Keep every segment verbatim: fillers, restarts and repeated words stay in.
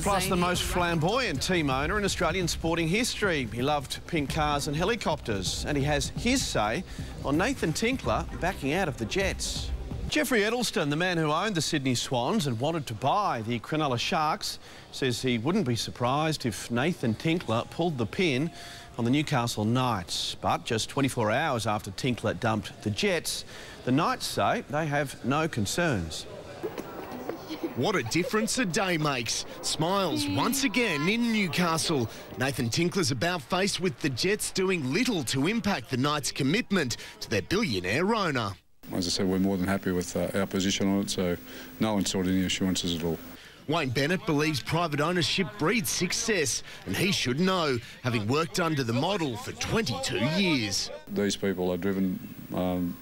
Plus, the most flamboyant team owner in Australian sporting history. He loved pink cars and helicopters, and he has his say on Nathan Tinkler backing out of the Jets. Jeffrey Edelston, the man who owned the Sydney Swans and wanted to buy the Cronulla Sharks, says he wouldn't be surprised if Nathan Tinkler pulled the pin on the Newcastle Knights. But just twenty-four hours after Tinkler dumped the Jets, the Knights say they have no concerns. What a difference a day makes. Smiles once again in Newcastle. Nathan Tinkler's about face with the Jets doing little to impact the Knights' commitment to their billionaire owner. As I said, we're more than happy with uh, our position on it, so no one sought any assurances at all. Wayne Bennett believes private ownership breeds success, and he should know, having worked under the model for twenty-two years. These people are driven um,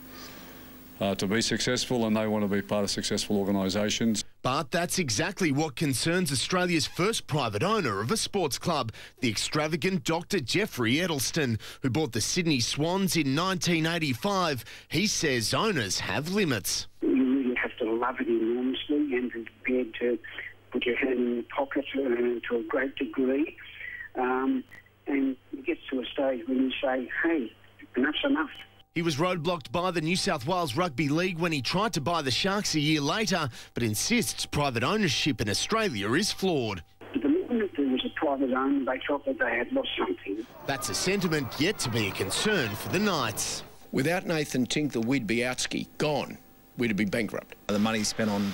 uh, to be successful, and they want to be part of successful organisations. But that's exactly what concerns Australia's first private owner of a sports club, the extravagant Doctor Jeffrey Edelston, who bought the Sydney Swans in nineteen eighty-five. He says owners have limits. You really have to love it enormously and be prepared to put your hand in your pocket uh, to a great degree. Um, and it gets to a stage when you say, hey, enough's enough. He was roadblocked by the New South Wales Rugby League when he tried to buy the Sharks a year later, but insists private ownership in Australia is flawed. The moment there was a private owner, they felt that they had lost something. That's a sentiment yet to be a concern for the Knights. Without Nathan Tinkler, we'd be outski, gone. We'd be bankrupt. The money spent on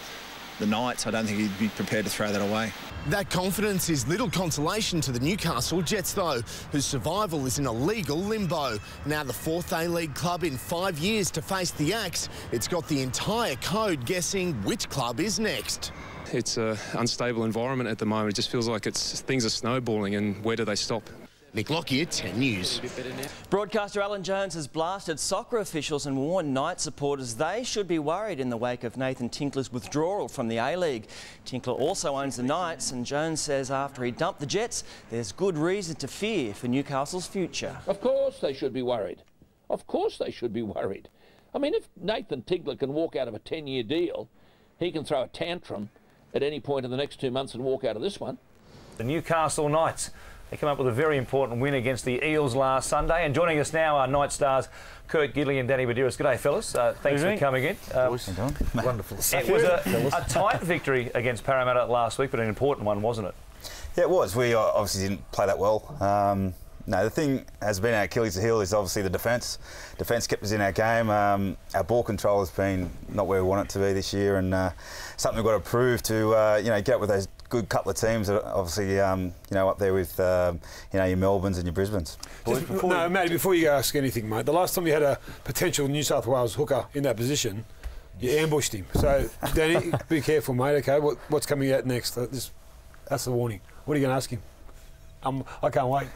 the Knights, I don't think he'd be prepared to throw that away. That confidence is little consolation to the Newcastle Jets, though, whose survival is in a legal limbo. Now the fourth A-League club in five years to face the axe. It's got the entire code guessing which club is next. It's an unstable environment at the moment. It just feels like it's things are snowballing, and where do they stop? Nick Lockyer, ten News. Broadcaster Alan Jones has blasted soccer officials and warned Knights supporters they should be worried in the wake of Nathan Tinkler's withdrawal from the A-League. Tinkler also owns the Knights, and Jones says after he dumped the Jets, there's good reason to fear for Newcastle's future. Of course they should be worried. Of course they should be worried. I mean, if Nathan Tinkler can walk out of a ten-year deal, he can throw a tantrum at any point in the next two months and walk out of this one. The Newcastle Knights. They come up with a very important win against the Eels last Sunday. And joining us now are Knight stars Kurt Gidley and Danny Buderus. G'day, fellas. Uh, thanks for coming in. Uh, Wonderful. It was a, a tight victory against Parramatta last week, but an important one, wasn't it? Yeah, it was. We obviously didn't play that well. Um, no, the thing has been our Achilles heel is obviously the defence. Defence kept us in our game. Um, our ball control has been not where we want it to be this year, and uh, something we've got to prove to uh, you know, get up with those good couple of teams that are obviously um, you know, up there with um, you know, your Melbournes and your Brisbanes. Just, no, Matty, before you ask anything, mate, the last time you had a potential New South Wales hooker in that position, you ambushed him. So, Danny, be careful, mate. Okay, what, what's coming out next? Uh, just, that's the warning. What are you going to ask him? Um, I can't wait.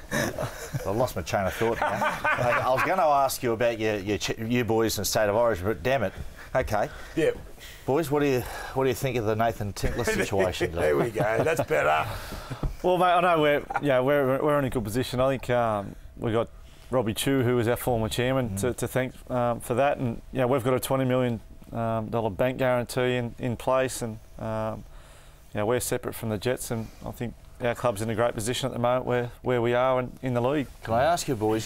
I lost my train of thought now. I was going to ask you about your, your you boys in State of Origin, but damn it. Okay. Yeah. Boys, what do you what do you think of the Nathan Tinkler situation? There we go. That's better. Well, mate, I know we're yeah we're we're in a good position. I think um, we got Robbie Chu, who was our former chairman, mm. to, to thank um, for that, and yeah, we've got a twenty million um, dollar bank guarantee in in place, and um, yeah, we're separate from the Jets, and I think our club's in a great position at the moment where where we are in, in the league. Can I ask you, boys?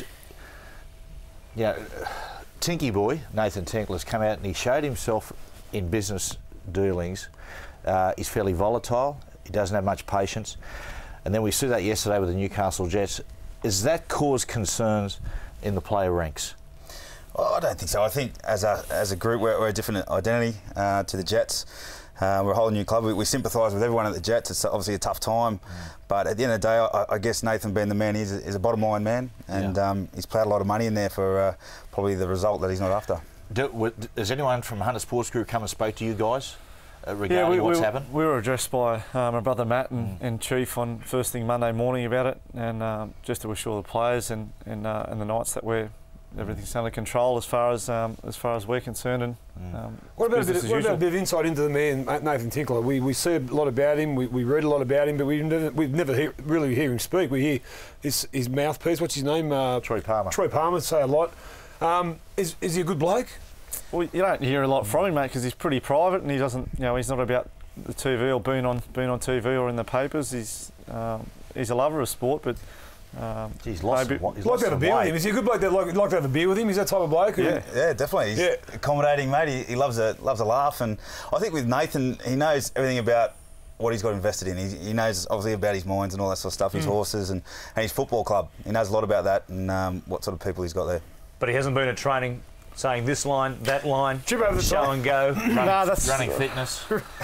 Yeah, Tinky boy Nathan Tinkler's come out and he showed himself in business dealings. Uh, he's fairly volatile. He doesn't have much patience. And then we see that yesterday with the Newcastle Jets. Is that cause concerns in the player ranks? Oh, I don't think so. I think as a as a group, we're, we're a different identity uh, to the Jets. Uh, we're a whole new club. We, we sympathise with everyone at the Jets. It's obviously a tough time, mm. but at the end of the day, I, I guess Nathan, being the man he is, is a bottom line man, and yeah. um, he's played a lot of money in there for uh, probably the result that he's not after. Do, has anyone from Hunter Sports Group come and spoke to you guys uh, regarding yeah, we, what's we, happened? We were addressed by uh, my brother Matt and, mm. and Chief on first thing Monday morning about it, and um, just to assure the players and and, uh, and the Knights that we're everything's under control as far as um, as far as we're concerned. And um, what about a bit, what about a bit of insight into the man Nathan Tinkler? We we see a lot about him. We, we read a lot about him, but we never we've never hear, really hear him speak. We hear his his mouthpiece. What's his name? Uh, Troy Palmer. Troy Palmer say a lot. Um, is is he a good bloke? Well, you don't hear a lot from him, mate, because he's pretty private and he doesn't, you know, he's not about the T V or been on been on T V or in the papers. He's um, he's a lover of sport, but um, he's lost. maybe, He's like to have a beer with him. Is he a good bloke that like, like to have a beer with him? Is that type of bloke? Yeah, yeah, definitely. He's yeah. accommodating, mate. He, he loves a loves a laugh, and I think with Nathan, he knows everything about what he's got invested in. He, he knows obviously about his mines and all that sort of stuff, his mm. horses and, and his football club. He knows a lot about that and um, what sort of people he's got there. But he hasn't been at training saying this line, that line, Chip over the show top. and go, running, no, that's running fitness.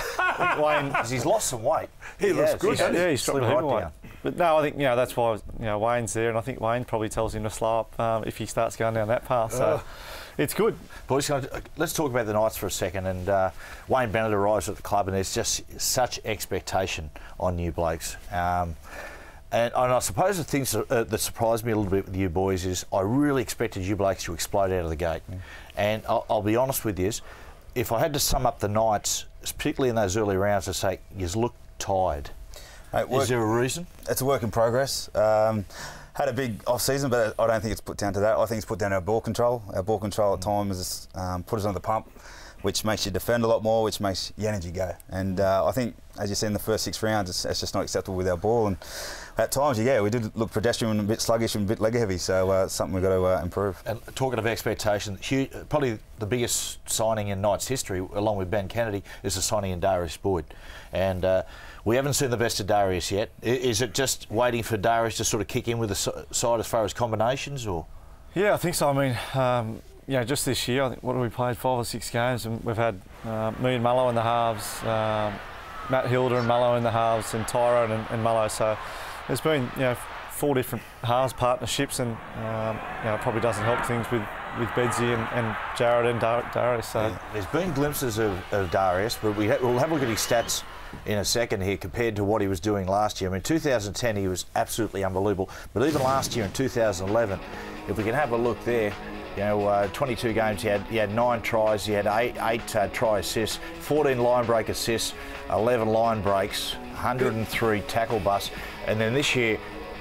Wayne, because he's lost some weight. He, he looks good. He's, yeah, he's dropped a heap of weight. Down. But no, I think you know that's why you know Wayne's there, and I think Wayne probably tells him to slow up um, if he starts going down that path. So Uh. it's good. Boys, let's talk about the Knights for a second. And uh, Wayne Bennett arrives at the club, and there's just such expectation on new blokes. Um, and, and I suppose the things that, uh, that surprised me a little bit with you boys is I really expected you blokes to explode out of the gate. Mm. And I'll, I'll be honest with you, if I had to sum up the Knights, particularly in those early rounds, to say you look tired. Mate, work, is there a reason? It's a work in progress. Um, had a big off season, but I don't think it's put down to that. I think it's put down to our ball control. Our ball control at times um, put us on the pump, which makes you defend a lot more, which makes your energy go. And uh, I think, as you see in the first six rounds, it's, it's just not acceptable with our ball. And at times, yeah, we did look pedestrian and a bit sluggish and a bit leg heavy. So uh, it's something we've got to uh, improve. And talking of expectation, huge, probably the biggest signing in Knights history, along with Ben Kennedy, is the signing in Darius Boyd. And uh, we haven't seen the best of Darius yet. Is it just waiting for Darius to sort of kick in with the side as far as combinations, or? Yeah, I think so. I mean, um, you know, just this year, I think, what have we played, five or six games, and we've had uh, me and Mallow in the halves, um, Matt Hilder and Mallow in the halves, and Tyrone and, and Mallow. So there's been, you know, four different halves partnerships, and um, you know, it probably doesn't help things with with Bedsy and, and Jared and Dar Darius. So yeah, there's been glimpses of, of Darius, but we ha we'll have a look at his stats in a second here compared to what he was doing last year. I mean, two thousand ten he was absolutely unbelievable, but even last year in two thousand eleven, if we can have a look there, you know, uh, twenty-two games, he had he had nine tries, he had eight eight uh, try assists, fourteen line break assists, eleven line breaks, one hundred and three tackle busts, and then this year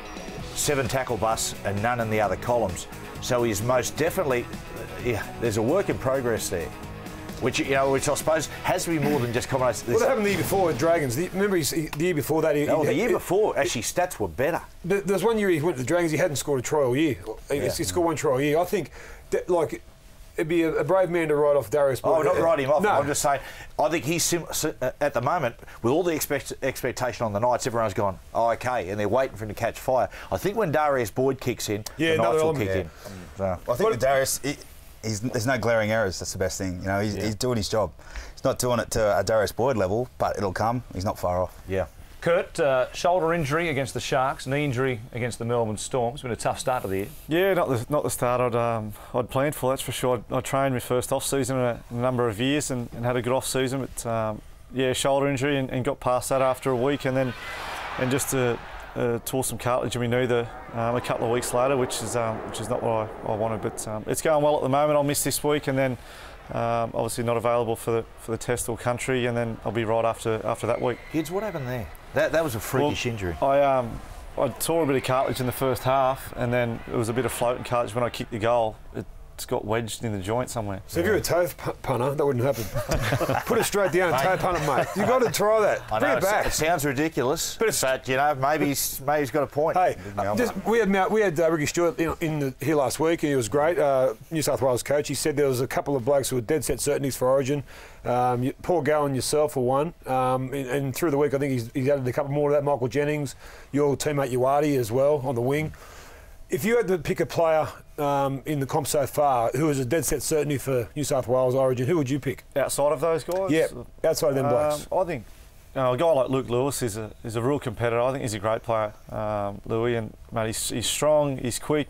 seven tackle busts and none in the other columns. So he's most definitely, yeah, there's a work in progress there. Which, you know, which I suppose has to be more than just combination. What happened the year before with Dragons? The, remember, he, the year before that... He, oh, he, the year he, before, actually, stats were better. There was one year he went to the Dragons, he hadn't scored a try all year. He, Yeah. he scored one try all year. I think, that, like, it'd be a, a brave man to write off Darius Boyd. Oh, not write him off. No. I'm just saying, I think he's, sim at the moment, with all the expect expectation on the Knights, everyone's gone, oh, OK, and they're waiting for him to catch fire. I think when Darius Boyd kicks in, yeah, the Knights will element. kick yeah. in. So. Well, I think with Darius, he, he's, there's no glaring errors. That's the best thing. You know, he's, Yeah. he's doing his job. He's not doing it to a Darius Boyd level, but it'll come. He's not far off. Yeah. Kurt, uh, shoulder injury against the Sharks, knee injury against the Melbourne Storm. It's been a tough start to the year. yeah, not the not the start I'd um, I'd planned for. That's for sure. I, I trained my first off season in a, in a number of years and, and had a good off season, but um, yeah, shoulder injury and, and got past that after a week, and then and just uh, uh, tore some cartilage in my knee there um, a couple of weeks later, which is um, which is not what I, I wanted. But um, it's going well at the moment. I'll miss this week, and then. Um, obviously not available for the for the test or country, and then I'll be right after after that week. Kids, what happened there? That that was a freakish well, injury. I um I tore a bit of cartilage in the first half, and then it was a bit of floating cartilage when I kicked the goal. It's got wedged in the joint somewhere. So if you're a toe punter, that wouldn't happen. Put it straight down, toe punt it, mate. You've got to try that. I Bring know, it back. It sounds ridiculous, but, but you know, maybe he's, maybe he's got a point. Hey, uh, just, we had we had uh, Ricky Stewart in, in the, here last week, and he was great. Uh, New South Wales coach. He said there was a couple of blokes who were dead set certainties for Origin. Um, you, Paul Gowan, yourself, for one. Um, and, and through the week, I think he's, he's added a couple more to that. Michael Jennings, your teammate Uwadi as well on the wing. If you had to pick a player um, in the comp so far who is a dead set certainty for New South Wales Origin, who would you pick? Outside of those guys? Yeah, outside of them blokes. Um, I think you know, a guy like Luke Lewis is a is a real competitor. I think he's a great player, um, Louis, and mate, he's, he's strong, he's quick,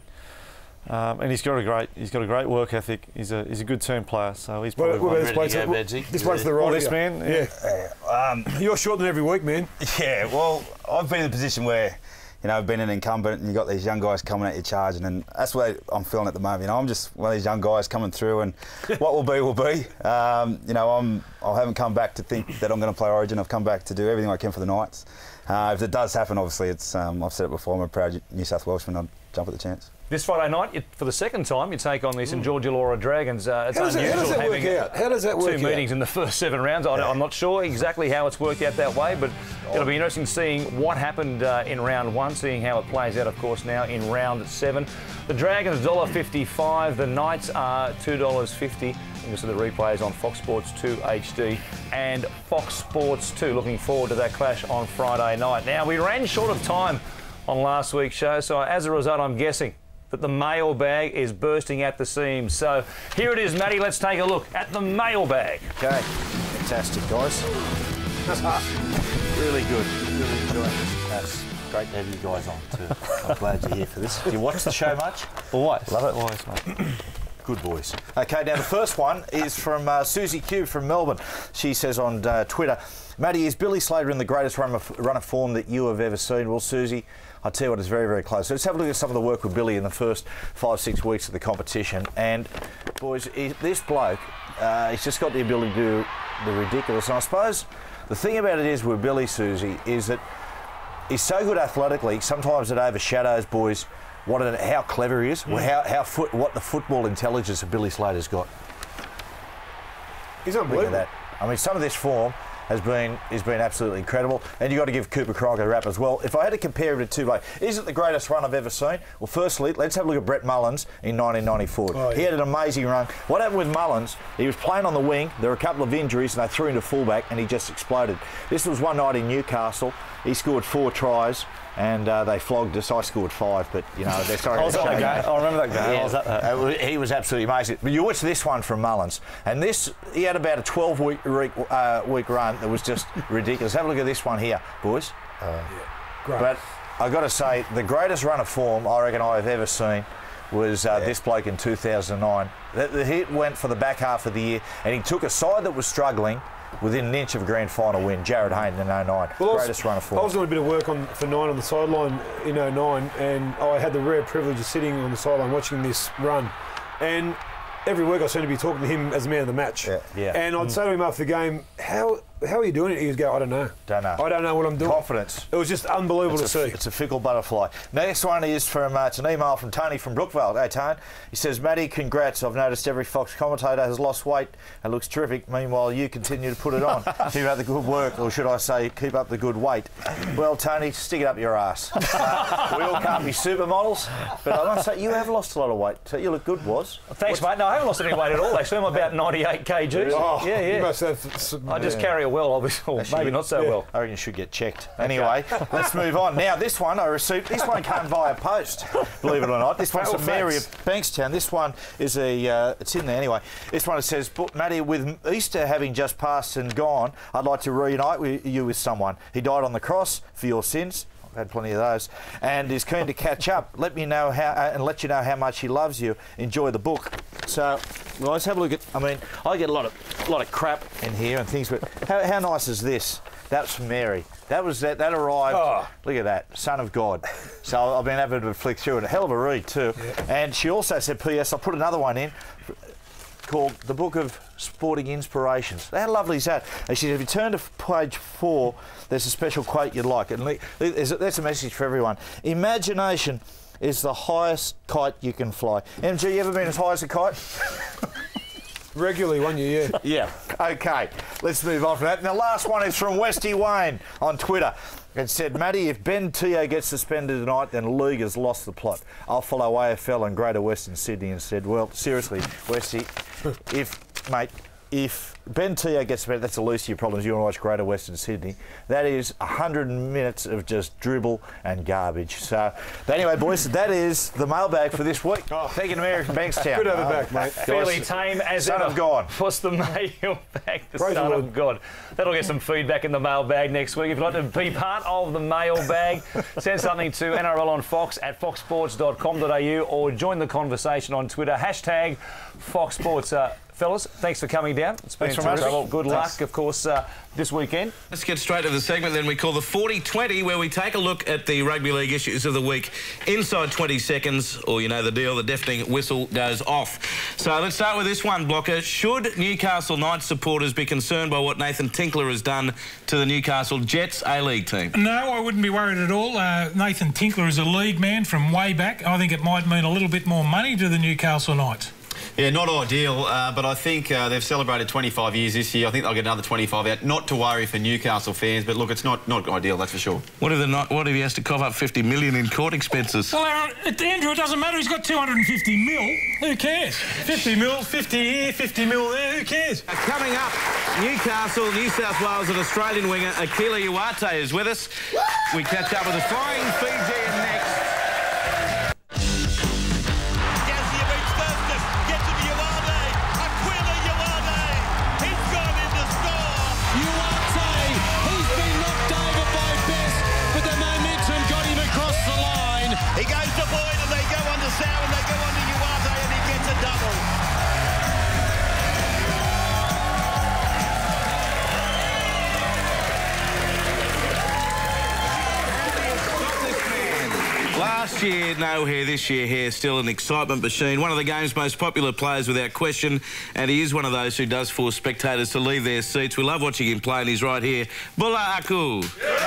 um, and he's got a great he's got a great work ethic. He's a he's a good team player. So he's probably well, one. this bloke's this bloke's the right. This man, yeah. yeah. Um, You're short than every week, man. Yeah. Well, I've been in a position where. You know, I've been an incumbent and you've got these young guys coming at you charging, and that's what I'm feeling at the moment. You know, I'm just one of these young guys coming through, and what will be will be. Um, you know, I'm, I haven't come back to think that I'm going to play Origin. I've come back to do everything I can for the Knights. Uh, if it does happen, obviously, it's um, I've said it before, I'm a proud New South Welshman. I'd jump at the chance. This Friday night, you, for the second time, you take on the St George Illawarra Dragons. Uh, it's how does, unusual that, how does that having work out? How does that work two out? meetings in the first seven rounds. I, I'm not sure exactly how it's worked out that way, but it'll be interesting seeing what happened uh, in round one, seeing how it plays out, of course, now in round seven. The Dragons, one dollar fifty-five. The Knights are two dollars fifty. You can see the replays on Fox Sports two H D and Fox Sports two. Looking forward to that clash on Friday night. Now, we ran short of time on last week's show, so as a result, I'm guessing that the mailbag is bursting at the seams. So here it is, Matty. Let's take a look at the mailbag. Okay, fantastic, guys. Really good. Really enjoying it. That's great to have you guys on too. I'm glad you're here for this. Do you watch the show much? Always. Love it. Always, mate. Good boys. Okay, now the first one is from uh, Susie Q from Melbourne. She says on uh, Twitter, Matty, is Billy Slater in the greatest run of, run of form that you have ever seen? Well, Susie, I'll tell you what, it's very, very close. So let's have a look at some of the work with Billy in the first five, six weeks of the competition. And, boys, he, this bloke, uh, he's just got the ability to do the ridiculous. And I suppose the thing about it is with Billy, Susie, is that he's so good athletically, sometimes it overshadows, boys, what it, how clever he is, mm. how, how foot, what the football intelligence that Billy Slater's got. He's unbelievable. Look at that. I mean, some of this form has been has been absolutely incredible, and you've got to give Cooper Cronk a rap as well. If I had to compare him to two, like, is it the greatest run I've ever seen? Well, firstly, let's have a look at Brett Mullins in nineteen ninety-four. Oh, yeah. He had an amazing run. What happened with Mullins, he was playing on the wing, there were a couple of injuries, and they threw him to fullback, and he just exploded. This was one night in Newcastle. He scored four tries, and uh, they flogged us. I scored five, but, you know, they're sorry. I was at that game. I remember that game. Yeah, I was at that. Uh, he was absolutely amazing. But you watch this one from Mullins, and this, he had about a twelve week, week, uh, week run that was just ridiculous. Have a look at this one here, boys. Uh, yeah. Great. But I've got to say, the greatest run of form I reckon I've ever seen was uh, yeah. this bloke in two thousand nine. The, the hit went for the back half of the year, and he took a side that was struggling within an inch of a grand final win. Jared Hayden in oh nine, well, greatest run of form. I was doing a bit of work on for Nine on the sideline in oh nine, and I had the rare privilege of sitting on the sideline watching this run. And every week I seemed to be talking to him as the man of the match. Yeah. yeah. And I'd mm. say to him after the game, how how are you doing it? He would go, I don't know. Don't know. I don't know what I'm doing. Confidence. It was just unbelievable it's to a, see. It's a fickle butterfly. Next one is from, uh, it's an email from Tony from Brookvale. Hey, Tone. He says, Matty, congrats. I've noticed every Fox commentator has lost weight and looks terrific. Meanwhile, you continue to put it on. Keep up the good work, or should I say, keep up the good weight. Well, Tony, stick it up your ass. Uh, we all can't be supermodels, but I must say, you have lost a lot of weight. So you look good, was. Thanks, What's... mate. No, I haven't lost any weight at all, actually. I'm about ninety-eight kilograms. Oh, yeah, yeah. You must have some, I just yeah. carry a well, obviously. Maybe not so yeah. well. I reckon you should get checked. Anyway, let's move on. Now, this one I received. This one came via post, believe it or not. This one's from Mary of Bankstown. This one is a. Uh, it's in there anyway. This one it says, Matty, with Easter having just passed and gone, I'd like to reunite with you with someone. He died on the cross for your sins. I've had plenty of those, and is keen to catch up. Let me know how, uh, and let you know how much he loves you. Enjoy the book. So, well, let's have a look at. I mean, I get a lot of, a lot of crap in here and things, but how, how nice is this? That's from Mary. That was that. That arrived. Oh. Look at that, Son of God. So I've been able to flick through it. A hell of a read too. Yeah. And she also said, P S. I put another one in, called The Book of Sporting Inspirations. How lovely is that? And she said, if you turn to page four, there's a special quote you'd like. And that's a message for everyone. Imagination is the highest kite you can fly. M G, you ever been as high as a kite? Regularly, one year, yeah. Yeah. Okay, let's move on from that. And the last one is from Westy Wayne on Twitter. It said, Matty, if Ben Teo gets suspended tonight, then League has lost the plot. I'll follow A F L and Greater Western Sydney and said, well, seriously, Westy, if, mate, if Ben Teo gets suspended, that's the least of your problems. You want to watch Greater Western Sydney. That is one hundred minutes of just dribble and garbage. So, but anyway, boys, that is the mailbag for this week. Oh. Thank you to Mary from Bankstown. Good to have it back, mate. Fairly tame as Son ever. of God. What's the mailbag? The Praise Son the of God. That'll get some feedback in the mailbag next week. If you'd like to be part of the mailbag, send something to N R L on Fox at fox sports dot com dot a u or join the conversation on Twitter. Hashtag Fox Sports. Uh, fellas, thanks for coming down. It's been Thanks very much. trouble. Good Thanks. luck, of course, uh, this weekend. Let's get straight to the segment then we call the forty twenty, where we take a look at the rugby league issues of the week inside twenty seconds, or you know the deal, the deafening whistle goes off. So let's start with this one, Blocker. Should Newcastle Knights supporters be concerned by what Nathan Tinkler has done to the Newcastle Jets A-League team? No, I wouldn't be worried at all. Uh, Nathan Tinkler is a league man from way back. I think it might mean a little bit more money to the Newcastle Knights. Yeah, not ideal, uh, but I think uh, they've celebrated twenty-five years this year. I think they'll get another twenty-five out. Not to worry for Newcastle fans, but look, it's not not ideal, that's for sure. What if, not, what if he has to cough up fifty million in court expenses? Well, Aaron, it, Andrew, it doesn't matter. He's got two hundred fifty mil. Who cares? fifty mil, fifty here, fifty mil there. Who cares? Uh, coming up, Newcastle, New South Wales and Australian winger Akila Iwate is with us. We catch up with the Flying Fijian next. He goes to Boyd and they go on to Sow and they go on to Iwate and he gets a double. Last year, no hair. This year, hair. Still an excitement machine. One of the game's most popular players without question, and he is one of those who does force spectators to leave their seats. We love watching him play, and he's right here. Bula Aku.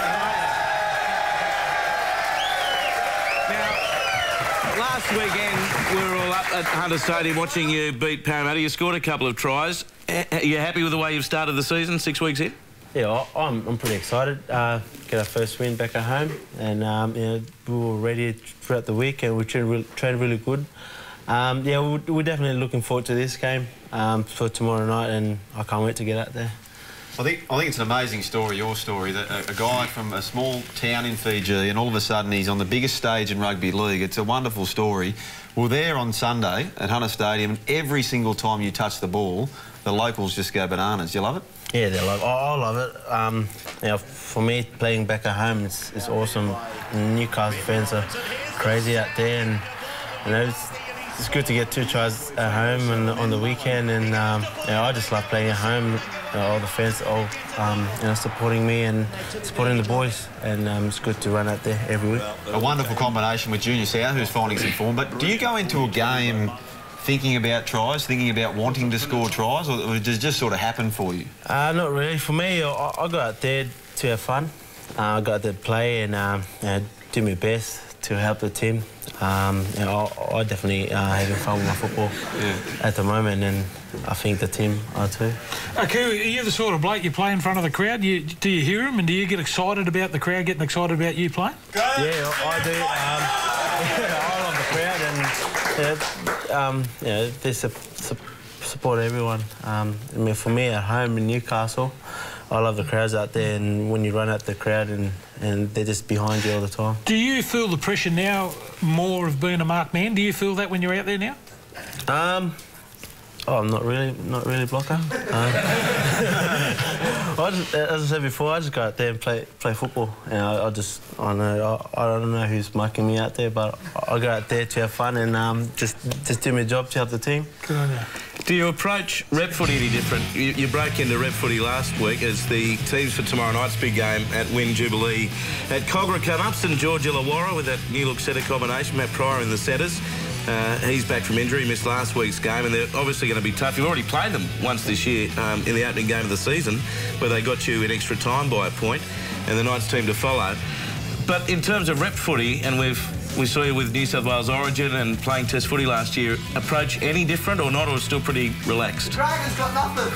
Last weekend, we were all up at Hunter Stadium watching you beat Parramatta. You scored a couple of tries. Are you happy with the way you've started the season, six weeks in? Yeah, I'm, I'm pretty excited. Uh, get our first win back at home, and um, you know, we were ready throughout the week, and we trained really, trained really good. Um, yeah, we're, we're definitely looking forward to this game um, for tomorrow night, and I can't wait to get out there. I think I think it's an amazing story, your story, that a, a guy from a small town in Fiji and all of a sudden he's on the biggest stage in rugby league. It's a wonderful story. We're there on Sunday at Hunter Stadium, and every single time you touch the ball, the locals just go bananas. Do you love it? Yeah, they love. I, I love it. Um, you know, for me, playing back at home, it's, it's awesome. Newcastle fans are crazy out there, and you know, it's, it's good to get two tries at home and on the weekend. And um, you know, I just love playing at home. You know, all the fans all um, you know, supporting me and supporting the boys, and um, it's good to run out there every week. A wonderful combination with Junior Sow, who's finding some form. But do you go into a game thinking about tries, thinking about wanting to score tries, or does it just sort of happen for you? Uh, not really. For me, I, I go out there to have fun. Uh, I go out there to play and um, you know, do my best to help the team. Um, you know, I, I definitely uh, having fun with my football yeah. at the moment, and I think the team are too. Okay, are you the sort of bloke you play in front of the crowd? You, do you hear them, and do you get excited about the crowd getting excited about you playing? Yeah, I do. Um, yeah, I love the crowd, and yeah, um, yeah, they su su support everyone. Um, I mean, for me at home in Newcastle, I love the crowds out there, and when you run out the crowd and, and they're just behind you all the time. Do you feel the pressure now more of being a marked man? Do you feel that when you're out there now? Um, oh, I'm not really, not really Blocker. Uh, I just, as I said before, I just go out there and play play football. And I, I just, I know, I, I don't know who's marking me out there, but I go out there to have fun and um, just just do my job to help the team. Good on you. Do you approach rep footy any different? You, you broke into rep footy last week as the teams for tomorrow night's big game at Win Jubilee. At Cogra come up, St George Illawarra with that new look setter combination, Matt Pryor in the setters. Uh, he's back from injury, he missed last week's game, and they're obviously going to be tough. You've already played them once this year um, in the opening game of the season, where they got you in extra time by a point, and the Knights team to follow. But in terms of rep footy, and we've we saw you with New South Wales Origin and playing Test footy last year, approach any different or not, or still pretty relaxed? The Dragons got nothing.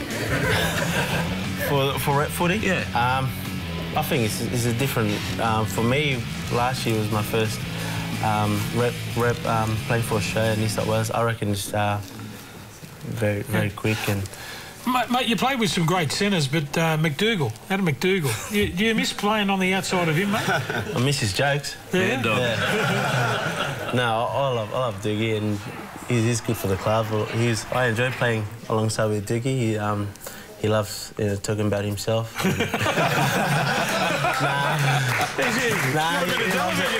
for for rep footy, yeah. Um, I think it's, it's a different. Um, for me, last year was my first um, rep rep um, playing for Australia, New South Wales. I reckon it's uh, very very quick and. Mate, mate, you played with some great centres, but uh, McDougall, Adam McDougall, you, do you miss playing on the outside of him, mate? I miss his jokes. Yeah? yeah. No, I, I love I love Doogie, and he's, he's good for the club. He's I enjoy playing alongside with Doogie. He, um, he loves you know, talking about himself. Nah, you, you,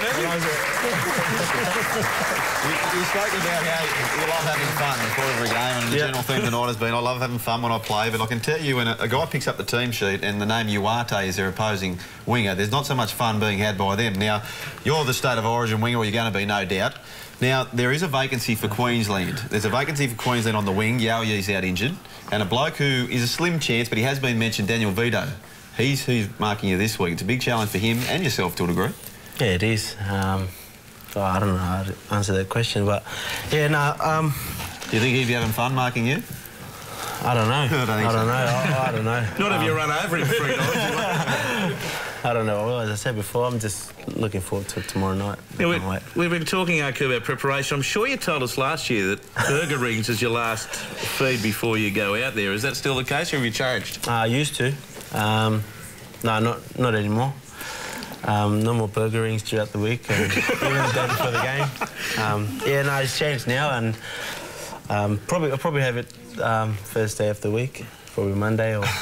you spoke about how you love having fun before every game, and the yep. general theme tonight has been I love having fun when I play, but I can tell you when a, a guy picks up the team sheet and the name Uarte is their opposing winger, there's not so much fun being had by them. Now, you're the State of Origin winger, or you're going to be, no doubt. Now, there is a vacancy for Queensland. There's a vacancy for Queensland on the wing. Yao Yi's out injured. And a bloke who is a slim chance, but he has been mentioned, Daniel Vito. He's who's marking you this week. It's a big challenge for him and yourself to a degree. Yeah, it is. Um, oh, I don't know how to answer that question, but yeah, no. Um, Do you think he'd be having fun marking you? I don't know. I don't, I don't know. I, I don't know. Not um, if you run over him three times. I don't know. Well, as I said before, I'm just looking forward to tomorrow night. Yeah, we, we've been talking, Aku, about preparation. I'm sure you told us last year that burger rings is your last feed before you go out there. Is that still the case, or have you changed? I uh, used to. Um, no, not not anymore. Um, no more burger rings throughout the week, and even the day before the game. Um, yeah, no, it's changed now, and um, probably I'll probably have it um, first day of the week. Probably Monday or...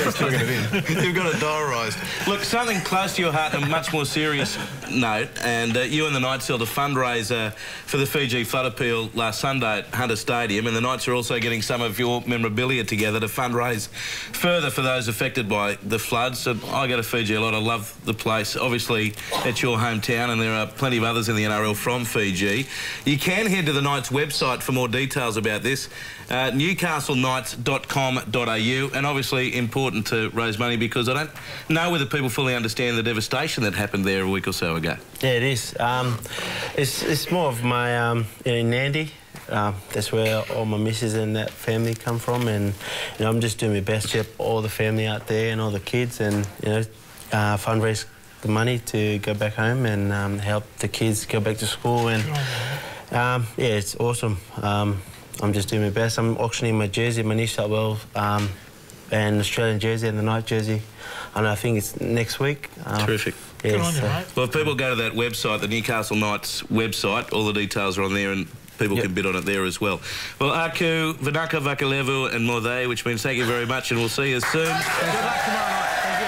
You've got it diarised. Look, something close to your heart on a much more serious note, and uh, you and the Knights held a fundraiser for the Fiji flood appeal last Sunday at Hunter Stadium, and the Knights are also getting some of your memorabilia together to fundraise further for those affected by the floods. So I go to Fiji a lot. I love the place. Obviously, it's your hometown, and there are plenty of others in the N R L from Fiji. You can head to the Knights website for more details about this, uh, newcastle knights dot com dot a u, and obviously important to raise money because I don't know whether people fully understand the devastation that happened there a week or so ago. Yeah, it is. Um, it's, it's more of my, um, in Nandi, um, that's where all my missus and that family come from, and you know, I'm just doing my best to help all the family out there and all the kids, and you know, uh, fundraise the money to go back home and um, help the kids go back to school, and um, yeah, it's awesome. Um, I'm just doing my best. I'm auctioning my jersey, my New South Wales um, and Australian jersey and the Knight jersey. And I think it's next week. Um, Terrific. Yeah, Good on you, mate. Well, if people go to that website, the Newcastle Knights website, all the details are on there and people yep. can bid on it there as well. Well, Aku, Vanaka Vakalevu and Morde, which means thank you very much, and we'll see you soon. Good luck tomorrow night. Thank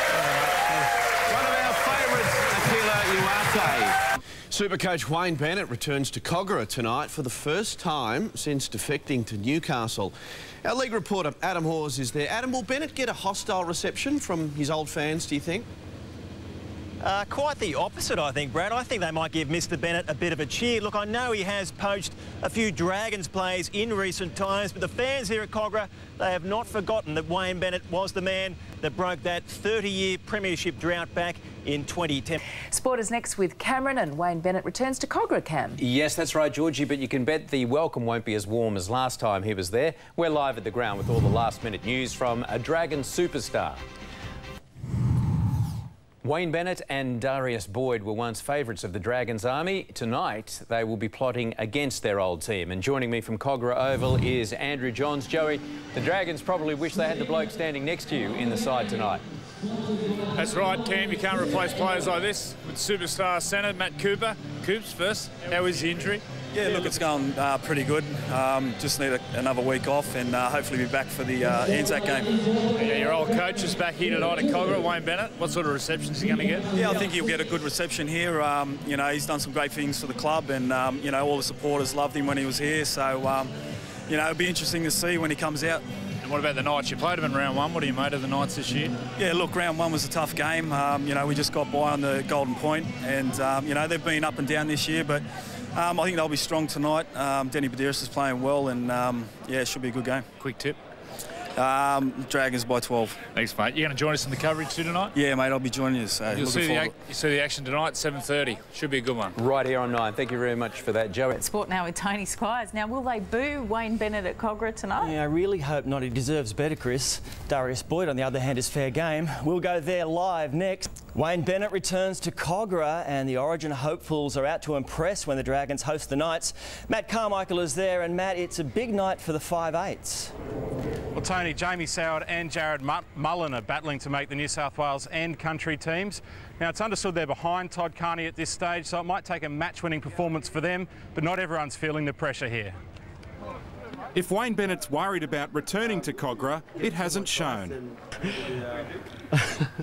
you. One of our favourites, Akila Uarte. Supercoach Wayne Bennett returns to Kogarah tonight for the first time since defecting to Newcastle. Our league reporter Adam Hawes is there. Adam, will Bennett get a hostile reception from his old fans, do you think? Uh, quite the opposite, I think, Brad. I think they might give Mister Bennett a bit of a cheer. Look, I know he has poached a few Dragons players in recent times, but the fans here at Kogarah, they have not forgotten that Wayne Bennett was the man that broke that thirty-year premiership drought back in twenty ten. Sport is next with Cameron, and Wayne Bennett returns to Kogarah, Cam. Yes, that's right, Georgie, but you can bet the welcome won't be as warm as last time he was there. We're live at the ground with all the last-minute news from a Dragon superstar. Wayne Bennett and Darius Boyd were once favourites of the Dragons army. Tonight, they will be plotting against their old team. And joining me from Kogarah Oval is Andrew Johns. Joey, the Dragons probably wish they had the bloke standing next to you in the side tonight. That's right, Cam. You can't replace players like this with superstar centre Matt Cooper. Coops first, how is the injury? Yeah, look, it's going uh, pretty good. Um, just need a, another week off and uh, hopefully be back for the uh, Anzac game. Yeah, your old coach is back here tonight at Kogarah, Wayne Bennett. What sort of reception is he going to get? Yeah, I think he'll get a good reception here. Um, you know, he's done some great things for the club, and um, you know, all the supporters loved him when he was here. So, um, you know, it'll be interesting to see when he comes out. And what about the Knights? You played them in round one. What do you made of the Knights this year? Yeah, look, round one was a tough game. Um, you know, we just got by on the Golden Point, and um, you know, they've been up and down this year, but um, I think they'll be strong tonight. Um, Denny Badiris is playing well, and um, yeah, it should be a good game. Quick tip. Um, Dragons by twelve. Thanks, mate. You're going to join us in the coverage too tonight? Yeah, mate, I'll be joining you. So You'll see the, ac you see the action tonight, seven thirty. Should be a good one. Right here on nine. Thank you very much for that, Joey. Sport now with Tony Squires. Now, will they boo Wayne Bennett at Kogarah tonight? Yeah, I really hope not. He deserves better, Chris. Darius Boyd, on the other hand, is fair game. We'll go there live next. Wayne Bennett returns to Kogarah, and the Origin hopefuls are out to impress when the Dragons host the Knights. Matt Carmichael is there, and Matt, it's a big night for the five eights. Well, Tony, Jamie Soward and Jared Mullen are battling to make the New South Wales and country teams. Now, it's understood they're behind Todd Carney at this stage, so it might take a match-winning performance for them, but not everyone's feeling the pressure here. If Wayne Bennett's worried about returning to Kogarah, it hasn't shown.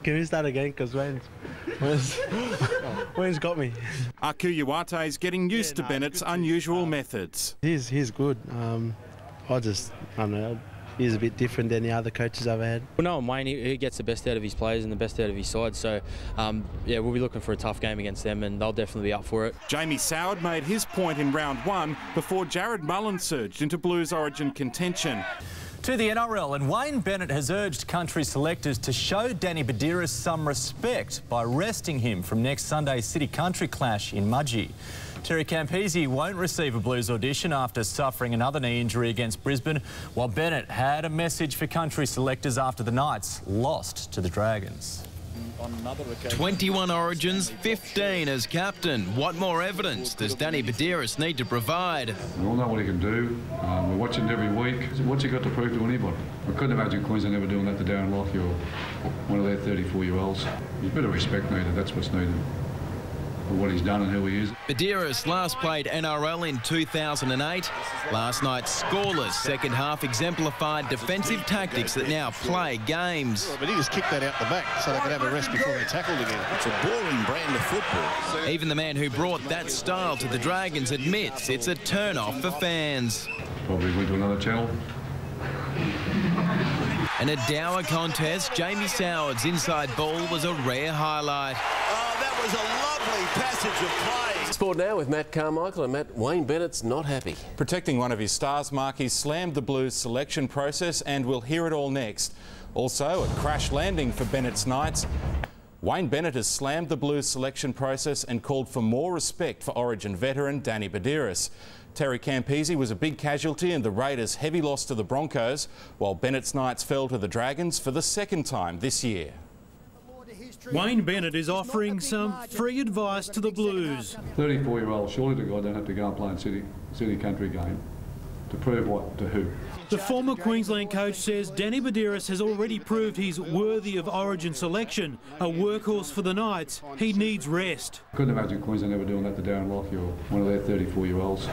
Can we start again? Because Wayne's, Wayne's, Wayne's got me. Aku Ioate is getting used Yeah, to no, Bennett's unusual methods. He's he's good. Um, I just I don't know. He's a bit different than the other coaches I've had. Well, no, Wayne, he, he gets the best out of his players and the best out of his side. So, um, yeah, we'll be looking for a tough game against them, and they'll definitely be up for it. Jamie Soward made his point in round one before Jared Mullen surged into Blues Origin contention. To the N R L, and Wayne Bennett has urged country selectors to show Danny Buderus some respect by resting him from next Sunday's City Country clash in Mudgee. Terry Campese won't receive a Blues audition after suffering another knee injury against Brisbane, while Bennett had a message for country selectors after the Knights lost to the Dragons. twenty-one Origins, fifteen as captain. What more evidence does Danny Buderus need to provide? We all know what he can do. Um, we're watching every week. What's he got to prove to anybody? I couldn't imagine Queensland ever doing that to Darren Lockyer or one of their thirty-four-year-olds. There's a bit of respect needed. That's what's needed for what he's done and who he is. Buderus last played N R L in two thousand eight. Last night's scoreless second half exemplified defensive tactics that now play games. But he just kicked that out the back so they could have a rest before they tackled again. It's a boring brand of football. Even the man who brought that style to the Dragons admits it's a turn-off for fans. Probably went to another channel. In a dour contest, Jamie Soward's inside ball was a rare highlight. Oh, that was a lovely passage of play. Sport now with Matt Carmichael, and Matt, Wayne Bennett's not happy. Protecting one of his stars, Mark, he slammed the Blues selection process, and we'll hear it all next. Also, a crash landing for Bennett's Knights. Wayne Bennett has slammed the Blues selection process and called for more respect for Origin veteran Danny Buderus. Terry Campese was a big casualty in the Raiders' heavy loss to the Broncos, while Bennett's Knights fell to the Dragons for the second time this year. Wayne Bennett is offering some free advice to the Blues. thirty-four-year-old, surely the guy don't have to go and play in City, City Country game to prove what to who. The former Queensland coach says Danny Buderus has already proved he's worthy of Origin selection, a workhorse for the Knights. He needs rest. Couldn't imagine Queensland ever doing that to Darren Lockyer or one of their thirty-four-year-olds.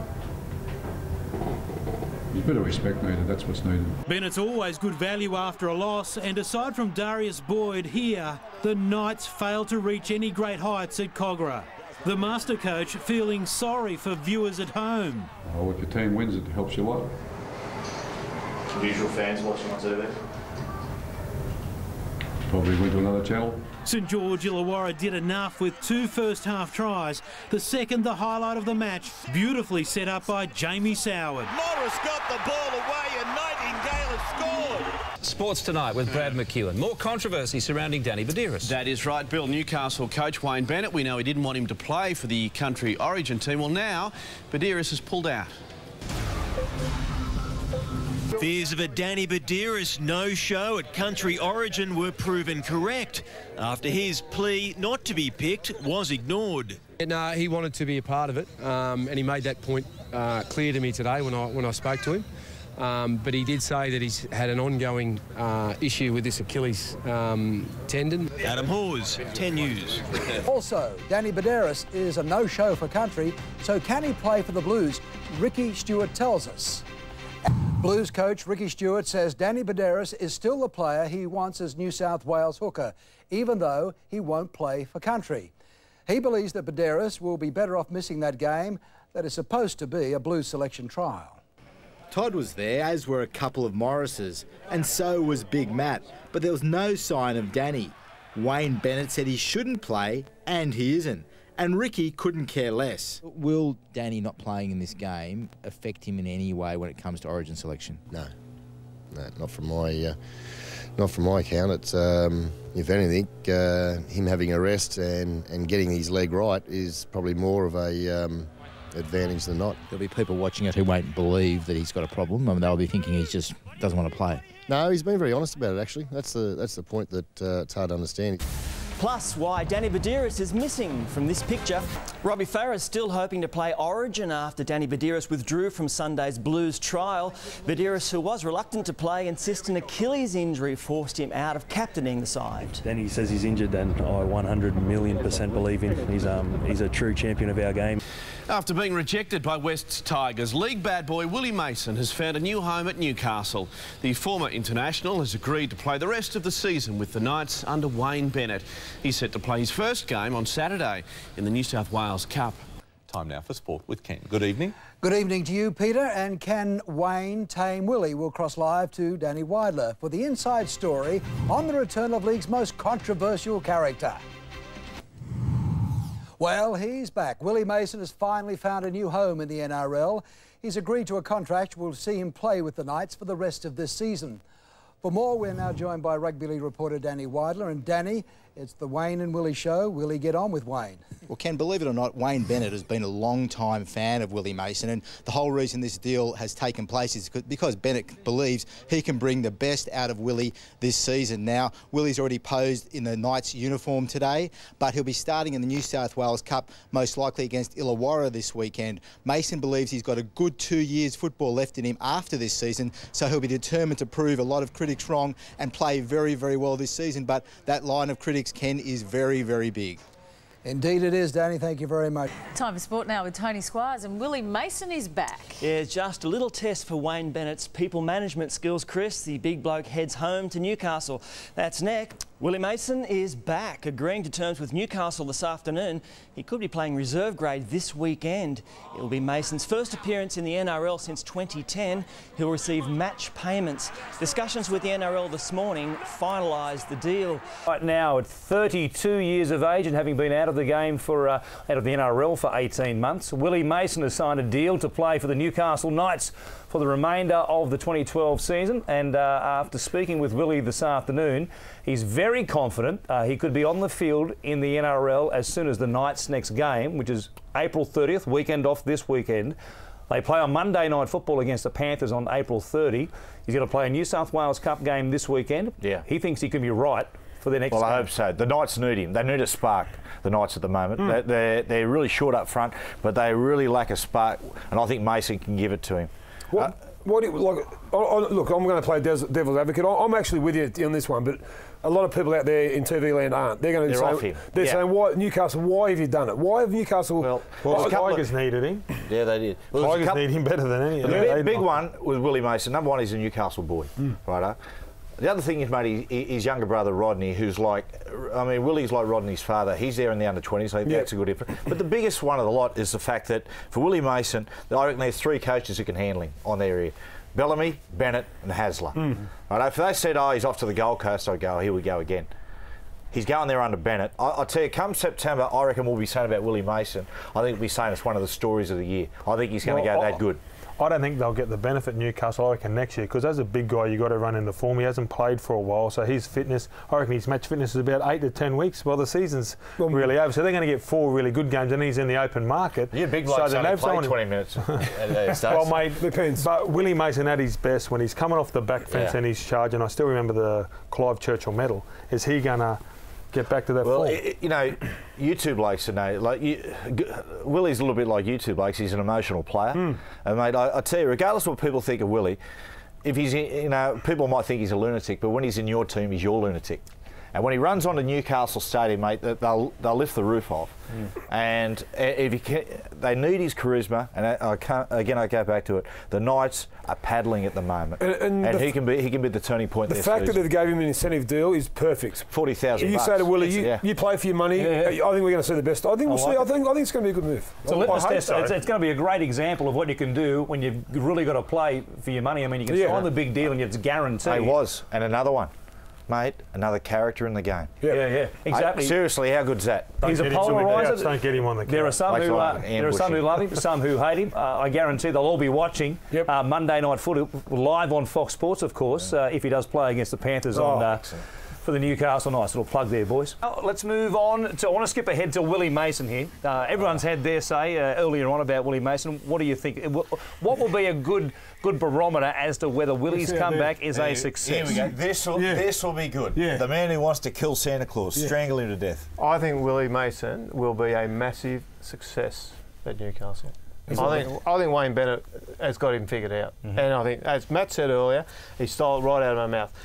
There's a bit of respect needed, that's what's needed. Bennett's always good value after a loss, and aside from Darius Boyd here, the Knights failed to reach any great heights at Cogra. The master coach feeling sorry for viewers at home. Oh, if your team wins, it helps you a lot. Usual fans watching on T V? Probably went to another channel. St George Illawarra did enough with two first-half tries. The second, the highlight of the match, beautifully set up by Jamie Soward. Morris got the ball away and Nightingale has scored. Sports Tonight with Brad McEwen. More controversy surrounding Danny Buderus. That is right, Bill. Newcastle coach Wayne Bennett, we know he didn't want him to play for the country Origin team. Well, now Buderus has pulled out. Fears of a Danny Buderus no-show at Country Origin were proven correct after his plea not to be picked was ignored. No, he wanted to be a part of it, um, and he made that point uh, clear to me today when I when I spoke to him. Um, but he did say that he's had an ongoing uh, issue with this Achilles um, tendon. Adam Hawes, ten News. Also, Danny Buderus is a no-show for country, so can he play for the Blues? Ricky Stewart tells us. Blues coach Ricky Stewart says Danny Buderus is still the player he wants as New South Wales hooker, even though he won't play for country. He believes that Buderus will be better off missing that game that is supposed to be a Blues selection trial. Todd was there, as were a couple of Morrises, and so was Big Matt, but there was no sign of Danny. Wayne Bennett said he shouldn't play, and he isn't. And Ricky couldn't care less. Will Danny not playing in this game affect him in any way when it comes to Origin selection? No, no, not from my, uh, not from my account. It's, um, if anything, uh, him having a rest and, and getting his leg right is probably more of a um, advantage than not. There'll be people watching it who won't believe that he's got a problem. I mean, they'll be thinking he just doesn't want to play. No, he's been very honest about it. Actually, that's the that's the point that uh, it's hard to understand. Plus, why Danny Buderus is missing from this picture. Robbie Farah is still hoping to play Origin after Danny Buderus withdrew from Sunday's Blues trial. Buderus, who was reluctant to play, insists an Achilles injury forced him out of captaining the side. Danny says he's injured, and I one hundred million percent believe him. He's, um, he's a true champion of our game. After being rejected by West's Tigers, league bad boy Willie Mason has found a new home at Newcastle. The former international has agreed to play the rest of the season with the Knights under Wayne Bennett. He's set to play his first game on Saturday in the New South Wales Cup. Time now for sport with Ken. Good evening. Good evening to you, Peter. And can Wayne tame Willie? We'll cross live to Danny Weidler for the inside story on the return of league's most controversial character. Well, he's back. Willie Mason has finally found a new home in the N R L. He's agreed to a contract which will see him play with the Knights for the rest of this season. For more, we're now joined by rugby league reporter Danny Weidler. And Danny, it's the Wayne and Willie show. Willie, get on with Wayne. Well, Ken, believe it or not, Wayne Bennett has been a long-time fan of Willie Mason, and the whole reason this deal has taken place is because Bennett believes he can bring the best out of Willie this season. Now, Willie's already posed in the Knights uniform today, but he'll be starting in the New South Wales Cup, most likely against Illawarra this weekend. Mason believes he's got a good two years football left in him after this season, so he'll be determined to prove a lot of critics wrong and play very, very well this season. But that line of critics, Ken, is very, very big. Indeed it is, Danny. Thank you very much. Time for sport now with Tony Squires, and Willie Mason is back. Yeah, just a little test for Wayne Bennett's people management skills, Chris. The big bloke heads home to Newcastle. That's next. Willie Mason is back, agreeing to terms with Newcastle this afternoon. He could be playing reserve grade this weekend. It will be Mason's first appearance in the N R L since twenty ten. He'll receive match payments. Discussions with the N R L this morning finalised the deal. Right now, at thirty-two years of age and having been out of the game for uh, out of the N R L for eighteen months, Willie Mason has signed a deal to play for the Newcastle Knights for the remainder of the twenty twelve season. And uh, after speaking with Willie this afternoon, he's very confident uh, he could be on the field in the N R L as soon as the Knights' next game, which is April thirtieth, weekend off this weekend. They play on Monday Night Football against the Panthers on April thirtieth. He's going to play a New South Wales Cup game this weekend. Yeah. He thinks he can be right for their next Well, game. I hope so. The Knights need him. They need a spark, the Knights at the moment. Mm. They're, they're, they're really short up front, but they really lack a spark, and I think Mason can give it to him. What, uh, what do you, like, I, I, look, I'm going to play devil's advocate. I, I'm actually with you on this one, but a lot of people out there in T V land aren't. They're going to they're say, off him. they're yeah. saying, "Why Newcastle? Why have you done it? Why have Newcastle?" Well, well the Tigers of, needed him. Yeah, they did. Well, Tigers couple, need him better than any. The yeah, big, big one was Willie Mason. Number one, he's a Newcastle boy, mm. right? The other thing is, mate, he, his younger brother Rodney, who's like, I mean, Willie's like Rodney's father. He's there in the under twenties, so yep. that's a good difference. But the biggest one of the lot is the fact that for Willie Mason, I reckon there's three coaches who can handle him on their area. Bellamy, Bennett and Hasler. Mm. Right, if they said, oh, he's off to the Gold Coast, I'd go, here we go again. He's going there under Bennett. I, I'll tell you, come September, I reckon we'll be saying about Willie Mason, I think we'll be saying it's one of the stories of the year. I think he's going to well, go I, that good. I don't think they'll get the benefit Newcastle, I reckon, next year, because as a big guy, you've got to run into form. He hasn't played for a while, so his fitness, I reckon his match fitness is about eight to ten weeks. Well, the season's well, really over, so they're going to get four really good games, and he's in the open market. Yeah, big blokes so only play twenty minutes. Well, mate, depends. But Willie Mason at his best, when he's coming off the back fence yeah. and he's charging, I still remember the Clive Churchill medal, is he going to get back to that well, form? It, you know, you two blokes, you know, like you, Willie's a little bit like you two blokes. He's an emotional player, mm. and mate, I, I tell you, regardless of what people think of Willie, if he's, you know, people might think he's a lunatic, but when he's in your team, he's your lunatic. And when he runs onto Newcastle Stadium, mate, they'll they'll lift the roof off. Mm. And if he can, they need his charisma. And I, I can't, again, I go back to it. The Knights are paddling at the moment, and, and, and he can be he can be the turning point. The fact that they gave him an incentive deal is perfect. Forty thousand. You bucks. say to Willie, you, yeah. you play for your money. Yeah, yeah. I think we're going to see the best. I think we'll I like see. It. I think I think it's going to be a good move. So I, litmus I test. so. It's, it's going to be a great example of what you can do when you've really got to play for your money. I mean, you can yeah. sign the big deal and it's guaranteed. He was, and another one. Mate, another character in the game. Yeah, yeah, yeah. exactly. I, seriously, how good's that? Don't He's a polariser. Don't get him on the. There are some who uh, there are some who love him, some who hate him. Uh, I guarantee they'll all be watching yep. uh, Monday Night Football live on Fox Sports, of course, yeah. uh, if he does play against the Panthers oh, on uh, for the Newcastle Knights. Little plug there, boys. Now, let's move on to, I want to skip ahead to Willie Mason here. Uh, everyone's had their say uh, earlier on about Willie Mason. What do you think? What will be a good good barometer as to whether Willie's comeback is a success? Here we go. This will, Yeah. this will be good. Yeah. The man who wants to kill Santa Claus, Yeah. strangle him to death. I think Willie Mason will be a massive success at Newcastle. I think, I think Wayne Bennett has got him figured out. Mm-hmm. And I think, as Matt said earlier, he stole it right out of my mouth.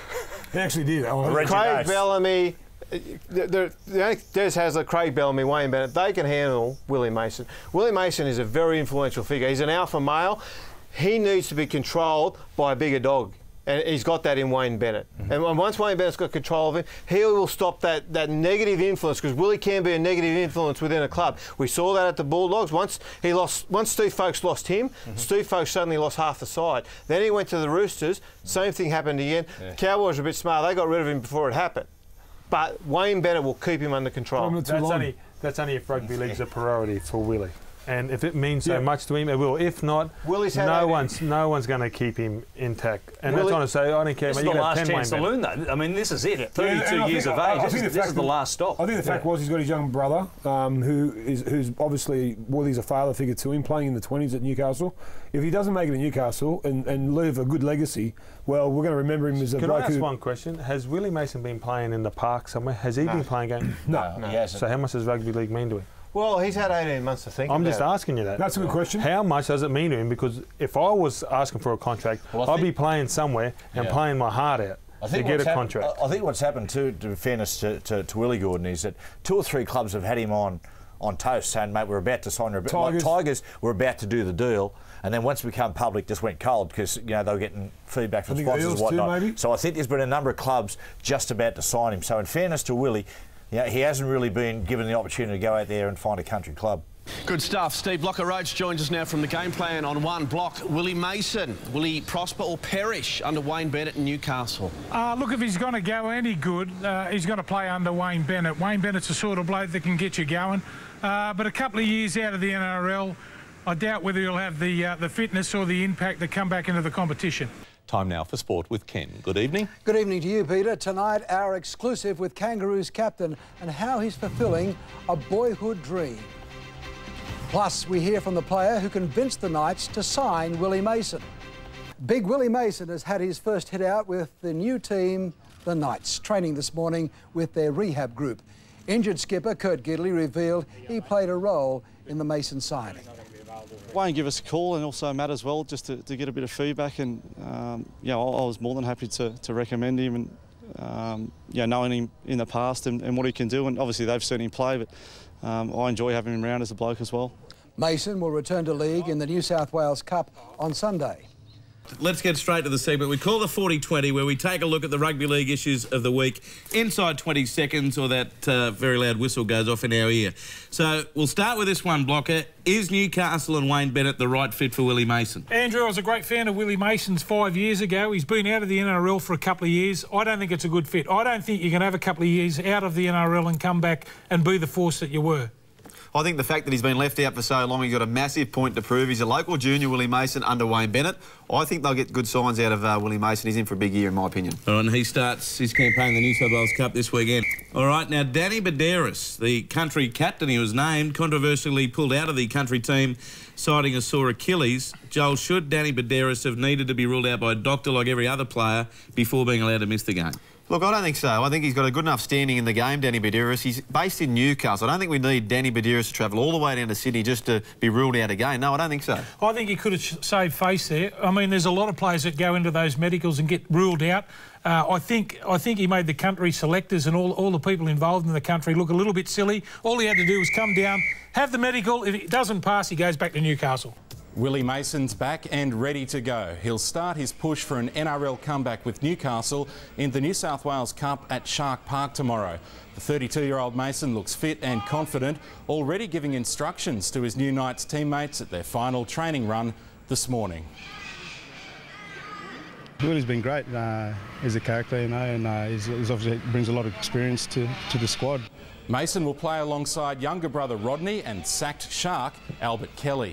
He actually did. Craig Bellamy, the, the, the only Des Hasler, Craig Bellamy, Wayne Bennett, they can handle Willie Mason. Willie Mason is a very influential figure. He's an alpha male. He needs to be controlled by a bigger dog. And he's got that in Wayne Bennett. Mm-hmm. And once Wayne Bennett's got control of him, he will stop that, that negative influence, because Willie can be a negative influence within a club. We saw that at the Bulldogs. Once he lost, once Steve Folkes lost him, mm-hmm. Steve Folkes suddenly lost half the side. Then he went to the Roosters. Same thing happened again. Yeah. Cowboys are a bit smart. They got rid of him before it happened. But Wayne Bennett will keep him under control. That's only, that's only if rugby league's a priority for Willie. And if it means so Yeah. much to him, it will. If not, Willie's had no eighty. one's no one's going to keep him intact. And Willie- that's honest. I don't care. This is mate, you the can have last ten chance Wayne saloon, Bennett. though. I mean, this is it. At Yeah, and thirty-two I years think- of I- I age. think This, the is, this fact is the that- last stop. I think the fact was he's got his young brother, um, who is who's obviously Willie's a father figure to him, playing in the twenties at Newcastle. If he doesn't make it at Newcastle and, and leave a good legacy, well, we're going to remember him as a Can bloke I ask who. one question? Has Willie Mason been playing in the park somewhere? Has he No. been playing games? No, no, he hasn't. So how much does rugby league mean to him? Well, he's had eighteen months to think I'm about just it. asking you that. That's a good question. How much does it mean to him? Because if I was asking for a contract, Well, I I'd be think- playing somewhere and Yeah. playing my heart out I to think get a what's hap- contract. I I think what's happened too, to fairness to, to, to Willie Gordon, is that two or three clubs have had him on on toast, saying, "Mate, we're about to sign." Tigers. Like Tigers were about to do the deal, and then once it became public, just went cold because you know they were getting feedback from I think sponsors Eels and whatnot. too, maybe? So I think there's been a number of clubs just about to sign him. So in fairness to Willie, you know, he hasn't really been given the opportunity to go out there and find a country club. Good stuff. Steve Blocker-Roach joins us now from the game plan on one block. Willie Mason, will he prosper or perish under Wayne Bennett in Newcastle? Uh, look, if he's going to go any good, uh, he's going to play under Wayne Bennett. Wayne Bennett's the sort of bloke that can get you going. Uh, but a couple of years out of the N R L, I doubt whether he'll have the, uh, the fitness or the impact to come back into the competition. Time now for sport with Ken. Good evening. Good evening to you, Peter. Tonight, our exclusive with Kangaroos captain and how he's fulfilling a boyhood dream. Plus, we hear from the player who convinced the Knights to sign Willie Mason. Big Willie Mason has had his first hit out with the new team, the Knights, training this morning with their rehab group. Injured skipper Kurt Gidley revealed he played a role in the Mason signing. Wayne give us a call, and also Matt as well, just to, to get a bit of feedback. And um, yeah, I, I was more than happy to, to recommend him, and um, yeah, knowing him in the past and, and what he can do. And obviously they've seen him play, but um, I enjoy having him around as a bloke as well. Mason will return to league in the New South Wales Cup on Sunday. Let's get straight to the segment we call the forty twenty, where we take a look at the rugby league issues of the week inside twenty seconds, or that uh, very loud whistle goes off in our ear. So we'll start with this one, Blocker. Is Newcastle and Wayne Bennett the right fit for Willie Mason? Andrew, I was a great fan of Willie Mason's five years ago. He's been out of the N R L for a couple of years. I don't think it's a good fit. I don't think you can have a couple of years out of the N R L and come back and be the force that you were. I think the fact that he's been left out for so long, he's got a massive point to prove. He's a local junior, Willie Mason, under Wayne Bennett. I think they'll get good signs out of uh, Willie Mason. He's in for a big year, in my opinion. All right, and he starts his campaign in the New South Wales Cup this weekend. All right, now Danny Badaris, the country captain he was named, controversially pulled out of the country team, citing a sore Achilles. Joel, should Danny Badaris have needed to be ruled out by a doctor like every other player before being allowed to miss the game? Look, I don't think so. I think he's got a good enough standing in the game, Danny Badaris. He's based in Newcastle. I don't think we need Danny Badaris to travel all the way down to Sydney just to be ruled out again. No, I don't think so. I think he could have saved face there. I mean, there's a lot of players that go into those medicals and get ruled out. Uh, I think I think he made the country selectors and all, all the people involved in the country look a little bit silly. All he had to do was come down, have the medical. If it doesn't pass, he goes back to Newcastle. Willie Mason's back and ready to go. He'll start his push for an N R L comeback with Newcastle in the New South Wales Cup at Shark Park tomorrow. The thirty-two-year-old Mason looks fit and confident, already giving instructions to his new Knights teammates at their final training run this morning. Willie's been great. Uh, he's a character, you know, and uh, he's, he's obviously brings a lot of experience to, to the squad. Mason will play alongside younger brother Rodney and sacked Shark Albert Kelly.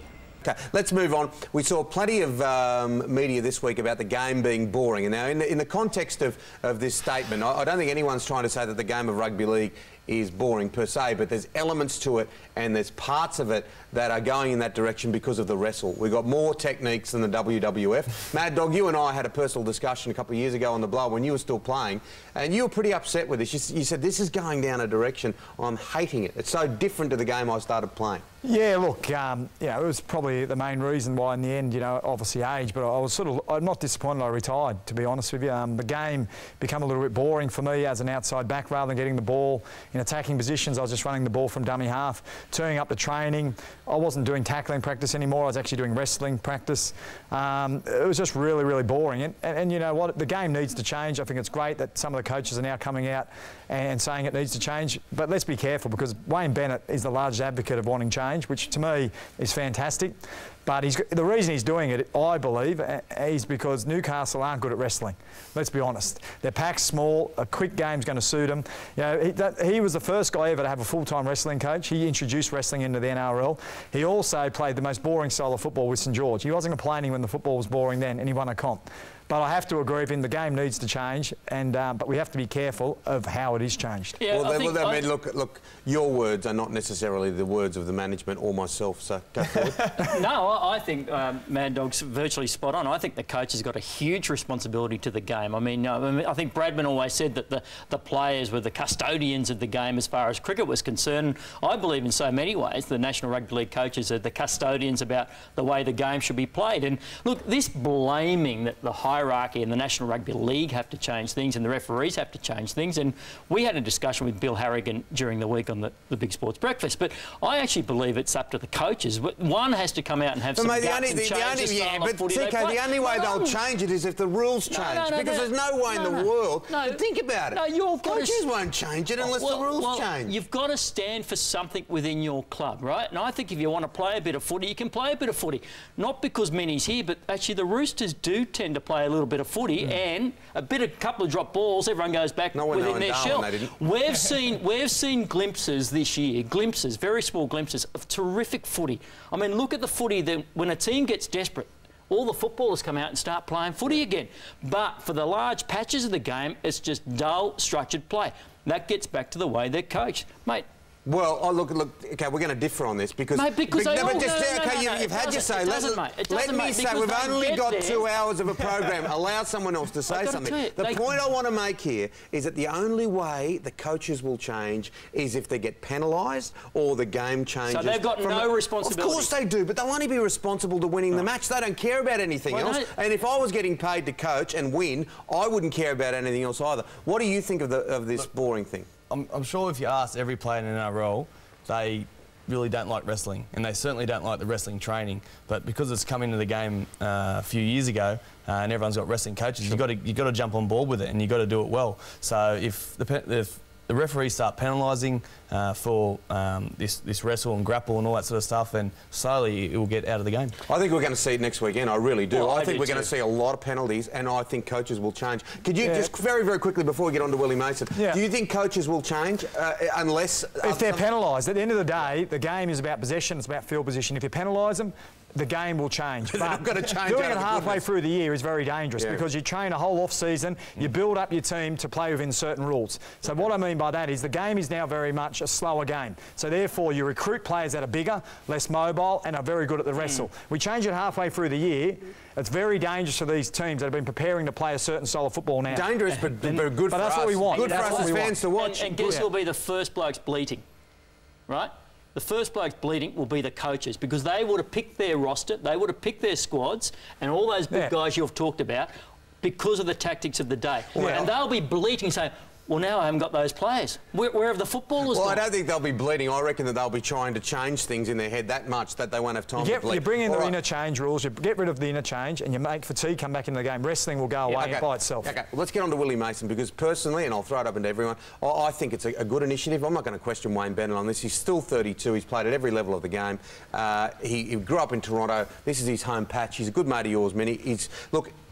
Okay, let's move on. We saw plenty of um, media this week about the game being boring. And now, in the, in the context of, of this statement, I, I don't think anyone's trying to say that the game of rugby league is boring per se, but there's elements to it and there's parts of it that are going in that direction because of the wrestle. We've got more techniques than the W W F. Mad Dog, you and I had a personal discussion a couple of years ago on the Blower when you were still playing, and you were pretty upset with this. You, you said, this is going down a direction, I'm hating it. It's so different to the game I started playing. Yeah, look, um, you know, it was probably the main reason why in the end, you know, obviously age, but I was sort of, I'm not disappointed I retired, to be honest with you. Um, the game became a little bit boring for me as an outside back rather than getting the ball in attacking positions. I was just running the ball from dummy half, turning up the training. I wasn't doing tackling practice anymore, I was actually doing wrestling practice. Um, it was just really, really boring. And, and, and you know what, the game needs to change. I think it's great that some of the coaches are now coming out and saying it needs to change, but let's be careful because Wayne Bennett is the largest advocate of wanting change, which to me is fantastic. But he's, the reason he's doing it, I believe, is because Newcastle aren't good at wrestling. Let's be honest. Their pack's small, a quick game's going to suit them. You know, he, that, he was the first guy ever to have a full-time wrestling coach. He introduced wrestling into the N R L. He also played the most boring style of football with St George. He wasn't complaining when the football was boring then, and he won a comp. But I have to agree with him, the game needs to change, and um, but we have to be careful of how it is changed. Yeah, well, I, they, well, I mean, look, look, your words are not necessarily the words of the management or myself, so go forward. No, I think um, Mad Dog's virtually spot on. I think the coach has got a huge responsibility to the game. I mean, uh, I, mean I think Bradman always said that the, the players were the custodians of the game as far as cricket was concerned. I believe in so many ways the National Rugby League coaches are the custodians about the way the game should be played. And look, this blaming that the high hierarchy and the National Rugby League have to change things and the referees have to change things. And we had a discussion with Bill Harrigan during the week on the, the Big Sports Breakfast. But I actually believe it's up to the coaches. One has to come out and have but some mate, guts the only, and the, change the, only, the style yeah, of footy they play. The only way no, they'll change it is if the rules change. No, no, no, because there's no way no, in the no, world. No, think about it. No, you're coaches to, won't change it unless well, the rules well, change. You've got to stand for something within your club, right? And I think if you want to play a bit of footy, you can play a bit of footy. Not because Minnie's here, but actually the Roosters do tend to play a little bit of footy. Mm. And a bit, a couple of drop balls, everyone goes back no within their shell. We've seen, we've seen glimpses this year, glimpses, very small glimpses of terrific footy. I mean, look at the footy that when a team gets desperate, all the footballers come out and start playing footy again. But for the large patches of the game, it's just dull, structured play. That gets back to the way they're coached, mate. Well, oh, look, look. Okay, we're going to differ on this because. Mate, because be, they no, all, but just, no, no, okay, no, you, no, you've had your say. Let, let let me say, we've only got there. two hours of a program. Allow someone else to say something. You, the point I want to make here is that the only way the coaches will change is if they get penalised or the game changes. So they've got no a, responsibility. Of course they do, but they'll only be responsible to winning right. the match. They don't care about anything well, else. No. And if I was getting paid to coach and win, I wouldn't care about anything else either. What do you think of the of this Look, boring thing? I'm, I'm sure if you ask every player in an N R L, they really don't like wrestling, and they certainly don't like the wrestling training. But because it's come into the game uh, a few years ago, uh, and everyone's got wrestling coaches, you've got to you got to jump on board with it, and you've got to do it well. So if the if the referees start penalising uh, for um, this this wrestle and grapple and all that sort of stuff, then slowly it will get out of the game. I think we're going to see it next weekend. I really do. Well, I, I think do we're too. going to see a lot of penalties, and I think coaches will change. Could you yeah. just very, very quickly before we get on to Willie Mason, yeah. do you think coaches will change uh, unless if they're penalised? At the end of the day, the game is about possession. It's about field position. If you penalise them, the game will change. But not going to change doing it halfway goodness. through the year is very dangerous yeah. because you train a whole off-season, you build up your team to play within certain rules. So what I mean by that is the game is now very much a slower game. So therefore you recruit players that are bigger, less mobile and are very good at the wrestle. Mm. We change it halfway through the year, it's very dangerous for these teams that have been preparing to play a certain style of football now. Dangerous but, but good but for that's us. what we want. Good that's for us as fans to watch. And, and guess who'll be the first blokes bleating, right? The first blokes bleeding will be the coaches because they would have picked their roster, they would have picked their squads and all those big yeah. guys you've talked about because of the tactics of the day. Well, and they'll be bleating saying, well, now I haven't got those players. Where, where have the footballers Well, gone? I don't think they'll be bleeding. I reckon that they'll be trying to change things in their head that much that they won't have time you to get, bleed. You bring in All the right. interchange rules, you get rid of the interchange and you make fatigue come back into the game. Wrestling will go away yeah, okay. by itself. Okay, well, let's get on to Willie Mason because personally, and I'll throw it up into everyone, I, I think it's a, a good initiative. I'm not going to question Wayne Bennett on this. He's still thirty-two. He's played at every level of the game. Uh, he, he grew up in Toronto. This is his home patch. He's a good mate of yours, Minnie. He's, look,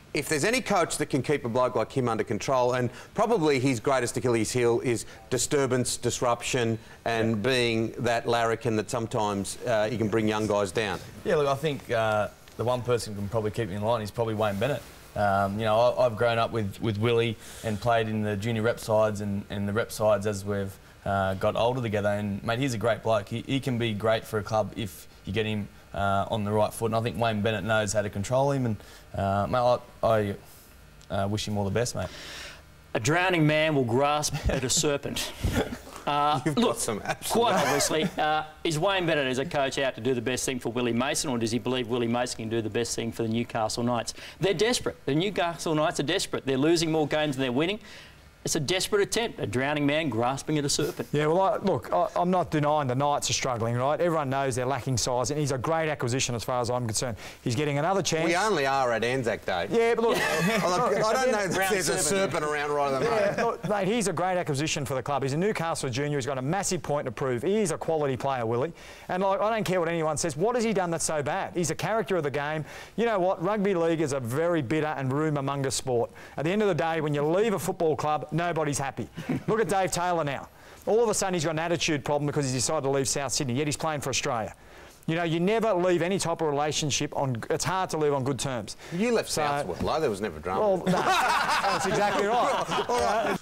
if there's any coach that can keep a bloke like him under control, and probably his greatest Achilles heel is disturbance, disruption, and yeah. being that larrikin that sometimes uh, you can bring young guys down. Yeah, look, I think uh, the one person who can probably keep me in line is probably Wayne Bennett. Um, you know, I, I've grown up with, with Willie and played in the junior rep sides and, and the rep sides as we've uh, got older together. And, mate, he's a great bloke. He, he can be great for a club if you get him uh, on the right foot. And I think Wayne Bennett knows how to control him. And, uh, mate, I, I uh, wish him all the best, mate. A drowning man will grasp at a serpent. Uh, You've look, got some absolute... quite obviously, uh, is Wayne Bennett as a coach out to do the best thing for Willie Mason, or does he believe Willie Mason can do the best thing for the Newcastle Knights? They're desperate. The Newcastle Knights are desperate. They're losing more games than they're winning. It's a desperate attempt, a drowning man grasping at a serpent. Yeah, well, I, look, I, I'm not denying the Knights are struggling, right? Everyone knows they're lacking size, and he's a great acquisition as far as I'm concerned. He's getting another chance. We only are at Anzac Day. Yeah, but look... I don't know that there's a serpent around right at the moment. Yeah, look, mate, he's a great acquisition for the club. He's a Newcastle junior. He's got a massive point to prove. He is a quality player, Willie. And like, I don't care what anyone says. What has he done that's so bad? He's a character of the game. You know what? Rugby league is a very bitter and rumour-monger sport. At the end of the day, when you leave a football club, nobody's happy. Look at Dave Taylor now. All of a sudden he's got an attitude problem because he's decided to leave South Sydney, yet he's playing for Australia. You know, you never leave any type of relationship on... It's hard to leave on good terms. You left so, Southwood, like there was never drama. Well, no, that's exactly right. All right.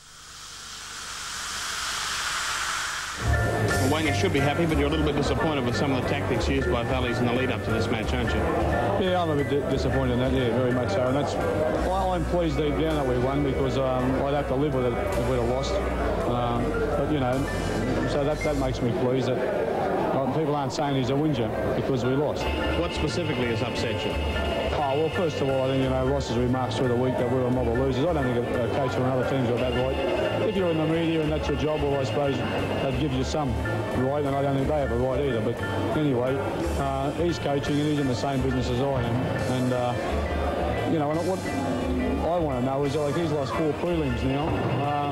Well, Wayne, you should be happy, but you're a little bit disappointed with some of the tactics used by Valleys in the lead-up to this match, aren't you? Yeah, I'm a bit di disappointed in that, yeah, very much so. And that's why I'm pleased deep down that we won, because um, I'd have to live with it if we'd have lost. Um, but, you know, so that, that makes me pleased that uh, people aren't saying he's a whinger because we lost. What specifically has upset you? Oh, well, first of all, I think, you know, Ross's remarks through the week that we're a mob of losers. I don't think a, a coach from another team's got that right. If you're in the media and that's your job, well, I suppose that gives you some right, and I don't think they have a right either. But anyway, uh, he's coaching and he's in the same business as I am. And, uh, you know, and what I want to know is, like, he's lost four prelims now. Uh,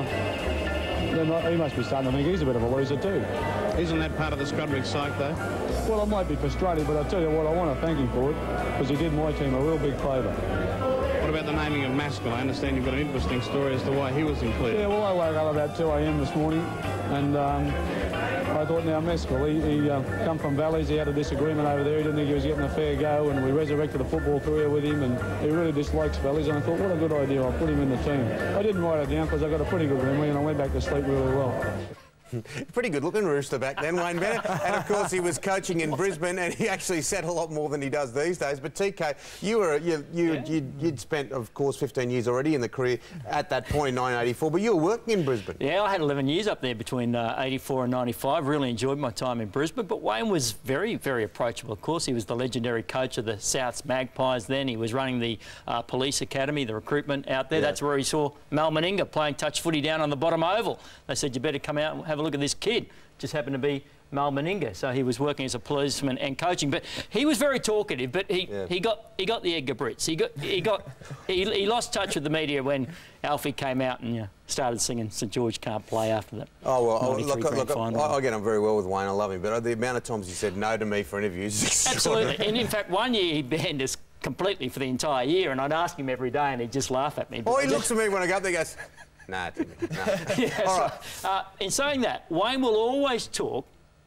then he must be starting to think he's a bit of a loser too. Isn't that part of the Scrudrick psyche, though? Well, I might be frustrated, but I tell you what, I want to thank him for it, because he did my team a real big favour. What about the naming of Maskell? I understand you've got an interesting story as to why he was included. Yeah, well, I woke up about two A M this morning, and um, I thought, now, Maskell, he, he uh, come from Valleys, he had a disagreement over there, he didn't think he was getting a fair go, and we resurrected a football career with him, and he really dislikes Valleys, and I thought, what a good idea, I'll put him in the team. I didn't write it down because I got a pretty good memory, and I went back to sleep really well. Pretty good-looking rooster back then, Wayne Bennett. And, of course, he was coaching in Brisbane, and he actually said a lot more than he does these days. But, T K, you were, you, you, yeah. you'd, you'd spent, of course, fifteen years already in the career at that point in nineteen eighty-four, but you were working in Brisbane. Yeah, I had eleven years up there between uh, eighty-four and ninety-five. Really enjoyed my time in Brisbane. But Wayne was very, very approachable. Of course, he was the legendary coach of the Souths Magpies then. He was running the uh, police academy, the recruitment out there. Yeah. That's where he saw Mal Meninga playing touch footy down on the bottom oval. They said, you better come out and have a look at this kid. Just happened to be Mal Meninga, so he was working as a policeman and coaching. But he was very talkative. But he, yeah. he got he got the Edgar Brits. He got he got he, he lost touch with the media when Alfie came out and you know, started singing St George Can't Play after that. Oh well, look, look, look I, I get on very well with Wayne. I love him, but the amount of times he said no to me for interviews is absolutely. And in fact, one year he banned us completely for the entire year, and I'd ask him every day, and he'd just laugh at me. Oh, he just... looks at me when I go up there, and goes, "Nah, Timmy, nah." Yeah, all right. So, uh, in saying that, Wayne will always talk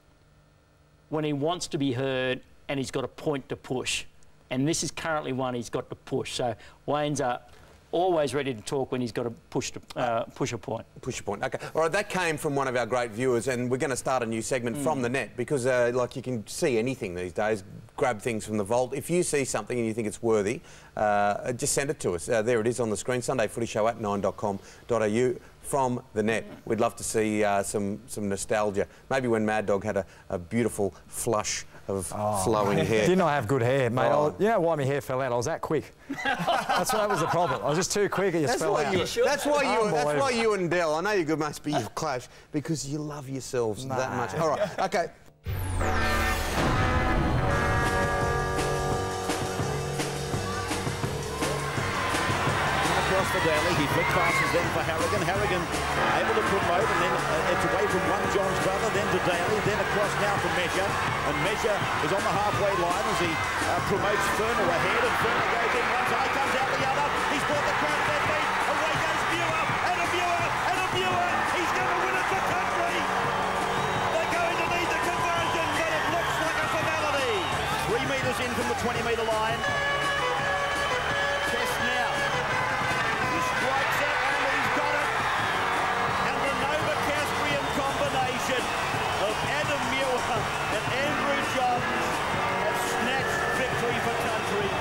when he wants to be heard and he's got a point to push. And this is currently one he's got to push. So Wayne's uh, always ready to talk when he's got to push, to, uh, push a point. Push a point, OK. All right, that came from one of our great viewers, and we're going to start a new segment mm. from the net because, uh, like, you can see anything these days, grab things from the vault. If you see something and you think it's worthy, uh, just send it to us. Uh, there it is on the screen, Sunday Footy Show at nine dot com dot a u. From the net. We'd love to see uh, some some nostalgia. Maybe when Mad Dog had a, a beautiful flush of oh, flowing mate. hair. Didn't I have good hair, mate? Oh. I, you know why my hair fell out? I was that quick. That's why that was the problem. I was just too quick. It just that's fell why out. You, you that's why you. That's why you and Dell. I know you're good mates, but you've clashed because you love yourselves nah. that much. All right. Okay. For Daly, he flick passes then for Harrigan. Harrigan able to promote, and then uh, it's away from one John's brother, then to Daly, then across now to Measure, and Measure is on the halfway line as he uh, promotes Furner ahead, and Furner goes in one side, comes out the other. He's brought the crowd to their feet. Away goes Muir, and a Muir, and a Muir. He's going to win it for country. They're going to need the conversion, but it looks like a formality. Three metres in from the twenty metre line. Test now. He strikes it, and he's got it. And the Nova Castrian combination of Adam Muir and Andrew Johns have snatched victory for country.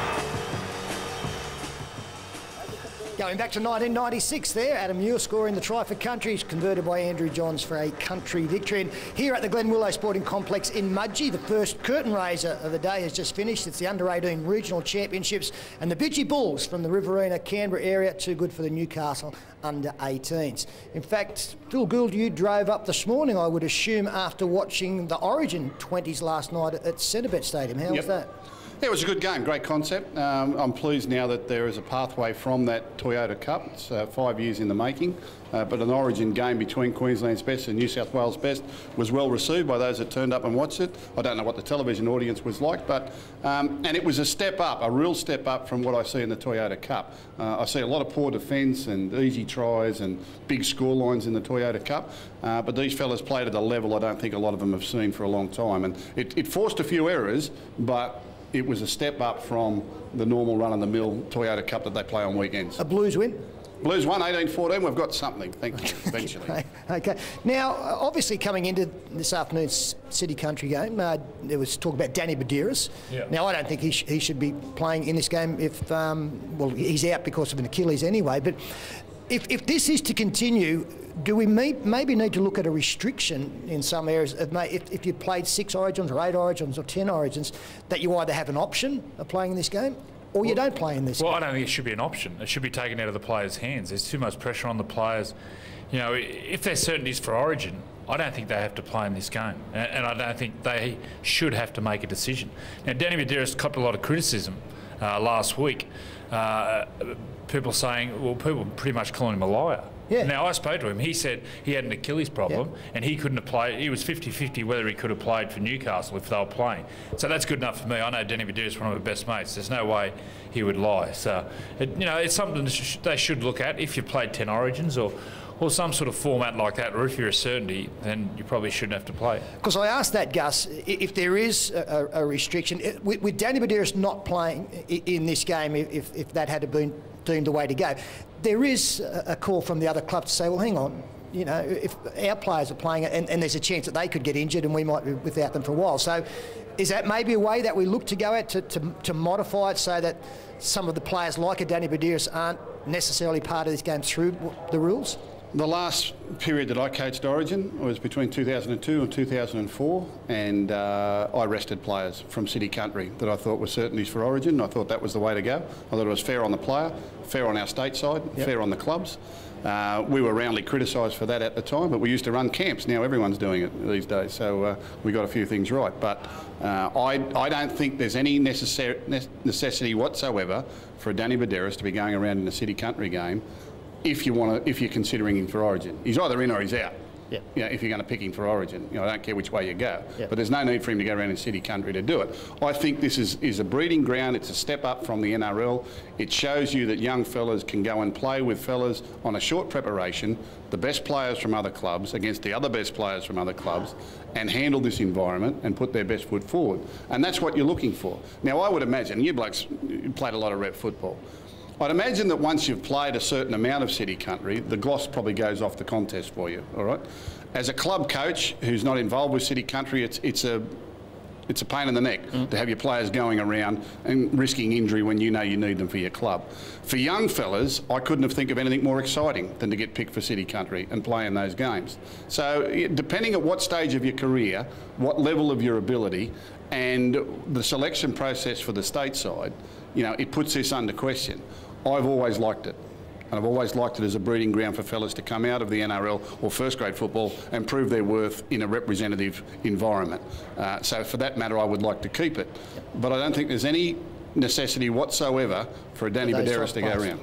Going back to nineteen ninety-six there, Adam Muir scoring the try for country, converted by Andrew Johns for a country victory. And here at the Glen Willow Sporting Complex in Mudgee, the first curtain raiser of the day has just finished. It's the under eighteen Regional Championships, and the Bidgie Bulls from the Riverina, Canberra area, too good for the Newcastle under eighteens. In fact, Phil Gould, you drove up this morning, I would assume, after watching the Origin twenties last night at Centrebet Stadium. How Yep. was that? Yeah, it was a good game, great concept. Um, I'm pleased now that there is a pathway from that Toyota Cup. It's uh, five years in the making, uh, but an Origin game between Queensland's best and New South Wales' best was well received by those that turned up and watched it. I don't know what the television audience was like, but um, and it was a step up, a real step up from what I see in the Toyota Cup. Uh, I see a lot of poor defence and easy tries and big score lines in the Toyota Cup, uh, but these fellas played at a level I don't think a lot of them have seen for a long time, and it, it forced a few errors, but it was a step up from the normal run-of-the-mill Toyota Cup that they play on weekends. A Blues win? Blues won eighteen fourteen. We've got something, thank you, eventually. Okay. Now, uh, obviously coming into this afternoon's City Country game, uh, there was talk about Danny Badiris. Yeah. Now, I don't think he, sh he should be playing in this game if, um, well, he's out because of an Achilles anyway, but if, if this is to continue, do we may, maybe need to look at a restriction in some areas of may, if, if you played six Origins or eight Origins or ten Origins, that you either have an option of playing in this game or you don't play in this Well, game? I don't think it should be an option. It should be taken out of the players' hands. There's too much pressure on the players. You know, if their certainty is for Origin, I don't think they have to play in this game, and, and I don't think they should have to make a decision. Now, Danny Badiris copped a lot of criticism uh, last week. Uh, people saying, well, people pretty much calling him a liar. Yeah. Now, I spoke to him. He said he had an Achilles problem, yeah, and he couldn't have played. He was fifty fifty whether he could have played for Newcastle if they were playing. So that's good enough for me. I know Danny Badiris is one of my best mates. There's no way he would lie. So, it, you know, it's something that sh they should look at if you played ten Origins or, or some sort of format like that, or if you're a certainty, then you probably shouldn't have to play. Because I asked that, Gus, if there is a, a restriction, with, with Danny Badiris not playing in this game, if, if that had been deemed the way to go, there is a call from the other club to say, well, hang on, you know, if our players are playing it and, and there's a chance that they could get injured and we might be without them for a while. So is that maybe a way that we look to go at to, to, to modify it so that some of the players like a Danny Badiris aren't necessarily part of this game through the rules? The last period that I coached Origin was between two thousand two and two thousand four, and uh, I rested players from City Country that I thought were certainties for Origin. I thought that was the way to go. I thought it was fair on the player, fair on our state side, yep, fair on the clubs. Uh, we were roundly criticised for that at the time, but we used to run camps. Now everyone's doing it these days, so uh, we got a few things right. But uh, I, I don't think there's any necessar necessity whatsoever for Danny Badiris to be going around in a City Country game if you want to, if you're considering him for Origin. He's either in or he's out. Yeah. You know, if you're going to pick him for Origin, you know, I don't care which way you go. Yeah. But there's no need for him to go around in City Country to do it. I think this is, is a breeding ground. It's a step up from the N R L. It shows you that young fellas can go and play with fellas on a short preparation, the best players from other clubs against the other best players from other clubs, and handle this environment and put their best foot forward. And that's what you're looking for. Now, I would imagine, you blokes played a lot of rep football. I'd imagine that once you've played a certain amount of City Country, the gloss probably goes off the contest for you, all right? As a club coach who's not involved with City Country, it's, it's, a, it's a pain in the neck mm. to have your players going around and risking injury when you know you need them for your club. For young fellas, I couldn't have think of anything more exciting than to get picked for City Country and play in those games. So depending at what stage of your career, what level of your ability, and the selection process for the state side, you know, it puts this under question. I've always liked it, and I've always liked it as a breeding ground for fellas to come out of the N R L or first grade football and prove their worth in a representative environment. Uh, so for that matter, I would like to keep it. But I don't think there's any necessity whatsoever for a Danny Badiris to go around.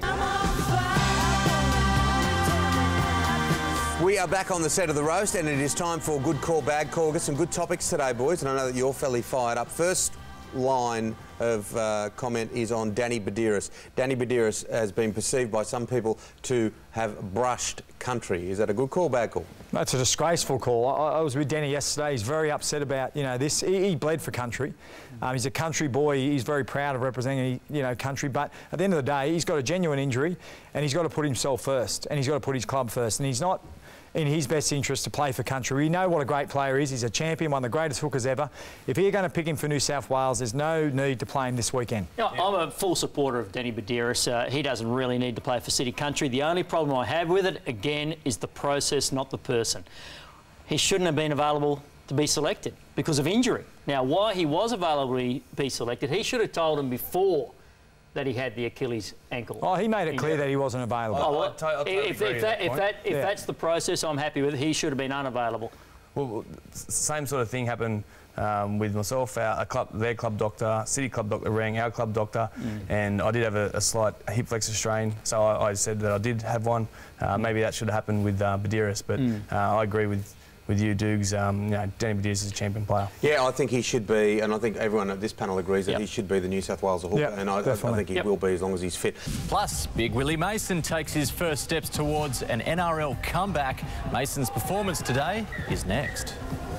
We are back on the set of The Roast, and it is time for good call, bad call. Get some good topics today, boys, and I know that you're fairly fired up. First, line of uh, comment is on Danny Buderus. Danny Buderus has been perceived by some people to have brushed country. Is that a good call, bad call? That's a disgraceful call. I, I was with Danny yesterday. He's very upset about, you know, this. He, he bled for country. Um, he's a country boy. He's very proud of representing, you know, country. But at the end of the day, he's got a genuine injury and he's got to put himself first and he's got to put his club first. And he's not in his best interest to play for country. We know what a great player is. He's a champion, one of the greatest hookers ever. If you're going to pick him for New South Wales, there's no need to play him this weekend. Yeah, I'm a full supporter of Danny Buderus. Uh, he doesn't really need to play for City Country. The only problem I have with it, again, is the process, not the person. He shouldn't have been available to be selected because of injury. Now, why he was available to be selected, he should have told him before that he had the Achilles ankle. Oh, he made it clear that he wasn't available. Oh, well, I'll t- I'll totally if, agree if, that, with if, that that, if Yeah. that's the process, I'm happy with it. He should have been unavailable. Well, same sort of thing happened um, with myself. Our a club, their club doctor, City club doctor rang our club doctor, mm. and I did have a, a slight hip flexor strain. So I, I said that I did have one. Uh, maybe that should have happened with uh, Buderus, but mm. uh, I agree with. With you, Dukes, um, you know, Danny Buderus is a champion player. Yeah, I think he should be, and I think everyone at this panel agrees that Yep. he should be the New South Wales hooker, Yep, and I, I think he Yep. will be as long as he's fit. Plus, Big Willie Mason takes his first steps towards an N R L comeback. Mason's performance today is next.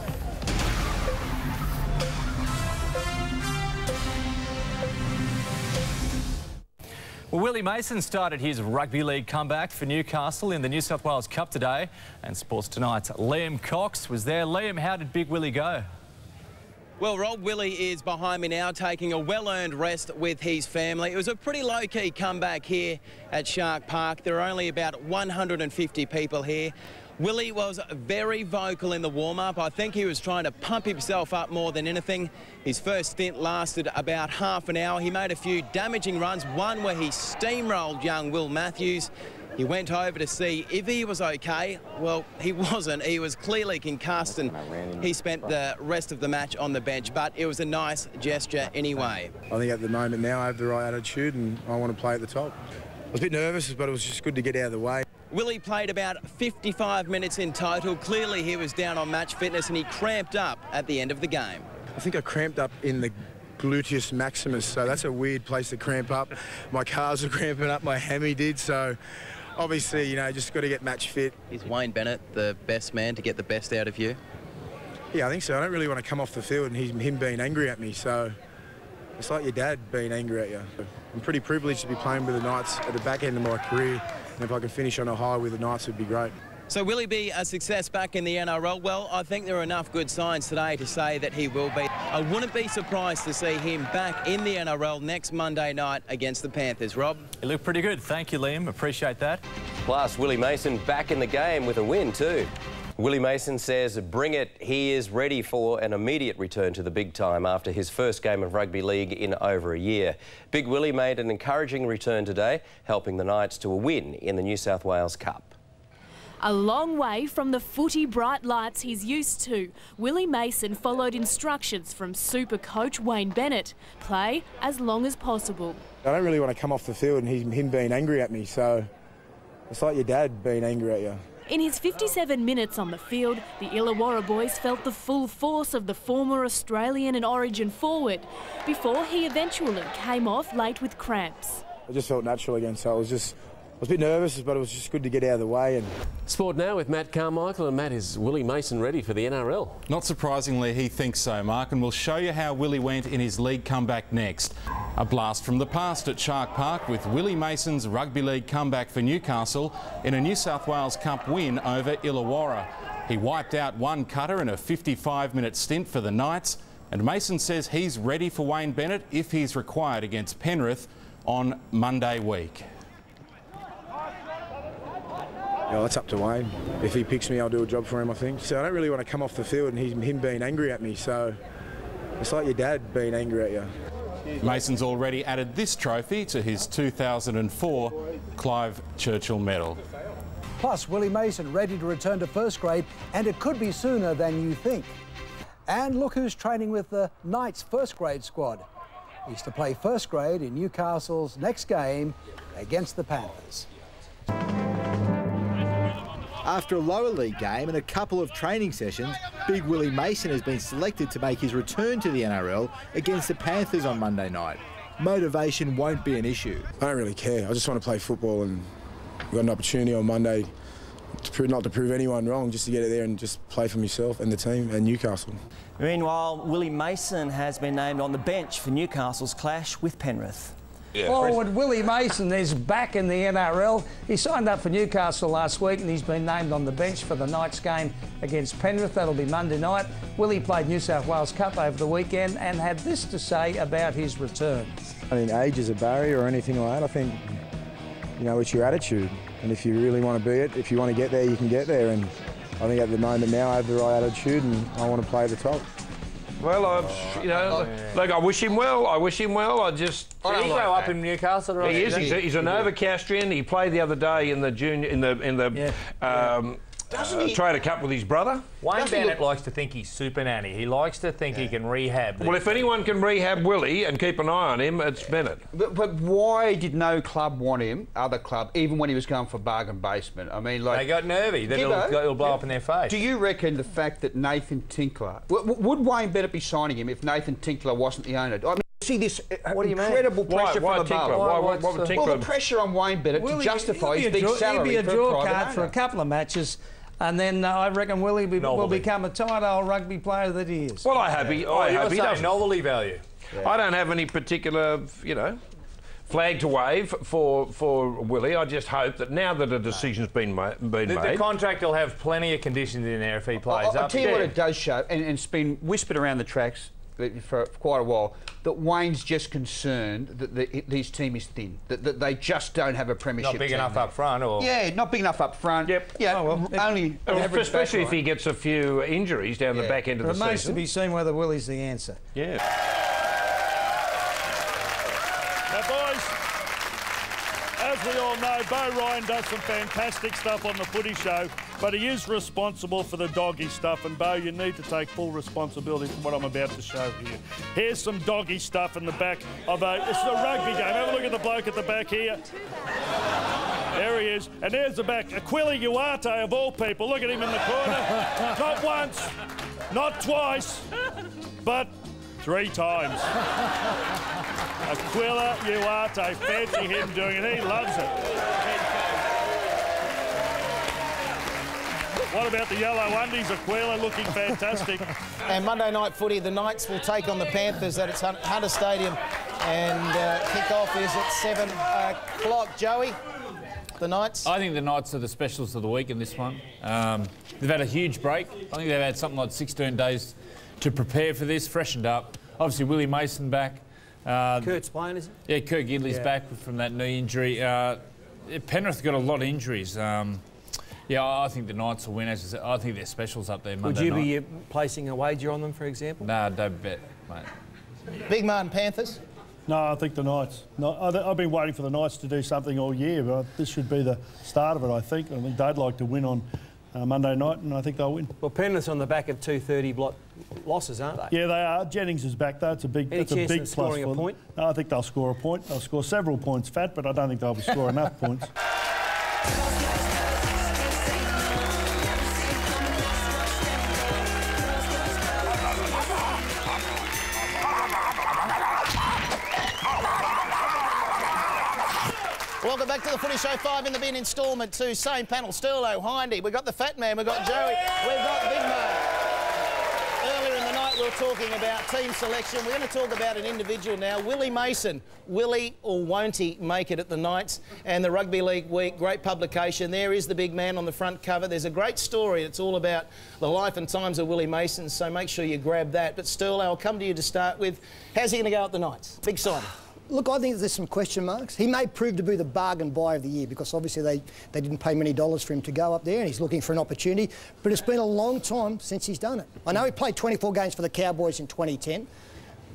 Well, Willie Mason started his rugby league comeback for Newcastle in the New South Wales Cup today. And Sports Tonight's Liam Cox was there. Liam, how did Big Willie go? Well, Rob, Willie is behind me now, taking a well-earned rest with his family. It was a pretty low-key comeback here at Shark Park. There are only about one hundred fifty people here. Willie was very vocal in the warm-up. I think he was trying to pump himself up more than anything. His first stint lasted about half an hour. He made a few damaging runs, one where he steamrolled young Will Matthews. He went over to see if he was okay. Well, he wasn't. He was clearly concussed, and he spent the rest of the match on the bench, but it was a nice gesture anyway. I think at the moment now I have the right attitude and I want to play at the top. I was a bit nervous, but it was just good to get out of the way. Willie played about fifty-five minutes in total. Clearly he was down on match fitness and he cramped up at the end of the game. I think I cramped up in the gluteus maximus, so that's a weird place to cramp up. My calves were cramping up, my hammy did, so obviously, you know, just got to get match fit. Is Wayne Bennett the best man to get the best out of you? Yeah, I think so. I don't really want to come off the field and he's, him being angry at me, so it's like your dad being angry at you. I'm pretty privileged to be playing with the Knights at the back end of my career, and if I can finish on a high with the Knights, it would be great. So will he be a success back in the N R L? Well, I think there are enough good signs today to say that he will be. I wouldn't be surprised to see him back in the N R L next Monday night against the Panthers. Rob? It looked pretty good. Thank you, Liam. Appreciate that. Plus, Willie Mason back in the game with a win too. Willie Mason says, bring it, he is ready for an immediate return to the big time after his first game of rugby league in over a year. Big Willie made an encouraging return today, helping the Knights to a win in the New South Wales Cup. A long way from the footy bright lights he's used to, Willie Mason followed instructions from super coach Wayne Bennett. Play as long as possible. I don't really want to come off the field and he's, him being angry at me, so it's like your dad being angry at you. In his fifty-seven minutes on the field, the Illawarra boys felt the full force of the former Australian and Origin forward before he eventually came off late with cramps. I just felt natural again, so I was just I was a bit nervous, but it was just good to get out of the way. And Sport now with Matt Carmichael. And Matt, is Willie Mason ready for the N R L? Not surprisingly, he thinks so, Mark, and we'll show you how Willie went in his league comeback next. A blast from the past at Shark Park with Willie Mason's rugby league comeback for Newcastle in a New South Wales Cup win over Illawarra. He wiped out one cutter in a fifty-five minute stint for the Knights, and Mason says he's ready for Wayne Bennett if he's required against Penrith on Monday week. Yeah, that's up to Wayne. If he picks me, I'll do a job for him, I think. So I don't really want to come off the field and he's, him being angry at me, so it's like your dad being angry at you. Mason's already added this trophy to his two thousand four Clive Churchill medal. Plus, Willie Mason ready to return to first grade, and it could be sooner than you think. And look who's training with the Knights first grade squad. He's to play first grade in Newcastle's next game against the Panthers. After a lower league game and a couple of training sessions, Big Willie Mason has been selected to make his return to the N R L against the Panthers on Monday night. Motivation won't be an issue. I don't really care. I just want to play football, and I've got an opportunity on Monday, to prove, not to prove anyone wrong, just to get it there and just play for myself and the team and Newcastle. Meanwhile, Willie Mason has been named on the bench for Newcastle's clash with Penrith. Yeah. Forward Willie Mason is back in the N R L. He signed up for Newcastle last week and he's been named on the bench for the Knights game against Penrith. That'll be Monday night. Willie played New South Wales Cup over the weekend and had this to say about his return. I think age is a barrier or anything like that. I think, you know, it's your attitude. And if you really want to be it, if you want to get there, you can get there. And I think at the moment now I have the right attitude and I want to play at the top. Well, I've, you know, look, I wish him well. I wish him well. I just. Did he grow up in Newcastle? Right? He is. He's, a, he's a Novocastrian. He played the other day in the junior, in the in the yeah. um, Doesn't uh, he? Trader Cup with his brother. Wayne Doesn't Bennett look... likes to think he's super nanny. He likes to think yeah. he can rehab. Well, if anyone can rehab Willie and keep an eye on him, it's Bennett. But, but why did no club want him, other club, even when he was going for bargain basement? I mean, like... They got nervy. That it'll, it'll blow yeah. up in their face. Do you reckon the fact that Nathan Tinkler... Would Wayne Bennett be signing him if Nathan Tinkler wasn't the owner? I mean, see this what do you incredible mean? pressure why, why from above. Why, why, why, why, why, well, the pressure on Wayne Bennett Willie, to justify his big draw, salary he'll be a for draw a card owner. for a couple of matches. And then uh, I reckon Willie be, will become a tight old rugby player that he is. Well, I hope he, oh, I hope he does. Novelty value. Yeah. I don't have any particular, you know, flag to wave for for Willie. I just hope that now that a decision's been, ma been the, made... The contract will have plenty of conditions in there if he plays I'll, I'll up. tell you yeah. what it does show, and, and it's been whispered around the tracks for, for quite a while, that Wayne's just concerned that the, his team is thin, that, that they just don't have a premiership Not big team enough there. up front, or... Yeah, not big enough up front. Yep. Yeah, oh, well. only... Especially if he gets a few injuries down yeah. the back end of it the season. It remains to be seen whether Willie's the answer. Yeah. Now, boys, as we all know, Bo Ryan does some fantastic stuff on the footy show, but he is responsible for the doggy stuff, and Bo, you need to take full responsibility for what I'm about to show here. Here's some doggy stuff in the back of a... It's a rugby game. Have a look at the bloke at the back here. There he is. And there's the back. Aquila Uate, of all people. Look at him in the corner. Not once, not twice, but three times. Aquila Uate, fancy him doing it. He loves it. What about the yellow undies? Aquila looking fantastic. And Monday night footy, the Knights will take on the Panthers at its Hunter Stadium, and uh, kick-off is at seven o'clock. Joey, the Knights? I think the Knights are the specialists of the week in this one. Um, they've had a huge break. I think they've had something like sixteen days to prepare for this, freshened up. Obviously, Willie Mason back. Uh, Kurt's playing, is he? Yeah, Kurt Gidley's yeah. back from that knee injury. Uh, Penrith got a lot of injuries. Um, yeah, I think the Knights will win. As I, said, I think they're specials up there Monday Would you night. be uh, placing a wager on them, for example? No, don't bet, mate. Big man, Panthers? No, I think the Knights. No, I've been waiting for the Knights to do something all year, but this should be the start of it, I think. I think they'd like to win on uh, Monday night, and I think they'll win. Well, Penrith's on the back of two thirty block losses, aren't they? Yeah, they are. Jennings is back, though. It's a big, Any it's a chance big of plus scoring for a them. point? No, I think they'll score a point. They'll score several points, Fat, but I don't think they'll score enough points. Welcome back to the Footy Show five in the bin instalment two. Same panel, Sterlo, Hindy. We've got the Fat Man, we've got Joey, we've got Big Man. Earlier in the night we were talking about team selection. We're going to talk about an individual now, Willie Mason. Willie or won't he make it at the Knights? And the Rugby League Week, great publication. There is the big man on the front cover. There's a great story. It's all about the life and times of Willie Mason, so make sure you grab that. But Sterlo, I'll come to you to start with. How's he going to go at the Knights? Big signing. Look, I think there's some question marks. He may prove to be the bargain buy of the year because obviously they, they didn't pay many dollars for him to go up there and he's looking for an opportunity. But it's been a long time since he's done it. I know he played twenty-four games for the Cowboys in twenty ten,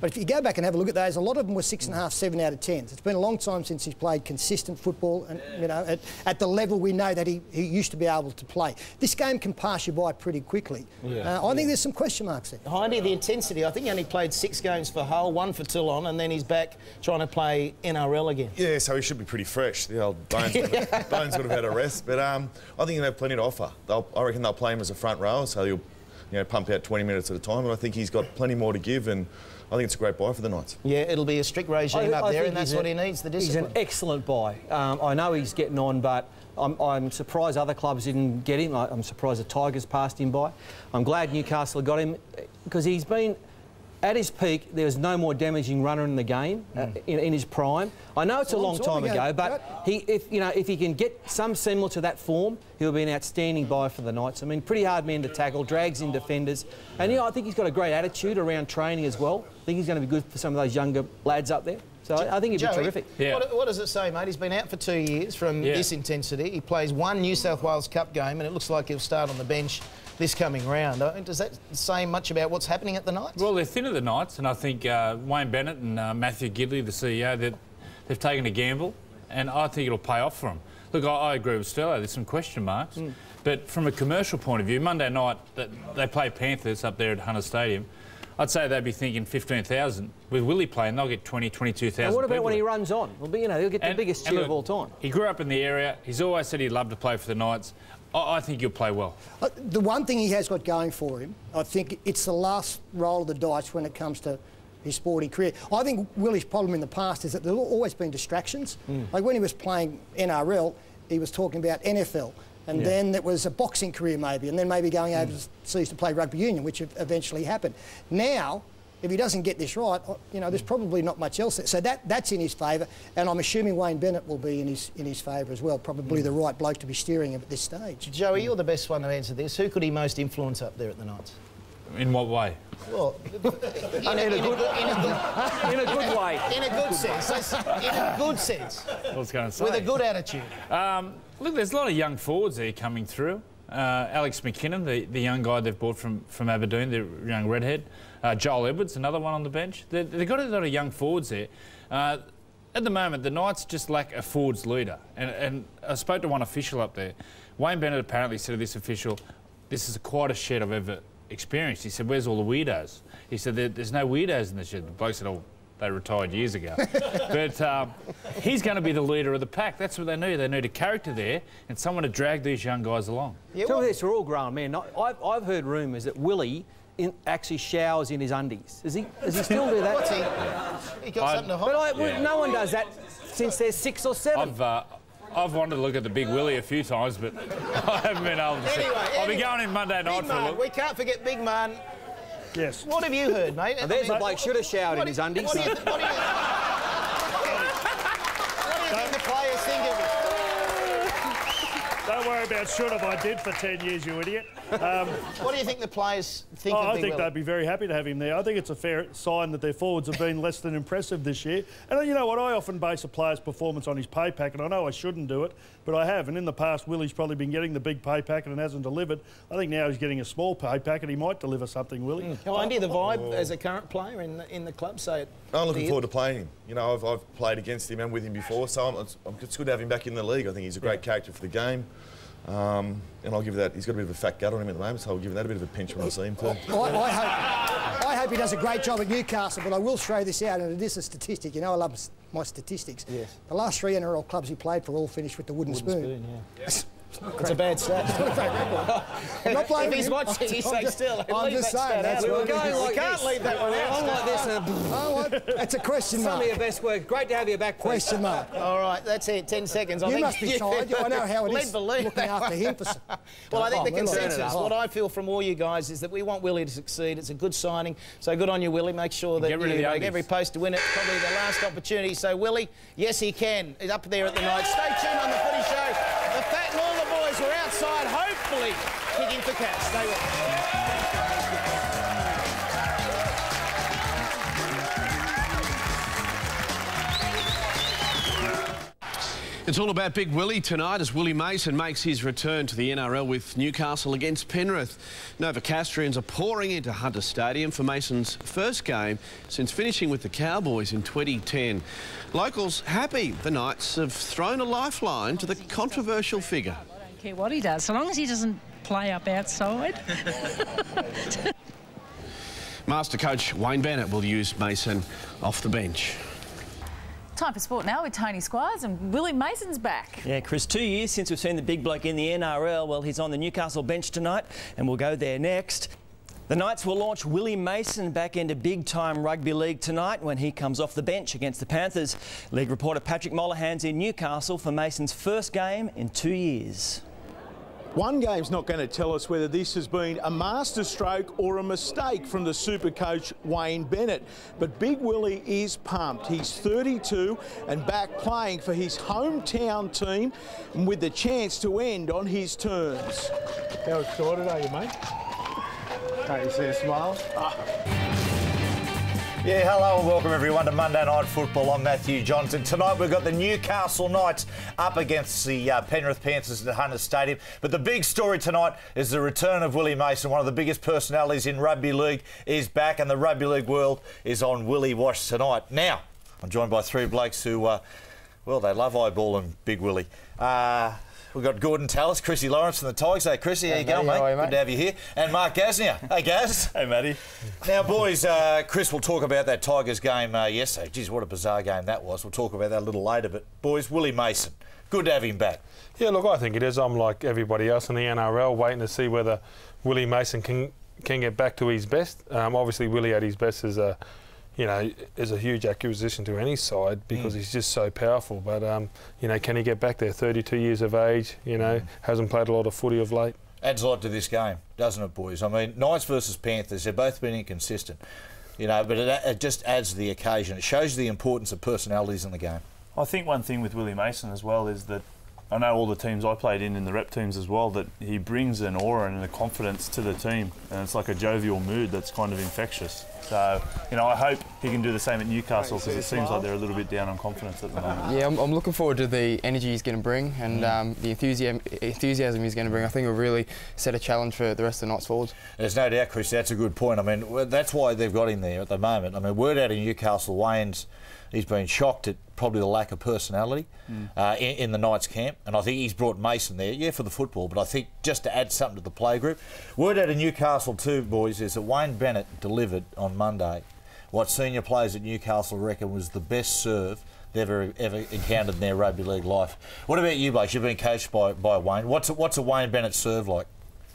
But if you go back and have a look at those, a lot of them were six and a half, seven out of tens. It's been a long time since he's played consistent football, and you know, at, at the level we know that he, he used to be able to play. This game can pass you by pretty quickly. Yeah. Uh, I think there's some question marks there. Hindy, the intensity. I think he only played six games for Hull, one for Toulon, and then he's back trying to play N R L again. Yeah, so he should be pretty fresh. The old Bones, would, have, Bones would have had a rest, but um, I think he'll have plenty to offer. They'll, I reckon they'll play him as a front rower, so he'll, you know, pump out twenty minutes at a time, and I think he's got plenty more to give, and I think it's a great buy for the Knights. Yeah, it'll be a strict regime I, up I there, and that's a, what he needs, the discipline. He's an excellent buy. Um, I know he's getting on, but I'm, I'm surprised other clubs didn't get him. I'm surprised the Tigers passed him by. I'm glad Newcastle got him, because he's been... At his peak, there was no more damaging runner in the game mm. uh, in, in his prime. I know it's, it's a long, long time ago, ago but he, if you know, if he can get some semblance of that form, he'll be an outstanding buy for the Knights. I mean, pretty hard man to tackle, drags in defenders, and you know, I think he's got a great attitude around training as well. I think he's going to be good for some of those younger lads up there. So I, I think he'd Joey, be terrific. Yeah. What, what does it say, mate? He's been out for two years from yeah. this intensity. He plays one New South Wales Cup game, and it looks like he'll start on the bench this coming round. Does that say much about what's happening at the Knights? Well, they're thin at the Knights, and I think uh, Wayne Bennett and uh, Matthew Gidley, the C E O, they've taken a gamble, and I think it'll pay off for them. Look, I, I agree with Stella. There's some question marks, mm. but from a commercial point of view, Monday night they play Panthers up there at Hunter Stadium. I'd say they'd be thinking fifteen thousand. With Willie playing, they'll get twenty, twenty-two thousand. And what about people. when he runs on? Well, you know, he'll get and, the biggest cheer of all time. He grew up in the area. He's always said he'd love to play for the Knights. I think he'll play well. Uh, the one thing he has got going for him, I think it's the last roll of the dice when it comes to his sporting career. I think Willie's problem in the past is that there's always been distractions. Mm. Like when he was playing N R L, he was talking about N F L, and yeah. then it was a boxing career maybe, and then maybe going mm. overseas to play rugby union, which eventually happened. Now, if he doesn't get this right, you know, there's probably not much else there. So that, that's in his favour, and I'm assuming Wayne Bennett will be in his in his favour as well. Probably mm. the right bloke to be steering him at this stage. Joey, you're the best one to answer this. Who could he most influence up there at the Knights? In what way? Well, in a, in a, good, in a good, in a good way. In a good sense. That's, in a good sense. I was going to say. With a good attitude. Um, look, there's a lot of young forwards there coming through. Uh, Alex McKinnon, the, the young guy they've bought from, from Aberdeen, the young redhead. Uh, Joel Edwards, another one on the bench. They, they've got a lot of young forwards there. Uh, at the moment, the Knights just lack a forwards leader. And, and I spoke to one official up there. Wayne Bennett apparently said to this official, this is the quietest shed I've ever experienced. He said, where's all the weirdos? He said, there, there's no weirdos in the shed. The bloke said, oh, they retired years ago. But um, he's going to be the leader of the pack. That's what they need. They need a character there and someone to drag these young guys along. Yeah, Tell me this, we're all grown men. I've, I've heard rumours that Willie in, actually showers in his undies. Does he, does he still do that? What's he? He got I, something to hide. But I, yeah. no one does that since they're six or seven. I've, uh, I've wanted to look at the Big Willie a few times, but I haven't been able to see. Anyway, I'll anyway, be going in Monday night Big for a Man, look. We can't forget Big Man. Yes. What have you heard, mate? Well, there's I mean, a bloke should have showered in his undies. What do you, what do you, what do you think the players think of it? Don't worry about should have, I did for ten years, you idiot. Um, what do you think the players think oh, of I Big think Willie? they'd be very happy to have him there. I think it's a fair sign that their forwards have been less than impressive this year. And you know what? I often base a player's performance on his pay packet. I know I shouldn't do it, but I have. And in the past, Willie's probably been getting the big pay packet and hasn't delivered. I think now he's getting a small pay packet. He might deliver something, Willie. Mm. How Andy, the vibe oh. as a current player in the, in the club, say it. I'm looking forward to playing him. You know, I've, I've played against him and with him before, so I'm, it's, it's good to have him back in the league. I think he's a great yeah. character for the game. Um, and I'll give that, he's got a bit of a fat gut on him at the moment, so I'll give that a bit of a pinch when I see him too. I, I, hope, I hope he does a great job at Newcastle, but I will throw this out, and it is a statistic. You know I love my statistics. Yes. The last three N R L clubs he played for all finished with the wooden, wooden spoon. spoon yeah. It's, it's a bad stat. It's not a great record. I'm not playing if he's him. watching, he's saying still. I'm leave just that saying. That's out. what Going like can't this. leave that one out. I'm like this. Uh, oh, that's a question mark. Some of your best work. Great to have you back. Question mark. All right, that's it. Ten seconds. I you think must be tired. I know how it is looking after him. For some... Well, I think oh, the well, consensus, what I feel from all you guys, is that we want Willie to succeed. It's a good signing. So good on you, Willie. Make sure that you make every post to win it. Probably the last opportunity. So, Willie, yes, he can. He's up there at the night. Stay tuned on the Footy Show. The Fat and all the boys were outside, hopefully kicking for catch. Stay with us. It's all about Big Willie tonight as Willie Mason makes his return to the N R L with Newcastle against Penrith. Novocastrians are pouring into Hunter Stadium for Mason's first game since finishing with the Cowboys in twenty ten. Locals happy the Knights have thrown a lifeline to the controversial figure. I don't care what he does, so long as he doesn't play up outside. Master coach Wayne Bennett will use Mason off the bench. Time for sport now with Tony Squires, and Willie Mason's back. Yeah, Chris, two years since we've seen the big bloke in the N R L. Well, he's on the Newcastle bench tonight, and we'll go there next. The Knights will launch Willie Mason back into big-time rugby league tonight when he comes off the bench against the Panthers. League reporter Patrick Molahan's in Newcastle for Mason's first game in two years. One game's not going to tell us whether this has been a masterstroke or a mistake from the super coach Wayne Bennett. But Big Willie is pumped. He's thirty-two and back playing for his hometown team and with the chance to end on his terms. How excited are you, mate? Can't you see a smile? Ah. Yeah, hello and welcome everyone to Monday Night Football. I'm Matthew Johnson. Tonight we've got the Newcastle Knights up against the uh, Penrith Panthers at Hunter Stadium. But the big story tonight is the return of Willie Mason. One of the biggest personalities in rugby league is back, and the rugby league world is on Willie Wash tonight. Now, I'm joined by three blokes who, uh, well, they love eyeballing Big Willie. Uh, We've got Gordon Tallis, Chrissy Lawrence from the Tigers. Hey, Chrissy, how hey, you going, mate? How are you, mate? Good to have you here. And Mark Gasnier. Hey, Gaz. Hey, Matty. Now, boys, uh, Chris will talk about that Tigers game uh, yesterday. Geez, what a bizarre game that was. We'll talk about that a little later. But, boys, Willie Mason, good to have him back. Yeah, look, I think it is. I'm like everybody else in the N R L waiting to see whether Willie Mason can can get back to his best. Um, obviously, Willie at his best is a... you know, is a huge acquisition to any side because mm. he's just so powerful. But, um, you know, can he get back there? thirty-two years of age, you know, mm. hasn't played a lot of footy of late. Adds a lot to this game, doesn't it, boys? I mean, Knights versus Panthers, they've both been inconsistent, you know, but it, it just adds to the occasion. It shows the importance of personalities in the game. I think one thing with Willie Mason as well is that I know all the teams I played in, in the rep teams as well, that he brings an aura and a confidence to the team, and it's like a jovial mood that's kind of infectious. So, you know, I hope he can do the same at Newcastle because it seems like they're a little bit down on confidence at the moment. Yeah, I'm, I'm looking forward to the energy he's going to bring and mm. um, the enthusiasm, enthusiasm he's going to bring. I think will really set a challenge for the rest of the Knights forwards. There's no doubt, Chris, that's a good point. I mean, that's why they've got him there at the moment. I mean, word out of Newcastle, Wayne's, he's been shocked at probably the lack of personality mm. uh, in, in the Knights camp, and I think he's brought Mason there, yeah, for the football, but I think just to add something to the play group. Word out of Newcastle too, boys, is that Wayne Bennett delivered on Monday what senior players at Newcastle reckon was the best serve they've ever, ever encountered in their rugby league life. What about you, blokes? You've been coached by, by Wayne. What's a, what's a Wayne Bennett serve like?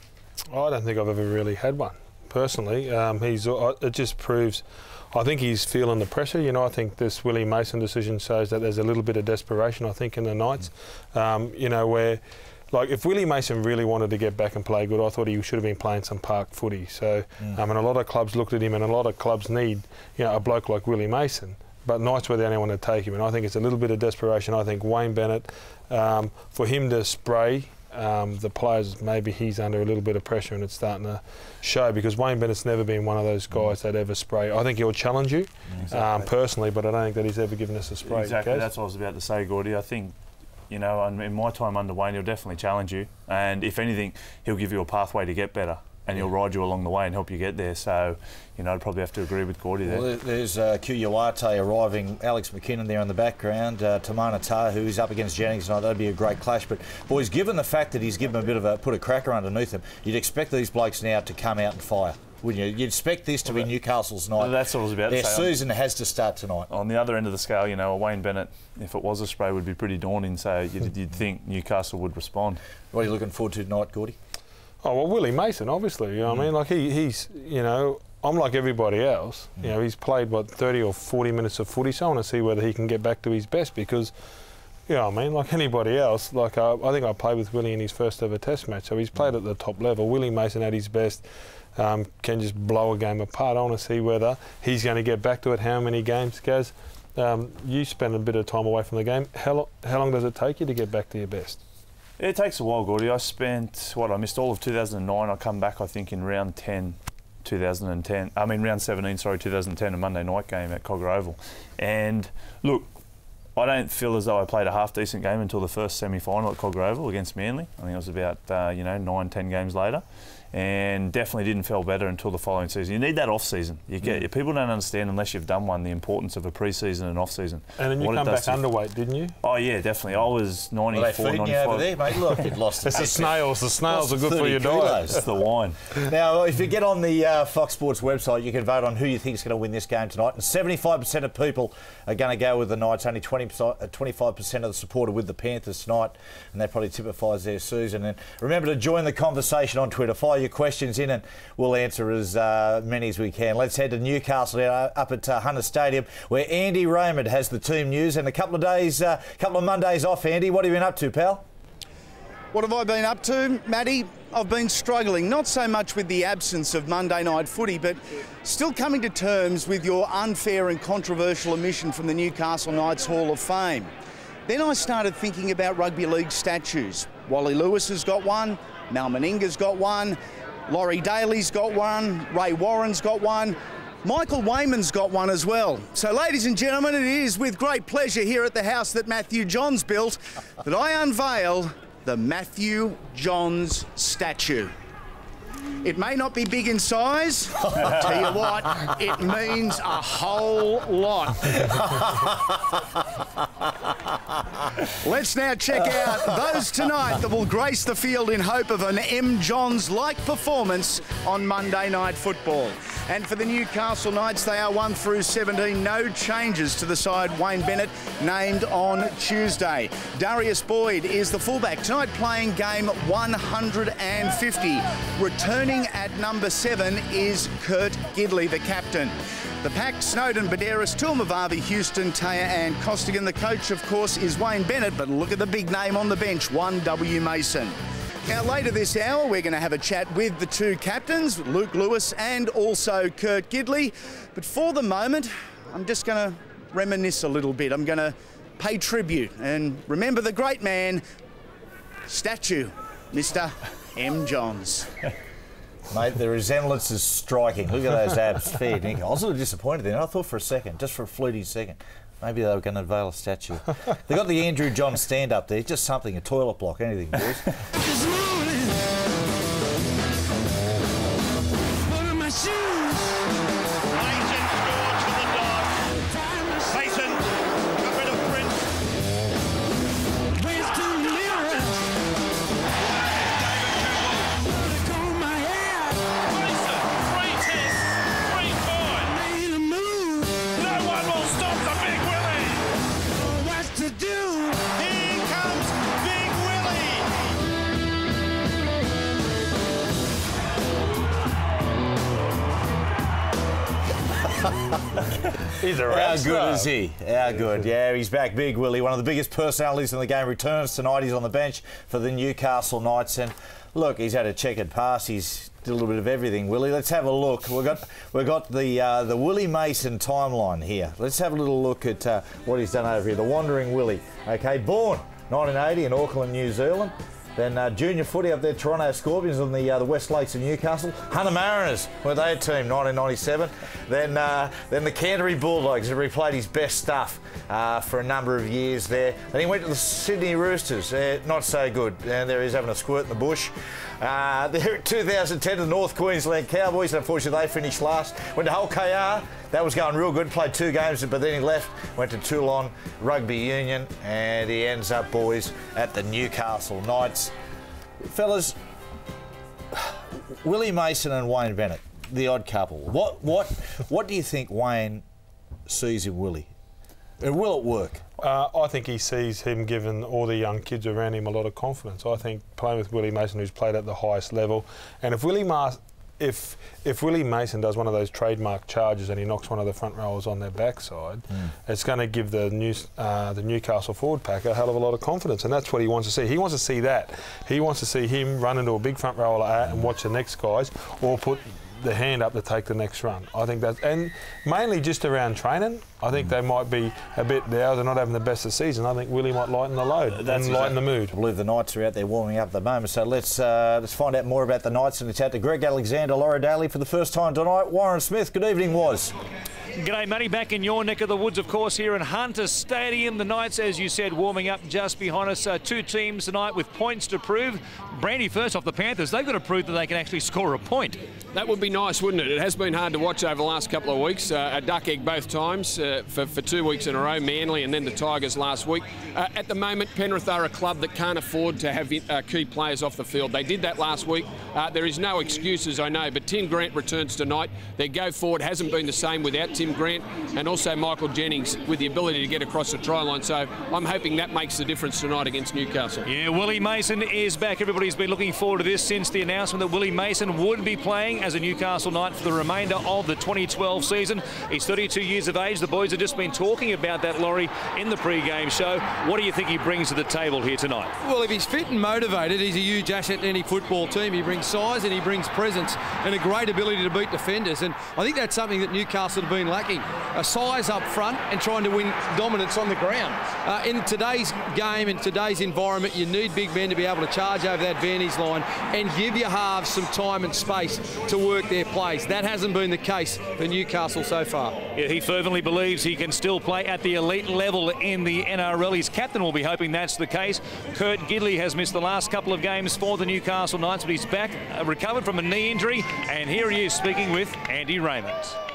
I don't think I've ever really had one, personally. Um, he's it just proves... I think he's feeling the pressure. You know, I think this Willie Mason decision shows that there's a little bit of desperation, I think, in the Knights. Um, you know, where, like, if Willie Mason really wanted to get back and play good, I thought he should have been playing some park footy. So, mm. um, and a lot of clubs looked at him, and a lot of clubs need, you know, a bloke like Willie Mason. But Knights were the only one to take him, and I think it's a little bit of desperation. I think Wayne Bennett, um, for him to spray Um, the players, maybe he's under a little bit of pressure and it's starting to show because Wayne Bennett's never been one of those guys that ever spray. I think he'll challenge you exactly. um, personally, but I don't think that he's ever given us a spray. Exactly, Kaz? That's what I was about to say, Gordy. I think, you know, in my time under Wayne, he'll definitely challenge you, and if anything, he'll give you a pathway to get better. And he'll ride you along the way and help you get there. So, you know, I'd probably have to agree with Gordy there. Well, there's uh, Kuyawate arriving, Alex McKinnon there in the background, uh, Tamana Tahu, who's up against Jennings tonight. That'd be a great clash. But, boys, given the fact that he's given a bit of a, put a cracker underneath him, you'd expect these blokes now to come out and fire, wouldn't you? You'd expect this to well, be Newcastle's night. Well, that's what I was about Their to say. Their season has to start tonight. On the other end of the scale, you know, a Wayne Bennett, if it was a spray, would be pretty daunting. So you'd, you'd think Newcastle would respond. What are you looking forward to tonight, Gordy? Oh, well, Willie Mason, obviously, you know what mm. I mean? Like, he, he's, you know, I'm like everybody else. Mm. You know, he's played, what, thirty or forty minutes of footy, so I want to see whether he can get back to his best because, you know what I mean, like anybody else, like, uh, I think I played with Willie in his first ever test match, so he's played mm. at the top level. Willie Mason at his best um, can just blow a game apart. I want to see whether he's going to get back to it, how many games, Gaz. Um, you spend a bit of time away from the game. How, lo how long does it take you to get back to your best? It takes a while, Gordy. I spent, what, I missed all of two thousand nine. I come back, I think, in round ten, two thousand ten. I mean, round seventeen, sorry, two thousand ten, a Monday night game at Cogger Oval. And, look, I don't feel as though I played a half-decent game until the first semi-final at Cogra Oval against Manly. I think it was about, uh, you know, nine, ten games later. And definitely didn't feel better until the following season. You need that off-season. You get mm. People don't understand, unless you've done one, the importance of a pre-season and off-season. And then you what come back underweight, didn't you? Oh, yeah, definitely. I was ninety-four, well, they ninety-five. You over there, mate. Look, it lost. It's the snails. The snails are good for your diet. It's the wine. Now, if you get on the uh, Fox Sports website, you can vote on who you think is going to win this game tonight. And seventy-five percent of people are going to go with the Knights. Only twenty-five percent of the support are with the Panthers tonight. And that probably typifies their season. And remember to join the conversation on Twitter. Fire your questions in and we'll answer as uh, many as we can. Let's head to Newcastle uh, up at uh, Hunter Stadium, where Andy Raymond has the team news and a couple of days, a uh, couple of Mondays off. Andy, what have you been up to, pal? What have I been up to, Matty? I've been struggling, not so much with the absence of Monday night footy, but still coming to terms with your unfair and controversial omission from the Newcastle Knights Hall of Fame. Then I started thinking about rugby league statues. Wally Lewis has got one, Mal Meninga's got one, Laurie Daly's got one, Ray Warren's got one, Michael Wayman's got one as well. So, ladies and gentlemen, it is with great pleasure here at the house that Matthew Johns built that I unveil the Matthew Johns statue. It may not be big in size, I'll tell you what, it means a whole lot. Let's now check out those tonight that will grace the field in hope of an M. Johns-like performance on Monday Night Football. And for the Newcastle Knights, they are one through seventeen. No changes to the side. Wayne Bennett named on Tuesday. Darius Boyd is the fullback tonight, playing game one hundred fifty. Returning at number seven is Kurt Gidley, the captain. The pack, Snowden, Baderis, Tulmavavi, Houston, Taya and Costigan. The coach, of course, is Wayne Bennett, but look at the big name on the bench, one W Mason. Now, later this hour, we're going to have a chat with the two captains, Luke Lewis and also Kurt Gidley. But for the moment, I'm just going to reminisce a little bit. I'm going to pay tribute and remember the great man, statue, Mister M. Johns. Mate, the resemblance is striking. Look at those abs. Fair dinkum. I was a little disappointed then. I thought for a second, just for a fleeting second, maybe they were going to unveil a statue. They got the Andrew Johns stand up there. Just something, a toilet block, anything, boys. He's a How good is he? How good. Yeah, he's back. Big Willie, one of the biggest personalities in the game, returns tonight. He's on the bench for the Newcastle Knights. And look, he's had a checkered past. He's did a little bit of everything, Willie. Let's have a look. We've got we've got the uh, the Willie Mason timeline here. Let's have a little look at uh, what he's done over here. The Wandering Willie. Okay, born nineteen eighty in Auckland, New Zealand. Then uh, junior footy up there, Toronto Scorpions on the uh, the West Lakes of Newcastle. Hunter Mariners were their team, nineteen ninety-seven. Then uh, then the Canterbury Bulldogs, where he played his best stuff uh, for a number of years there. Then he went to the Sydney Roosters, uh, not so good. And there he's having a squirt in the bush. Uh, there in two thousand ten to the North Queensland Cowboys. Unfortunately, they finished last. Went to Hull K R. That was going real good. Played two games, but then he left. Went to Toulon Rugby Union, and he ends up, boys, at the Newcastle Knights. Fellas, Willie Mason and Wayne Bennett, the odd couple. What what what do you think Wayne sees in Willie? And will it work? Uh, I think he sees him giving all the young kids around him a lot of confidence. I think playing with Willie Mason, who's played at the highest level, and if Willie Mas if if Willie Mason does one of those trademark charges and he knocks one of the front rowers on their backside, mm. it's going to give the new uh, the Newcastle forward pack a hell of a lot of confidence, and that's what he wants to see. He wants to see that. He wants to see him run into a big front rower like that and watch the next guys, or put the hand up to take the next run. I think that's, and mainly just around training. I think mm. they might be a bit there. They're not having the best of the season. I think Willie might lighten the load uh, and lighten the mood. I believe the Knights are out there warming up at the moment. So let's uh, let's find out more about the Knights, and it's out to Greg Alexander, Laura Daly for the first time tonight. Warren Smith, good evening, was. G'day, Matty. Back in your neck of the woods, of course, here in Hunter Stadium. The Knights, as you said, warming up just behind us. Uh, two teams tonight with points to prove. Brandy, first off, the Panthers, they've got to prove that they can actually score a point. That would be nice, wouldn't it? It has been hard to watch over the last couple of weeks. Uh, a duck egg both times uh, for, for two weeks in a row, Manly and then the Tigers last week. Uh, at the moment, Penrith are a club that can't afford to have uh, key players off the field. They did that last week. Uh, there is no excuses, I know, but Tim Grant returns tonight. Their go forward hasn't been the same without Tim Grant, and also Michael Jennings with the ability to get across the try line. So I'm hoping that makes the difference tonight against Newcastle. Yeah, Willie Mason is back. Everybody's been looking forward to this since the announcement that Willie Mason would be playing as a Newcastle Knight for the remainder of the twenty twelve season. He's thirty-two years of age. The boys have just been talking about that, Laurie, in the pre-game show. What do you think he brings to the table here tonight? Well, if he's fit and motivated, he's a huge asset to any football team. He brings size and he brings presence and a great ability to beat defenders. And I think that's something that Newcastle have been lacking. A size up front and trying to win dominance on the ground. Uh, in today's game, in today's environment, you need big men to be able to charge over that vantage line and give your halves some time and space to work their plays. That hasn't been the case for Newcastle so far. Yeah, he fervently believes he can still play at the elite level in the N R L. His captain will be hoping that's the case. Kurt Gidley has missed the last couple of games for the Newcastle Knights, but he's back, uh, recovered from a knee injury, and here he is speaking with Andy Raymond.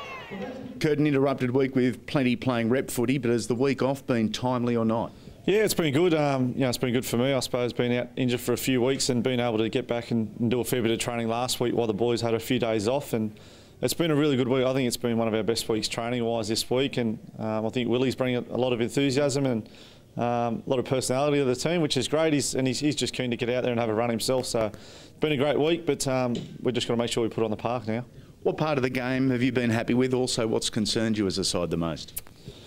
Kurt, an interrupted week with plenty playing rep footy, but has the week off been timely or not? Yeah, it's been good. Um, you know, it's been good for me, I suppose, being out injured for a few weeks and being able to get back and, and do a fair bit of training last week while the boys had a few days off. And it's been a really good week. I think it's been one of our best weeks training-wise this week. And um, I think Willie's bringing a lot of enthusiasm and um, a lot of personality to the team, which is great. He's, and he's, he's just keen to get out there and have a run himself. So it's been a great week, but um, we've just got to make sure we put it on the park now. What part of the game have you been happy with? Also, what's concerned you as a side the most?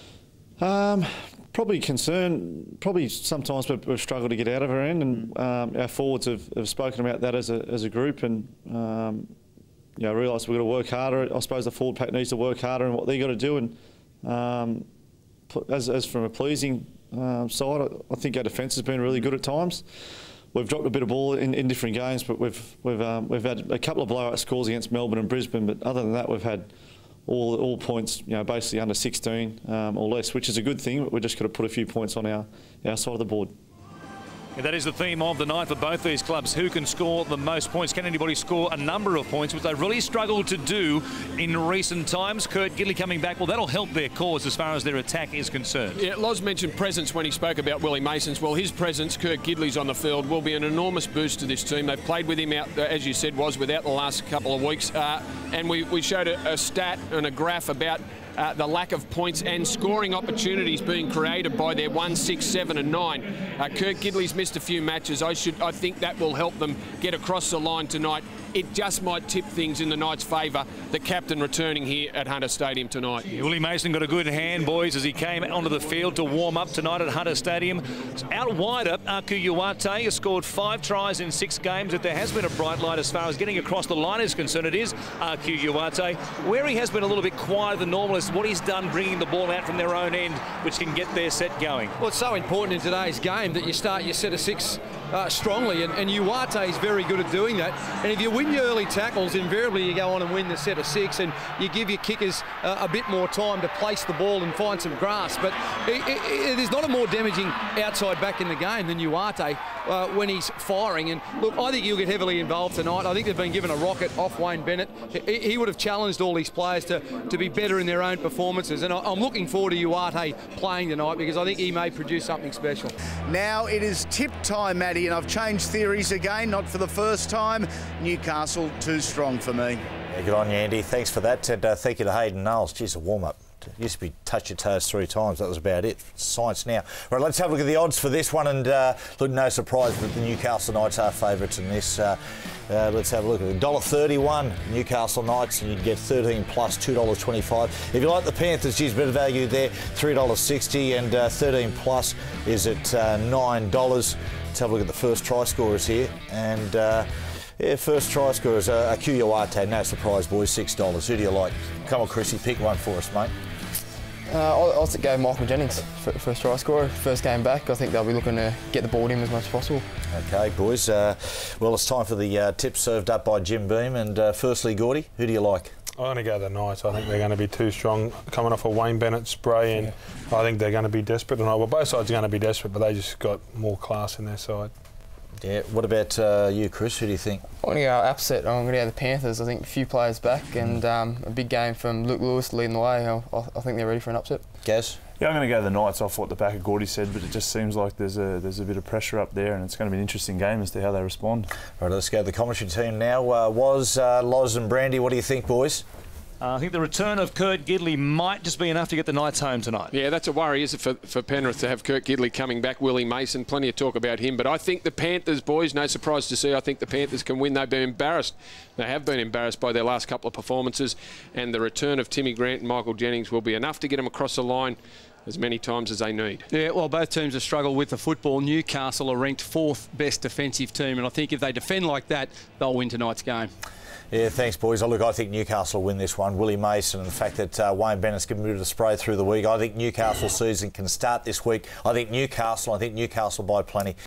Um, probably concern, probably sometimes we've, we've struggled to get out of our end, and um, our forwards have, have spoken about that as a, as a group, and um, you know, realise we've got to work harder. I suppose the forward pack needs to work harder in what they've got to do, and um, as, as from a pleasing um, side, I, I think our defence has been really good at times. We've dropped a bit of ball in, in different games, but we've we've um, we've had a couple of blowout scores against Melbourne and Brisbane. But other than that, we've had all all points, you know, basically under sixteen um, or less, which is a good thing. But we've just got to put a few points on our our side of the board. Yeah, that is the theme of the night for both these clubs. Who can score the most points? Can anybody score a number of points, which they've really struggled to do in recent times? Kurt Gidley coming back, well, that'll help their cause as far as their attack is concerned. Yeah, Loz mentioned presence when he spoke about Willie Mason's. Well, his presence, Kurt Gidley's on the field, will be an enormous boost to this team. They've played with him out, uh, as you said, was without the last couple of weeks. Uh, and we, we showed a, a stat and a graph about Uh, the lack of points and scoring opportunities being created by their one, six, seven and nine. Uh, Kurt Gidley's missed a few matches. I should, I think that will help them get across the line tonight. It just might tip things in the Knights' favour, the captain returning here at Hunter Stadium tonight. Yeah, Willie Mason got a good hand, boys, as he came onto the field to warm up tonight at Hunter Stadium. Out wider, Aku Uwate has scored five tries in six games. If there has been a bright light as far as getting across the line is concerned, it is Aku Uwate. Where he has been a little bit quieter than normal is what he's done bringing the ball out from their own end, which can get their set going. Well, it's so important in today's game that you start your set of six uh, strongly, and, and Uwate is very good at doing that. And if you win your early tackles, invariably you go on and win the set of six, and you give your kickers uh, a bit more time to place the ball and find some grass. But it, it, it is not a more damaging outside back in the game than Uwate uh, when he's firing. And look, I think he'll get heavily involved tonight. I think they've been given a rocket off Wayne Bennett. He, he would have challenged all these players to, to be better in their own performances. And I, I'm looking forward to Uwate playing tonight, because I think he may produce something special. Now it is tip time, Matty, and I've changed theories again, not for the first time. Newcastle too strong for me. Yeah, good on you, Andy. Thanks for that. And uh, thank you to Hayden Knowles. Geez, a warm-up. It used to be touch your toes three times. That was about it. It's science now. Right, let's have a look at the odds for this one. And uh, look, no surprise that the Newcastle Knights are favourites in this. Uh, uh, let's have a look at it. one dollar thirty-one Newcastle Knights, and you'd get thirteen plus two dollars twenty-five. If you like the Panthers, geez, bit of value there, three dollars sixty, and uh, thirteen plus is at uh, nine dollars. Let's have a look at the first try scorers here. And uh, yeah, first try scorers, uh, Aku Uwate, no surprise, boys, six dollars. Who do you like? Come on, Chrissy, pick one for us, mate. Uh, I'll, I'll go Michael Jennings, first try scorer, first game back. I think they'll be looking to get the ball in as much as possible. Okay, boys. Uh, well, it's time for the uh, tips served up by Jim Beam. And uh, firstly, Gordy, who do you like? I'm going to go the Knights. I think they're going to be too strong. Coming off a Wayne Bennett spray, and yeah. I think they're going to be desperate tonight. Well, both sides are going to be desperate, but they just got more class in their side. Yeah. What about uh, you, Chris? Who do you think? I'm going to go upset. I'm going to go the Panthers. I think a few players back and um, a big game from Luke Lewis leading the way. I, I think they're ready for an upset. Gaz? Yeah, I'm going to go the Knights off what the back of Gordy said, but it just seems like there's a there's a bit of pressure up there, and it's going to be an interesting game as to how they respond. Right, let's go to the commentary team now. Uh, was uh, Loz and Brandy, what do you think, boys? Uh, I think the return of Kurt Gidley might just be enough to get the Knights home tonight. Yeah, that's a worry, is it, for, for Penrith to have Kurt Gidley coming back, Willie Mason, plenty of talk about him. But I think the Panthers, boys, no surprise to see, I think the Panthers can win. They've been embarrassed. They have been embarrassed by their last couple of performances, and the return of Timmy Grant and Michael Jennings will be enough to get them across the line as many times as they need. Yeah, well, both teams have struggled with the football. Newcastle are ranked fourth best defensive team, and I think if they defend like that, they'll win tonight's game. Yeah, thanks, boys. Oh, look, I think Newcastle will win this one. Willie Mason and the fact that uh, Wayne Bennett's given a bit of a spray through the week. I think Newcastle season can start this week. I think Newcastle, I think Newcastle by plenty.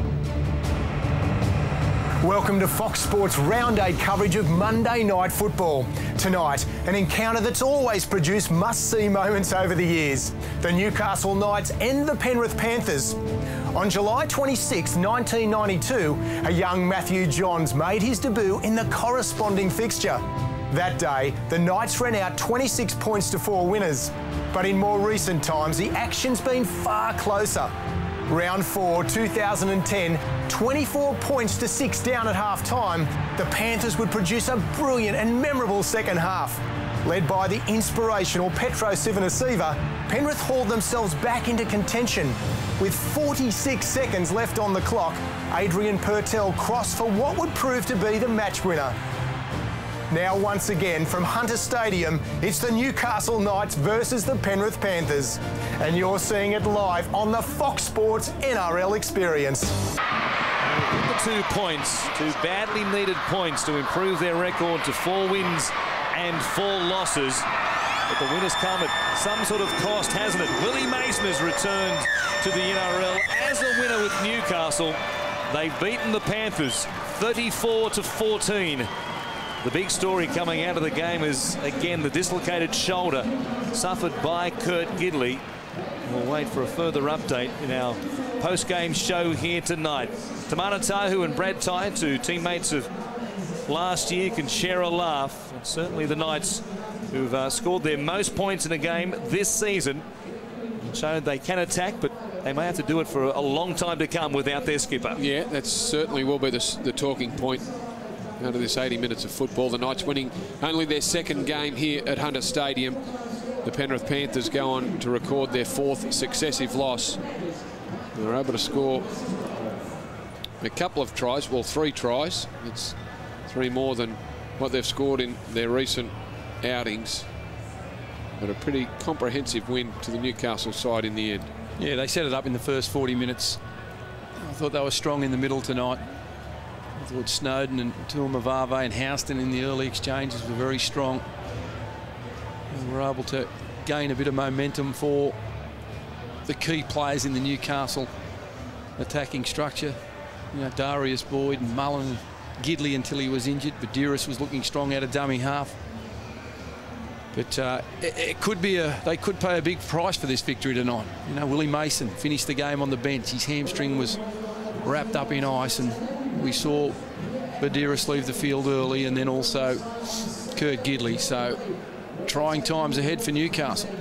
Welcome to Fox Sports Round eight coverage of Monday Night Football. Tonight, an encounter that's always produced must-see moments over the years. The Newcastle Knights and the Penrith Panthers. On July twenty-sixth, nineteen ninety-two, a young Matthew Johns made his debut in the corresponding fixture. That day, the Knights ran out twenty-six points to four winners. But in more recent times, the action's been far closer. Round four, two thousand ten, twenty-four points to six down at half-time, the Panthers would produce a brilliant and memorable second half. Led by the inspirational Petro Civoniceva, Penrith hauled themselves back into contention. With forty-six seconds left on the clock, Adrian Purtell crossed for what would prove to be the match winner. Now once again from Hunter Stadium, it's the Newcastle Knights versus the Penrith Panthers. And you're seeing it live on the Fox Sports N R L Experience. The two points, two badly needed points to improve their record to four wins and four losses. But the winners come at some sort of cost, hasn't it? Willie Mason has returned to the N R L as a winner with Newcastle. They've beaten the Panthers thirty-four to fourteen. The big story coming out of the game is, again, the dislocated shoulder suffered by Kurt Gidley. We'll wait for a further update in our post-game show here tonight. Tamana Tahu and Brad Ty, two teammates of last year, can share a laugh. And certainly the Knights, who've uh, scored their most points in a game this season, showed they can attack, but they may have to do it for a long time to come without their skipper. Yeah, that certainly will be the, the talking point out of this eighty minutes of football. The Knights winning only their second game here at Hunter Stadium. The Penrith Panthers go on to record their fourth successive loss. They were able to score a couple of tries, well, three tries. It's three more than what they've scored in their recent outings. But a pretty comprehensive win to the Newcastle side in the end. Yeah, they set it up in the first forty minutes. I thought they were strong in the middle tonight. I thought Snowden and Tuamavave and Houston in the early exchanges were very strong. And were able to gain a bit of momentum for the key players in the Newcastle attacking structure. You know, Darius Boyd and Mullen, Gidley until he was injured. Badiris was looking strong out of dummy half. But uh, it, it could be a, they could pay a big price for this victory tonight. You know, Willie Mason finished the game on the bench. His hamstring was wrapped up in ice, and we saw Badiris leave the field early, and then also Kurt Gidley. So trying times ahead for Newcastle.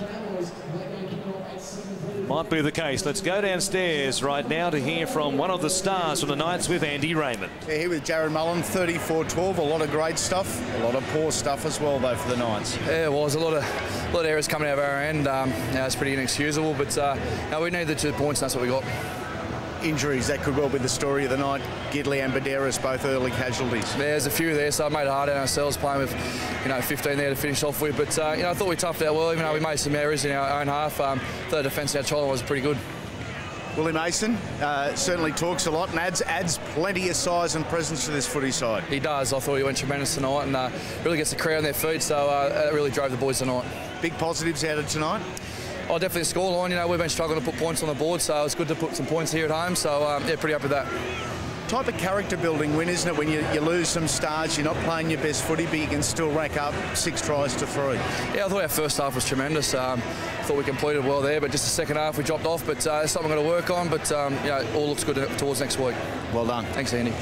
Might be the case. Let's go downstairs right now to hear from one of the stars from the Knights with Andy Raymond. Yeah, here with Jared Mullen, thirty-four twelve. A lot of great stuff, a lot of poor stuff as well, though, for the Knights. Yeah, well, there's a lot of, a lot of errors coming out of our end. Um, yeah, it's pretty inexcusable, but uh, no, we need the two points, and that's what we got. Injuries, that could well be the story of the night. Gidley and Badiris, both early casualties. Yeah, there's a few there, so I made it hard on ourselves playing with, you know, fifteen there to finish off with. But, uh, you know, I thought we toughed out well, even though we made some errors in our own half. Um, the defence in our trial was pretty good. Willie Mason uh, certainly talks a lot and adds adds plenty of size and presence to this footy side. He does. I thought he went tremendous tonight and uh, really gets the crowd on their feet, so uh, it really drove the boys tonight. Big positives out of tonight? Oh, definitely the scoreline. You know, we've been struggling to put points on the board, so it's good to put some points here at home. So, um, yeah, pretty happy with that. type of character building win, isn't it? When you, you lose some stars, you're not playing your best footy, but you can still rack up six tries to three. Yeah, I thought our first half was tremendous. Um, I thought we completed well there, but just the second half we dropped off. But uh, it's something we're going to work on. But um, yeah, all looks good towards next week. Well done. Thanks, Andy.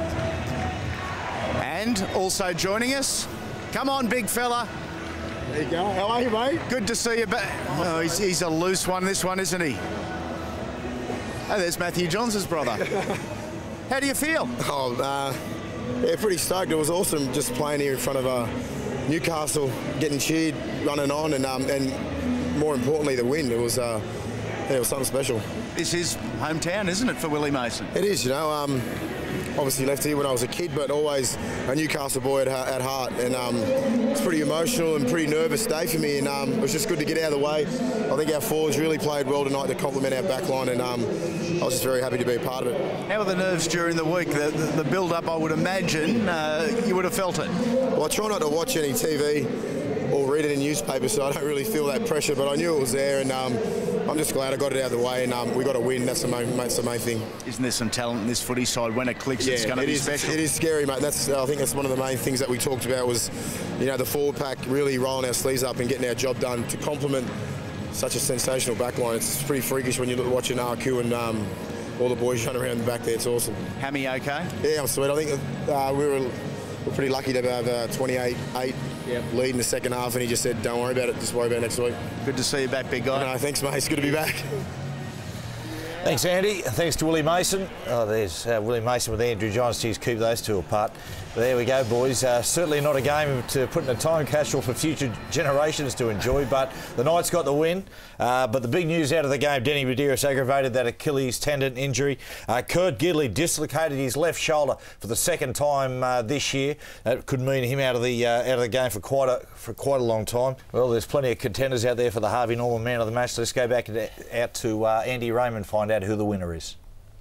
And also joining us, come on, big fella. There you go. How are you, mate? Good to see you back. Oh, he's, he's a loose one, this one, isn't he? Oh, there's Matthew Johns' brother. How do you feel? Oh, uh, yeah, pretty stoked. It was awesome just playing here in front of uh, Newcastle, getting cheered, running on, and um, and more importantly, the win. It was, uh, yeah, it was something special. This is hometown, isn't it, for Willie Mason? It is, you know. Um, obviously left here when I was a kid, but always a Newcastle boy at, at heart. And um, it's pretty emotional and pretty nervous day for me. And um, it was just good to get out of the way. I think our forwards really played well tonight to complement our back line, and um, I was just very happy to be a part of it. How were the nerves during the week? The, the, the build-up, I would imagine, uh, you would have felt it. Well, I try not to watch any T V or read it in newspapers, so I don't really feel that pressure, but I knew it was there, and um, I'm just glad I got it out of the way, and um, we got a win. That's the main, that's the main thing. Isn't there some talent in this footy side? When it clicks, yeah, it's going to it be is, special. It is scary, mate. That's I think that's one of the main things that we talked about was, you know, the forward pack really rolling our sleeves up and getting our job done to complement such a sensational backline. It's pretty freakish when you look watching R Q and um, all the boys running around the back there. It's awesome. Hammy, okay? Yeah, I'm sweet. I think uh, we were we're pretty lucky to have a twenty-eight eight yep. lead in the second half, and he just said, "Don't worry about it. Just worry about it next week." Good to see you back, big guy. No, thanks, mate. It's good to be back. Thanks, Andy. Thanks to Willie Mason. Oh, there's uh, Willie Mason with Andrew Johns. Geez, keep those two apart. But there we go, boys. Uh, certainly not a game to put in a time capsule for future generations to enjoy, but the Knights got the win. Uh, but the big news out of the game, Danny Medeiros aggravated that Achilles tendon injury. Uh, Kurt Gidley dislocated his left shoulder for the second time uh, this year. That could mean him out of the uh, out of the game for quite a for quite a long time. Well, there's plenty of contenders out there for the Harvey Norman Man of the Match. Let's go back out to uh, Andy Raymond and find out who the winner is.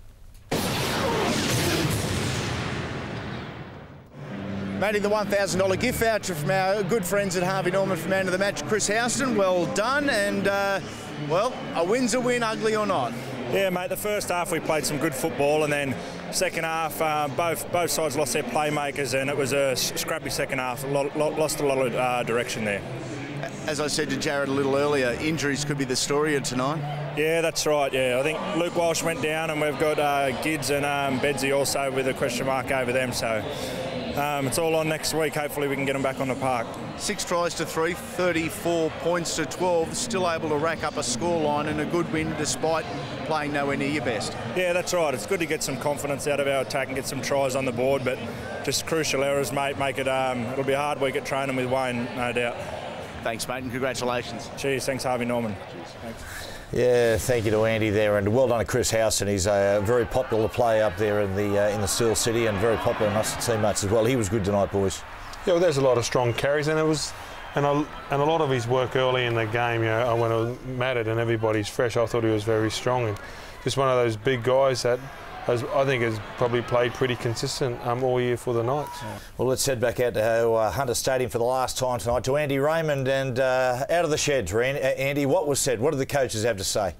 Matey, the one thousand dollar gift voucher from our good friends at Harvey Norman for Man of the Match, Chris Houston. Well done, and uh, well, a win's a win, ugly or not. Yeah, mate, the first half we played some good football, and then second half uh, both both sides lost their playmakers, and it was a scrappy second half. Lot, lot, lost a lot of uh, direction there. As I said to Jared a little earlier, injuries could be the story of tonight. Yeah, that's right, yeah. I think Luke Walsh went down, and we've got uh, Gids and um, Bedsy also with a question mark over them, so um, it's all on next week. Hopefully we can get them back on the park. Six tries to three, thirty-four points to twelve, still able to rack up a scoreline and a good win despite playing nowhere near your best. Yeah, that's right. It's good to get some confidence out of our attack and get some tries on the board, but just crucial errors, mate, make it, um, it'll be a hard week at training with Wayne, no doubt. Thanks, mate, and congratulations. Cheers, thanks, Harvey Norman. Cheers. Thanks. Yeah, thank you to Andy there, and well done to Chris Houston. He's a very popular player up there in the uh, in the Steel City, and very popular amongst the teammates as well. He was good tonight, boys. Yeah, well, there's a lot of strong carries, and it was, and a, and a lot of his work early in the game. You know, when it mattered and everybody's fresh, I thought he was very strong, and just one of those big guys that has, I think has probably played pretty consistent um, all year for the Knights. Yeah. Well, let's head back out to uh, Hunter Stadium for the last time tonight to Andy Raymond, and uh, out of the sheds, Andy, what was said? What did the coaches have to say?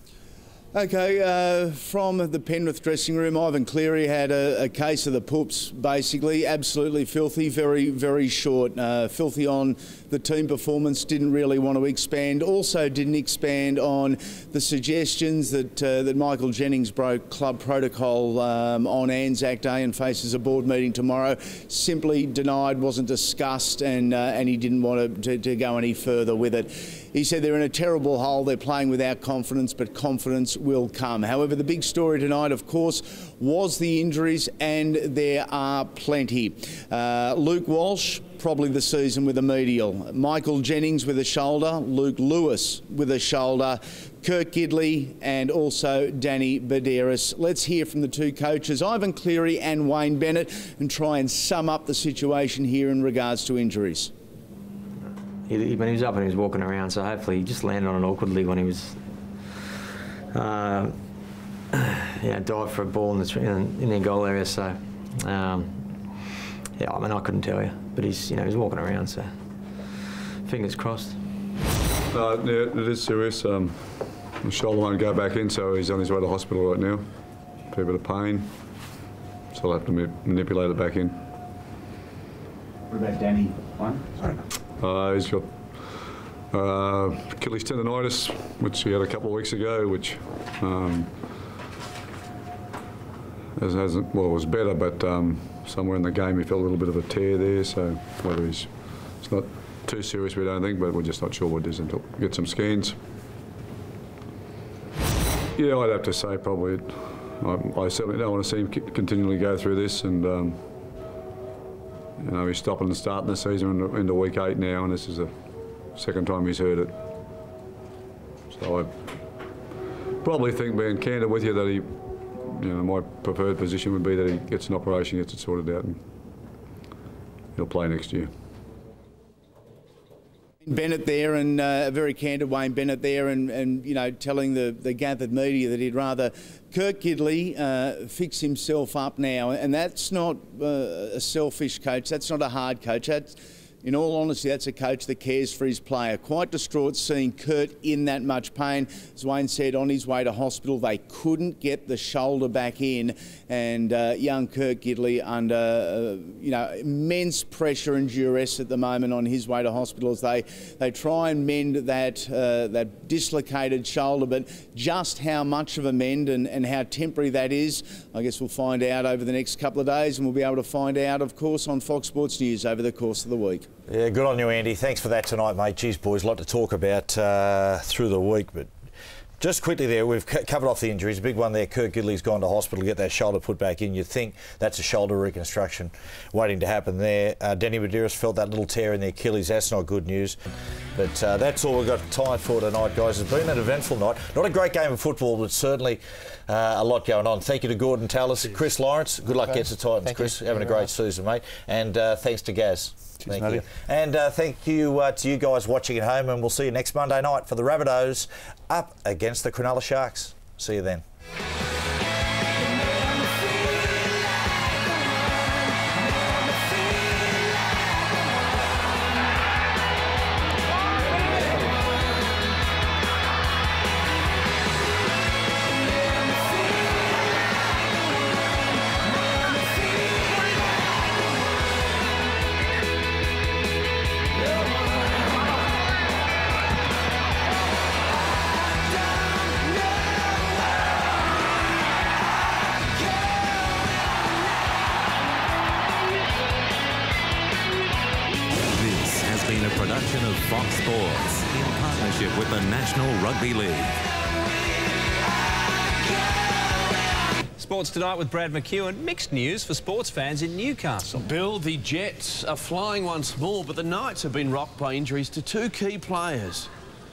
Okay, uh, from the Penrith dressing room, Ivan Cleary had a, a case of the poops, basically. Absolutely filthy, very, very short. Uh, filthy on the team performance, didn't really want to expand. Also didn't expand on the suggestions that uh, that Michael Jennings broke club protocol um, on Anzac Day and faces a board meeting tomorrow. Simply denied, wasn't discussed, and, uh, and he didn't want to, to, to go any further with it. He said they're in a terrible hole, they're playing without confidence, but confidence will come. However, the big story tonight, of course, was the injuries, and there are plenty. Uh, Luke Walsh, probably the season with a medial. Michael Jennings with a shoulder. Luke Lewis with a shoulder. Kurt Gidley and also Danny Medeiros. Let's hear from the two coaches, Ivan Cleary and Wayne Bennett, and try and sum up the situation here in regards to injuries. He, when he was up and he was walking around, so hopefully he just landed on it awkwardly when he was, uh, yeah, dived for a ball in the in, in their goal area. So, um, yeah, I mean, I couldn't tell you, but he's, you know, he's walking around, so fingers crossed. Uh, yeah, it is serious. Um, the shoulder won't go back in, so he's on his way to hospital right now. A bit of pain. we'll have to ma manipulate it back in. What about Danny? One? Sorry. Uh, he's got uh, Achilles tendonitis, which he had a couple of weeks ago, which um, hasn't, well, it was better, but um, somewhere in the game he felt a little bit of a tear there, so whether he's, it's not too serious, we don't think, but we're just not sure what it is until we get some scans. Yeah, I'd have to say probably, I, I certainly don't want to see him continually go through this, and um, you know, he's stopping and starting the season into, into week eight now, and this is the second time he's heard it. So I probably think, being candid with you, that he, you know, my preferred position would be that he gets an operation, gets it sorted out, and he'll play next year. Bennett there, and uh, a very candid Wayne Bennett there, and, and you know, telling the, the gathered media that he'd rather Kurt Gidley uh, fix himself up now, and that's not uh, a selfish coach, that's not a hard coach, that's, in all honesty, that's a coach that cares for his player. Quite distraught seeing Kurt in that much pain. As Wayne said, on his way to hospital, they couldn't get the shoulder back in, and uh, young Kurt Gidley under uh, you know, immense pressure and duress at the moment on his way to hospital as they, they try and mend that, uh, that dislocated shoulder, but just how much of a mend and, and how temporary that is, I guess we'll find out over the next couple of days, and we'll be able to find out, of course, on Fox Sports News over the course of the week. Yeah, good on you, Andy. Thanks for that tonight, mate. Geez, boys, a lot to talk about uh, through the week, but just quickly there, we've covered off the injuries. A big one there, Kurt Gidley's gone to hospital to get that shoulder put back in. You'd think that's a shoulder reconstruction waiting to happen there. Uh, Danny Medeiros felt that little tear in the Achilles. That's not good news. But uh, that's all we've got time for tonight, guys. It's been an eventful night. Not a great game of football, but certainly uh, a lot going on. Thank you to Gordon Tallis, Chris Lawrence. Good luck against the Titans, Thank Chris. you. Having a great season, mate. And uh, thanks to Gaz. Cheers, Thank mate. you. And uh, thank you uh, to you guys watching at home, and we'll see you next Monday night for the Rabbitohs up against the Cronulla Sharks. See you then. Production of Fox Sports in partnership with the National Rugby League. Sports Tonight with Brad McEwen. Mixed news for sports fans in Newcastle. Bill, the Jets are flying once more, but the Knights have been rocked by injuries to two key players.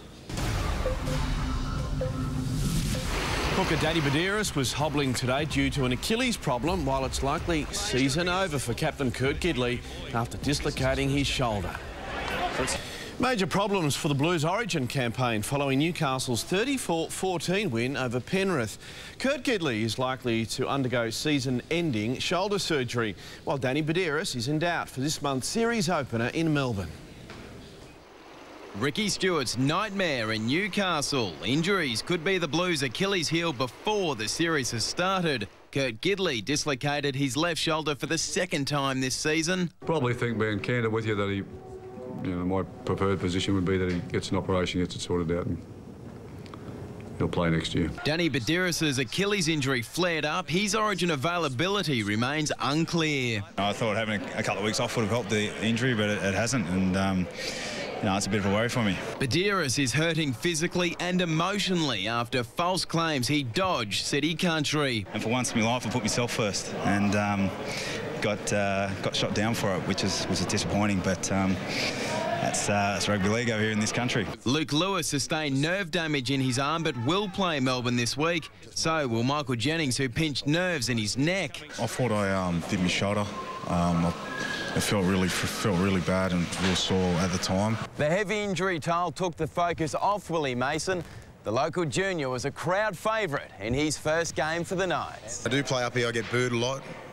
Hooker Danny Medeiros was hobbling today due to an Achilles problem, while it's likely season over for captain Kurt Gidley after dislocating his shoulder. Major problems for the Blues Origin campaign following Newcastle's thirty-four fourteen win over Penrith. Kurt Gidley is likely to undergo season-ending shoulder surgery, while Danny Medeiros is in doubt for this month's series opener in Melbourne. Ricky Stewart's nightmare in Newcastle. Injuries could be the Blues' Achilles heel before the series has started. Kurt Gidley dislocated his left shoulder for the second time this season. Probably think, being candid with you, that he, you know, my preferred position would be that he gets an operation, gets it sorted out, and he'll play next year. Danny Medeiros' Achilles injury flared up. His Origin availability remains unclear. I thought having a couple of weeks off would have helped the injury, but it, it hasn't, and um, you know, it's a bit of a worry for me. Medeiros is hurting physically and emotionally after false claims he dodged City Country. And for once in my life, I put myself first, and um, got uh, got shot down for it, which is which is disappointing. But um, that's, uh, that's rugby league over here in this country. Luke Lewis sustained nerve damage in his arm, but will play Melbourne this week. So will Michael Jennings, who pinched nerves in his neck. I thought I um, did my shoulder. Um, I, It felt really felt really bad and real sore at the time. The heavy injury toll took the focus off Willie Mason. The local junior was a crowd favourite in his first game for the Knights. I do play up here, I get booed a lot,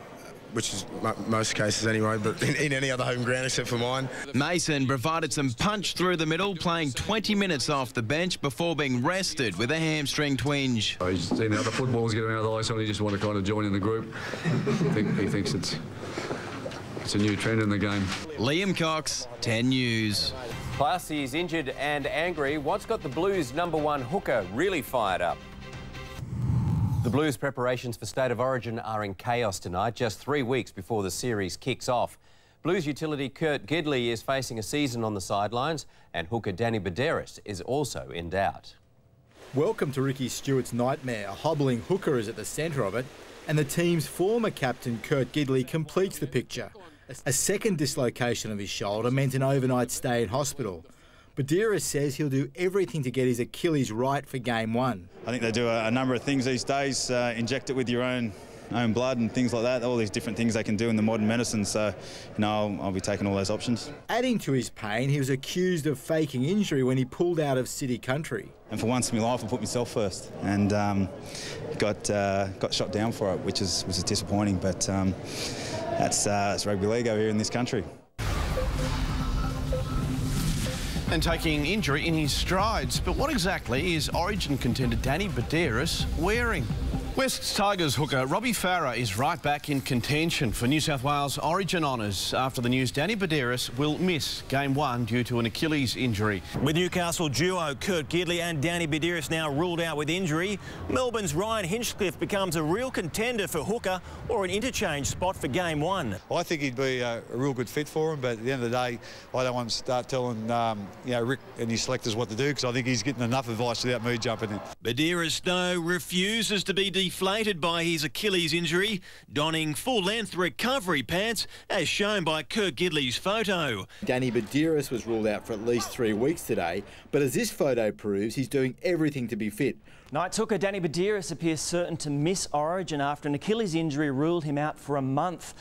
which is m most cases anyway, but in, in any other home ground except for mine. Mason provided some punch through the middle, playing twenty minutes off the bench before being rested with a hamstring twinge. Oh, he's seen the other footballers get him out of the ice, and he just want to kind of join in the group. I think he thinks it's it's a new trend in the game. Liam Cox, ten News. Plus, he's injured and angry. What's got the Blues' number one hooker really fired up? The Blues' preparations for State of Origin are in chaos tonight, just three weeks before the series kicks off. Blues utility Kurt Gidley is facing a season on the sidelines, and hooker Danny Buderus is also in doubt. Welcome to Ricky Stuart's nightmare. A hobbling hooker is at the centre of it, and the team's former captain Kurt Gidley completes the picture. A second dislocation of his shoulder meant an overnight stay in hospital. Buderus says he'll do everything to get his Achilles right for game one. I think they do a, a number of things these days, uh, inject it with your own own blood and things like that, all these different things they can do in the modern medicine, so you know, I'll, I'll be taking all those options. Adding to his pain, he was accused of faking injury when he pulled out of City Country. And for once in my life I put myself first and um, got uh, got shot down for it, which is, was disappointing, but um, that's, uh, that's rugby league over here in this country. And taking injury in his strides. But what exactly is Origin contender Danny Buderus wearing? West Tigers hooker Robbie Farah is right back in contention for New South Wales Origin honours after the news Danny Buderus will miss game one due to an Achilles injury. With Newcastle duo Kurt Gidley and Danny Buderus now ruled out with injury, Melbourne's Ryan Hinchcliffe becomes a real contender for hooker or an interchange spot for game one. I think he'd be a, a real good fit for him, but at the end of the day, I don't want to start telling um, you know, Rick and his selectors what to do, because I think he's getting enough advice without me jumping in. Buderus, though, refuses to be deflated by his Achilles injury, donning full-length recovery pants, as shown by Kurt Gidley's photo. Danny Buderus was ruled out for at least three weeks today, but as this photo proves, he's doing everything to be fit. Knights hooker Danny Buderus appears certain to miss Origin after an Achilles injury ruled him out for a month.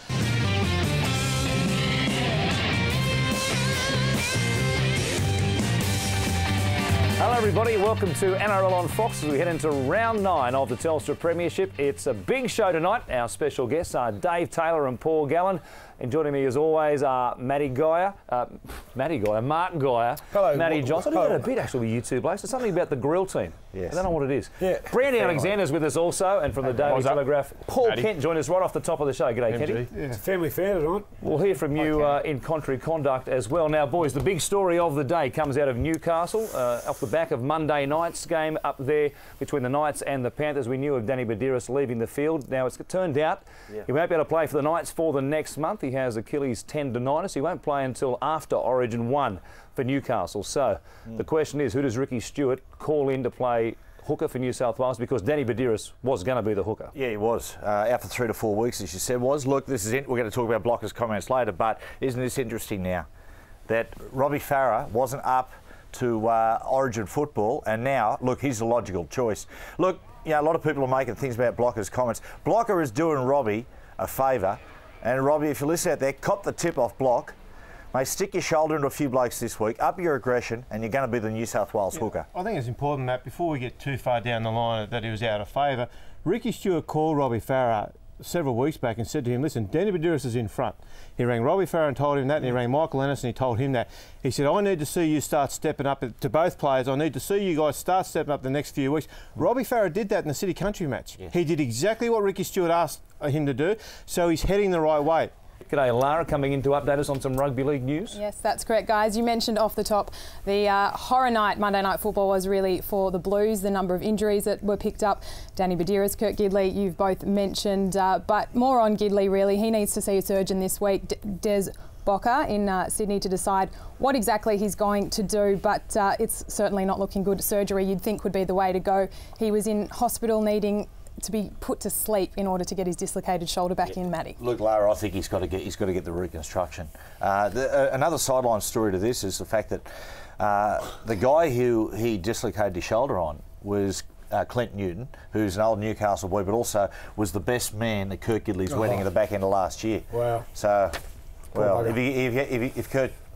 Hello everybody, welcome to N R L on Fox as we head into round nine of the Telstra Premiership. It's a big show tonight. Our special guests are Dave Taylor and Paul Gallen. And joining me as always are Matty Geyer, uh, Matty Geyer, Martin Geyer, Hello, Matty Johnson. I hello. did a bit actually with you two blokes. It's something about the grill team. Yes. I don't know what it is. Yeah. Brandy Alexander's with us also, and from the Daily Telegraph, Paul Matty. Kent joined us right off the top of the show. G'day, M G. Kenty. Yeah. It's a family fair tonight. We'll hear from you uh, in contrary conduct as well. Now, boys, the big story of the day comes out of Newcastle, uh, off the back of Monday night's game up there between the Knights and the Panthers. We knew of Danny Buderus leaving the field. Now, it's turned out yeah. he won't be able to play for the Knights for the next month. He has Achilles tendonitis. He won't play until after Origin one for Newcastle. So mm. the question is, who does Ricky Stuart call in to play hooker for New South Wales? Because Danny Buderus was going to be the hooker. Yeah, he was. Uh, out for three to four weeks, as you said, was. Look, this is it. We're going to talk about Blockers' comments later, but isn't this interesting now that Robbie Farah wasn't up to uh, Origin football, and now, look, he's a logical choice. Look, you know, a lot of people are making things about Blocker's comments. Blocker is doing Robbie a favour. And Robbie, if you listen out there, cop the tip off Block. Mate, stick your shoulder into a few blokes this week, up your aggression, and you're going to be the New South Wales yeah, hooker. I think it's important, Matt, before we get too far down the line that he was out of favour, Ricky Stuart called Robbie Farah several weeks back and said to him, listen, Danny Buderus is in front. He rang Robbie Farah and told him that, and he rang Michael Ennis and he told him that. He said, I need to see you start stepping up to both players. I need to see you guys start stepping up the next few weeks. Robbie Farah did that in the City Country match. Yeah. He did exactly what Ricky Stuart asked him to do, so he's heading the right way. G'day, Lara, coming in to update us on some rugby league news. Yes, that's correct, guys. You mentioned off the top the uh, horror night, Monday Night Football, was really for the Blues, the number of injuries that were picked up. Danny Buderus, Kurt Gidley, you've both mentioned, uh, but more on Gidley, really. He needs to see a surgeon this week, D Des Bocker in uh, Sydney, to decide what exactly he's going to do, but uh, it's certainly not looking good. Surgery, you'd think, would be the way to go. He was in hospital needing to be put to sleep in order to get his dislocated shoulder back yeah. in, Matty. Look, Lara, I think he's got to get he's got to get the reconstruction. Uh, the, uh, another sideline story to this is the fact that uh, the guy who he dislocated his shoulder on was uh, Clint Newton, who's an old Newcastle boy, but also was the best man at Kurt Gidley's oh. wedding at the back end of last year. Wow. So, well, if, he, if, he, if, he, if Kurt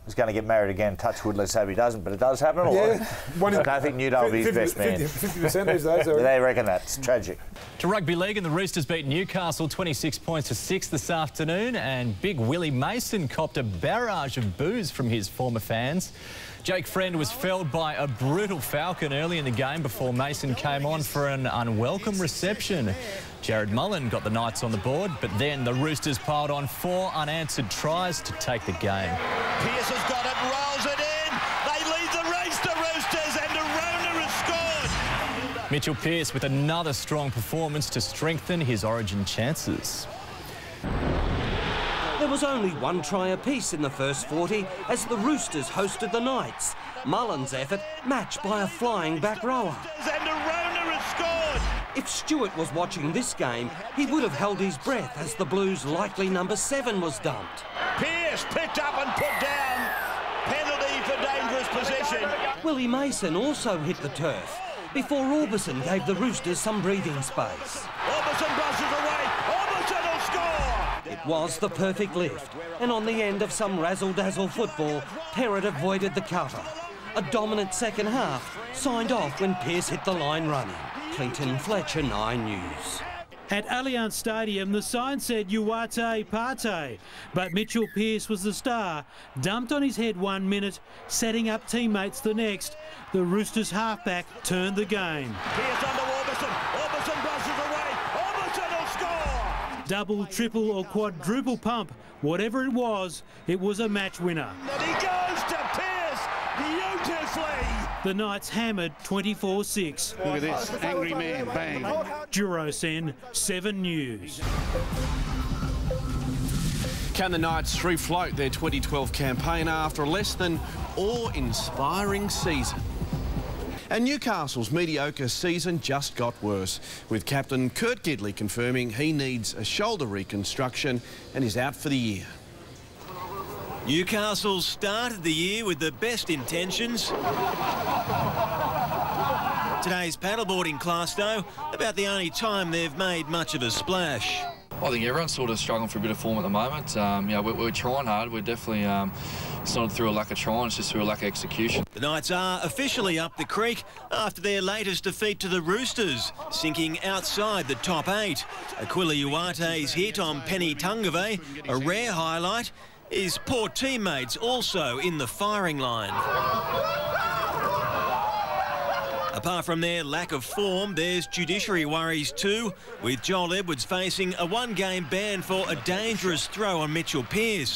is going to get married again. Touch wood, let's hope he doesn't, but it does happen a lot. Yeah. One I don't think Newdale will be his best man. fifty percent these days. They reckon that. It's tragic. To rugby league, and the Roosters beat Newcastle twenty-six points to six this afternoon, and big Willie Mason copped a barrage of boos from his former fans. Jake Friend was felled by a brutal Falcon early in the game before Mason came on for an unwelcome reception. Jared Mullen got the Knights on the board, but then the Roosters piled on four unanswered tries to take the game. Pearce has got it, rolls it in. They lead the race, the Roosters, and Arona has scored. Mitchell Pearce with another strong performance to strengthen his Origin chances. There was only one try apiece in the first forty as the Roosters hosted the Knights. Mullen's effort matched by a flying back rower. And Arona has scored. If Stewart was watching this game, he would have held his breath as the Blues' likely number seven was dumped. Pearce picked up and put down. Penalty for dangerous possession. Willie Mason also hit the turf before Orbison gave the Roosters some breathing space. Orbison brushes away. Orbison will score. It was the perfect lift, and on the end of some razzle-dazzle football, Perrott avoided the cutter. A dominant second half signed off when Pearce hit the line running. Clinton Fletcher, Nine News. At Allianz Stadium, the sign said Uwate Pate, but Mitchell Pearce was the star, dumped on his head one minute, setting up teammates the next. The Roosters halfback turned the game. Pearce under Orbison. Orbison brushes away. Orbison will score. Double, triple or quadruple pump, whatever it was, it was a match winner. And he goes to Pearce beautifully. The Knights hammered twenty-four six. Look at this, angry man, bang. Jurosen, Seven News. Can the Knights refloat their twenty twelve campaign after a less than awe-inspiring season? And Newcastle's mediocre season just got worse, with captain Kurt Gidley confirming he needs a shoulder reconstruction and is out for the year. Newcastle started the year with the best intentions. Today's paddleboarding class, though, about the only time they've made much of a splash. I think everyone's sort of struggling for a bit of form at the moment. Um, you know, we're, we're trying hard. We're definitely, um, it's not through a lack of trying, it's just through a lack of execution. The Knights are officially up the creek after their latest defeat to the Roosters, sinking outside the top eight. Aquila Uwate's hit on Penny Tungave, a rare highlight. His poor teammates also in the firing line. Apart from their lack of form, there's judiciary worries too, with Joel Edwards facing a one-game ban for a dangerous throw on Mitchell Pearce.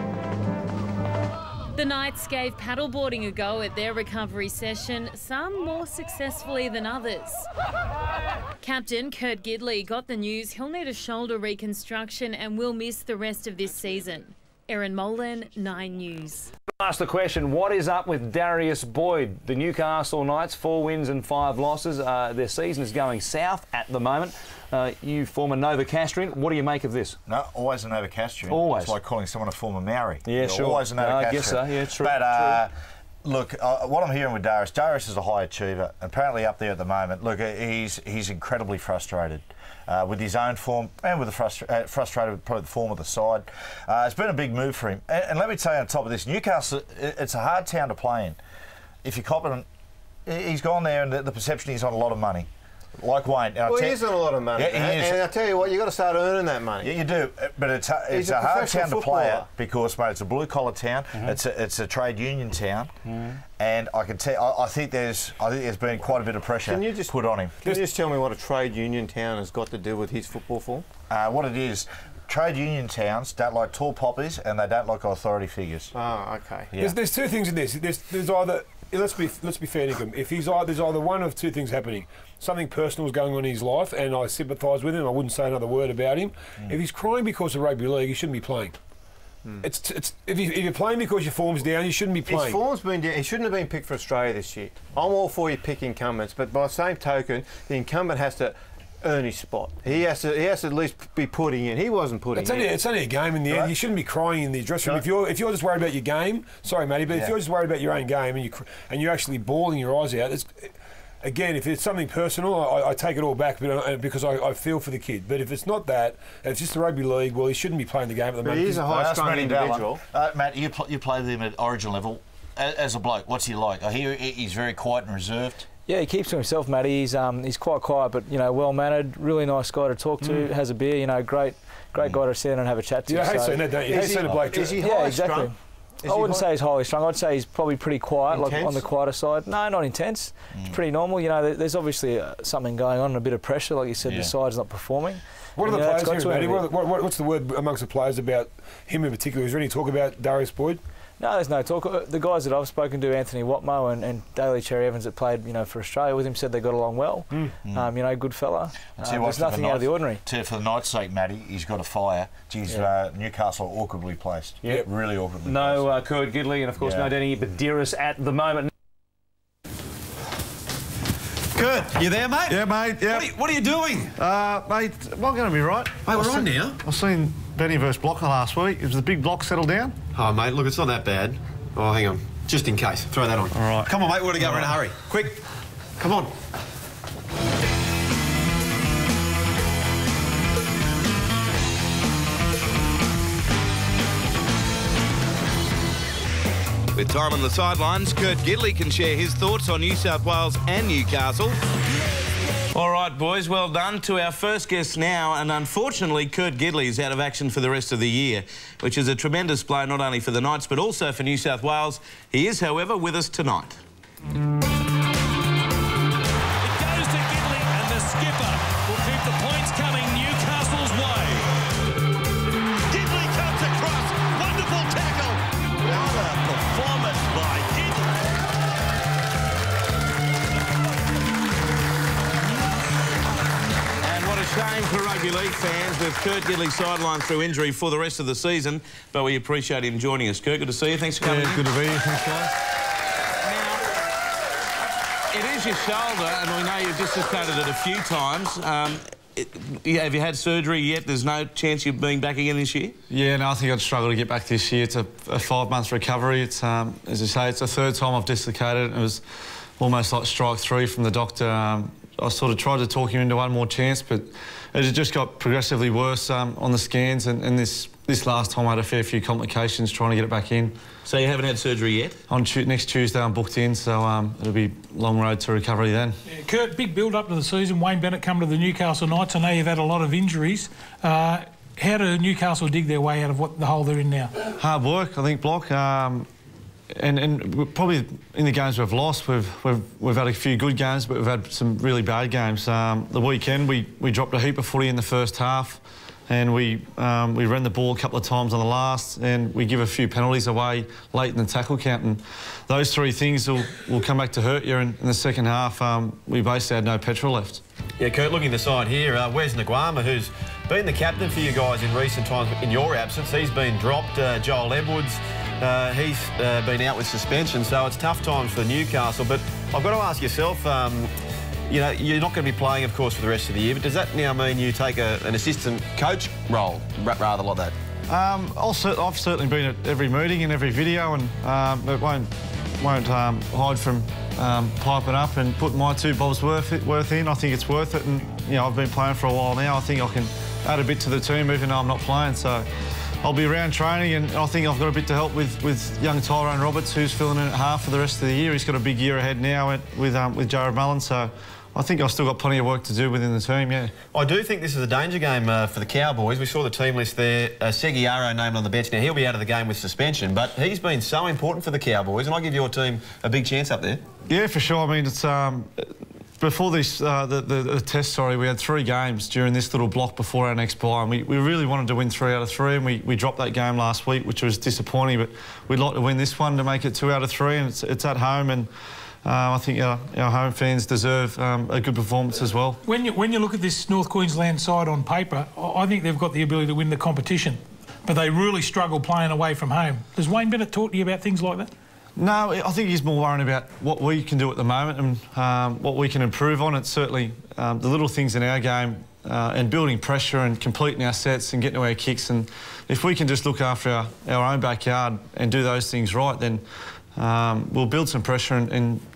The Knights gave paddleboarding a go at their recovery session, some more successfully than others. Captain Kurt Gidley got the news he'll need a shoulder reconstruction and will miss the rest of this season. Erin Molan, Nine News. Ask the question, what is up with Darius Boyd? The Newcastle Knights, four wins and five losses. Uh, their season is going south at the moment. Uh, you former Novocastrian, what do you make of this? No, always a Novocastrian. Always. It's like calling someone a former Maori. Yeah, You're sure. Always a Novocastrian. No, I guess so, yeah, true. But, uh, true. Look, uh, what I'm hearing with Darius, Darius is a high achiever, apparently up there at the moment. Look, he's he's incredibly frustrated uh, with his own form and with the frustra uh, frustrated with probably the form of the side. Uh, it's been a big move for him. And, and let me tell you on top of this, Newcastle, it's a hard town to play in. If you're confident, he's gone there and the, the perception he's on a lot of money. Like Wayne. Well, he is on a lot of money. Yeah, he and, is. and I tell you what, you've got to start earning that money. Yeah, you do. But it's, it's a a, hard town to play footballer. at because, mate, it's a blue-collar town. Mm-hmm. It's a it's a trade union town, Mm. and I can tell. I, I think there's I think there's been quite a bit of pressure Can you just, put on him. Can you just tell me what a trade union town has got to do with his football form? Uh, what it is, trade union towns don't like tall poppies and they don't like authority figures. Oh, okay. Yeah. There's, There's two things in this. There's, there's either let's be let's be fair, Nickham. If he's either, there's either one of two things happening. Something personal is going on in his life, and I sympathise with him. I wouldn't say another word about him. Mm. If he's crying because of rugby league, he shouldn't be playing. Mm. It's it's if, you, if you're playing because your form's down, you shouldn't be playing. His form's been down. He shouldn't have been picked for Australia this year. I'm all for you pick incumbents, but by the same token, the incumbent has to earn his spot. He has to he has to at least be putting in. He wasn't putting it's in. Only, it's only a game in the right. end. You shouldn't be crying in the dressing room. Right. If you're if you're just worried about your game, sorry, Matty, but yeah. if you're just worried about your own game and you and you're actually bawling your eyes out, it's, again, if it's something personal, I, I take it all back, but uh, because I, I feel for the kid. But if it's not that, and it's just the rugby league, well, he shouldn't be playing the game at the but moment. He's a high-strung individual. Uh, Matt, you, pl you play with him at Origin level. As, as a bloke, what's he like? I hear he's very quiet and reserved. Yeah, he keeps to himself, Matty. He's um, he's quite quiet, but you know, well-mannered, really nice guy to talk to. Mm. Has a beer, you know, great, great mm. guy to sit down and have a chat to. Yeah, I hate so saying that, don't you? I hate saying a bloke. Is he yeah, high exactly. strung? Is I wouldn't high? say he's highly strung. I'd say he's probably pretty quiet, Intense? like on the quieter side. No, not intense. Mm. It's pretty normal. You know, there's obviously uh, something going on, and a bit of pressure, like you said. Yeah. The side's not performing. What are the you know, players here, Matty? What, what, what, what's the word amongst the players about him in particular? Is there any talk about Darius Boyd? No, there's no talk. The guys that I've spoken to, Anthony Watmo and, and Daly Cherry Evans, that played, you know, for Australia with him, said they got along well. Mm. Um, you know, good fella. Uh, Um, there's nothing out of the ordinary. To, for the night's sake, Matty, he's got a fire. Geez, Yeah. uh, Newcastle are awkwardly placed. Yep. Really awkwardly No placed. uh, Kurt Gidley and, of course, Yeah. no Danny Badiris at the moment. Kurt, you there, mate? Yeah, mate, yeah. What are you, what are you doing? Uh, mate, am I going to be right? Mate, we're I've on seen- now. I've seen Benny versus Blocker last week. Is the big block settled down? Oh, mate, look, it's not that bad. Oh, hang on. Just in case. Throw that on. All right. Come on, mate, we're going to go. We're in a hurry. Quick. Come on. With time on the sidelines, Kurt Gidley can share his thoughts on New South Wales and Newcastle. All right, boys, well done. To our first guest now, and unfortunately, Kurt Gidley is out of action for the rest of the year, which is a tremendous blow not only for the Knights but also for New South Wales. He is, however, with us tonight. It goes to Gidley, and the skipper will keep the points coming Newcastle's way. Gidley comes across. Wonderful tackle. What a performance by Gidley. And what a shame for rugby league fans with Kurt Gidley sidelined through injury for the rest of the season. But we appreciate him joining us. Kurt, good to see you. Thanks for coming. Yeah, good to be here. Thanks, guys. It is your shoulder, and we know you've dislocated it a few times. Um, it, yeah, have you had surgery yet? There's no chance you're being back again this year? Yeah, no, I think I'd struggle to get back this year. It's a, a five-month recovery. It's, um, as I say, it's the third time I've dislocated it. It was almost like strike three from the doctor. Um, I sort of tried to talk him into one more chance, but it just got progressively worse um, on the scans, and, and this this last time I had a fair few complications trying to get it back in. So you haven't had surgery yet? On tu next Tuesday I'm booked in, so um, it'll be a long road to recovery then. Yeah, Kurt, big build-up to the season. Wayne Bennett come to the Newcastle Knights. I know you've had a lot of injuries. Uh, how do Newcastle dig their way out of what the hole they're in now? Hard work, I think, Block. Um, and, and we're probably in the games we've lost, we've, we've, we've had a few good games, but we've had some really bad games. Um, the weekend, we, we dropped a heap of footy in the first half, and we um, we ran the ball a couple of times on the last, and we give a few penalties away late in the tackle count, and those three things will, will come back to hurt you. And in the second half, um, we basically had no petrol left. Yeah, Kurt, looking at the side here, uh, Wes Nguama, who's been the captain for you guys in recent times in your absence, he's been dropped. Uh, Joel Edwards, uh, he's uh, been out with suspension, so it's tough times for Newcastle. But I've got to ask yourself, um, you know, you're not going to be playing, of course, for the rest of the year, but does that now mean you take a, an assistant coach role, rather like that? Um, I'll cer I've certainly been at every meeting and every video, and um, it won't won't um, hide from um, piping up and putting my two bobs worth it, worth in. I think it's worth it, and you know, I've been playing for a while now. I think I can add a bit to the team, even though I'm not playing. So I'll be around training, and I think I've got a bit to help with with young Tyrone Roberts, who's filling in at half for the rest of the year. He's got a big year ahead now with um, with Jared Mullen. So I think I've still got plenty of work to do within the team, yeah. I do think this is a danger game uh, for the Cowboys. We saw the team list there. Uh, Seguiaro named on the bench. Now, he'll be out of the game with suspension, but he's been so important for the Cowboys, and I give your team a big chance up there. Yeah, for sure. I mean, it's um, before this, uh, the, the, the test, sorry, we had three games during this little block before our next bye, and we, we really wanted to win three out of three, and we, we dropped that game last week, which was disappointing, but we'd like to win this one to make it two out of three, and it's, it's at home, and Uh, I think our, our home fans deserve um, a good performance as well. When you, when you look at this North Queensland side on paper, I think they've got the ability to win the competition, but they really struggle playing away from home. Does Wayne Bennett talk to you about things like that? No, I think he's more worried about what we can do at the moment and um, what we can improve on. It's certainly um, the little things in our game uh, and building pressure and completing our sets and getting to our kicks. And if we can just look after our, our own backyard and do those things right, then Um, we'll build some pressure and, and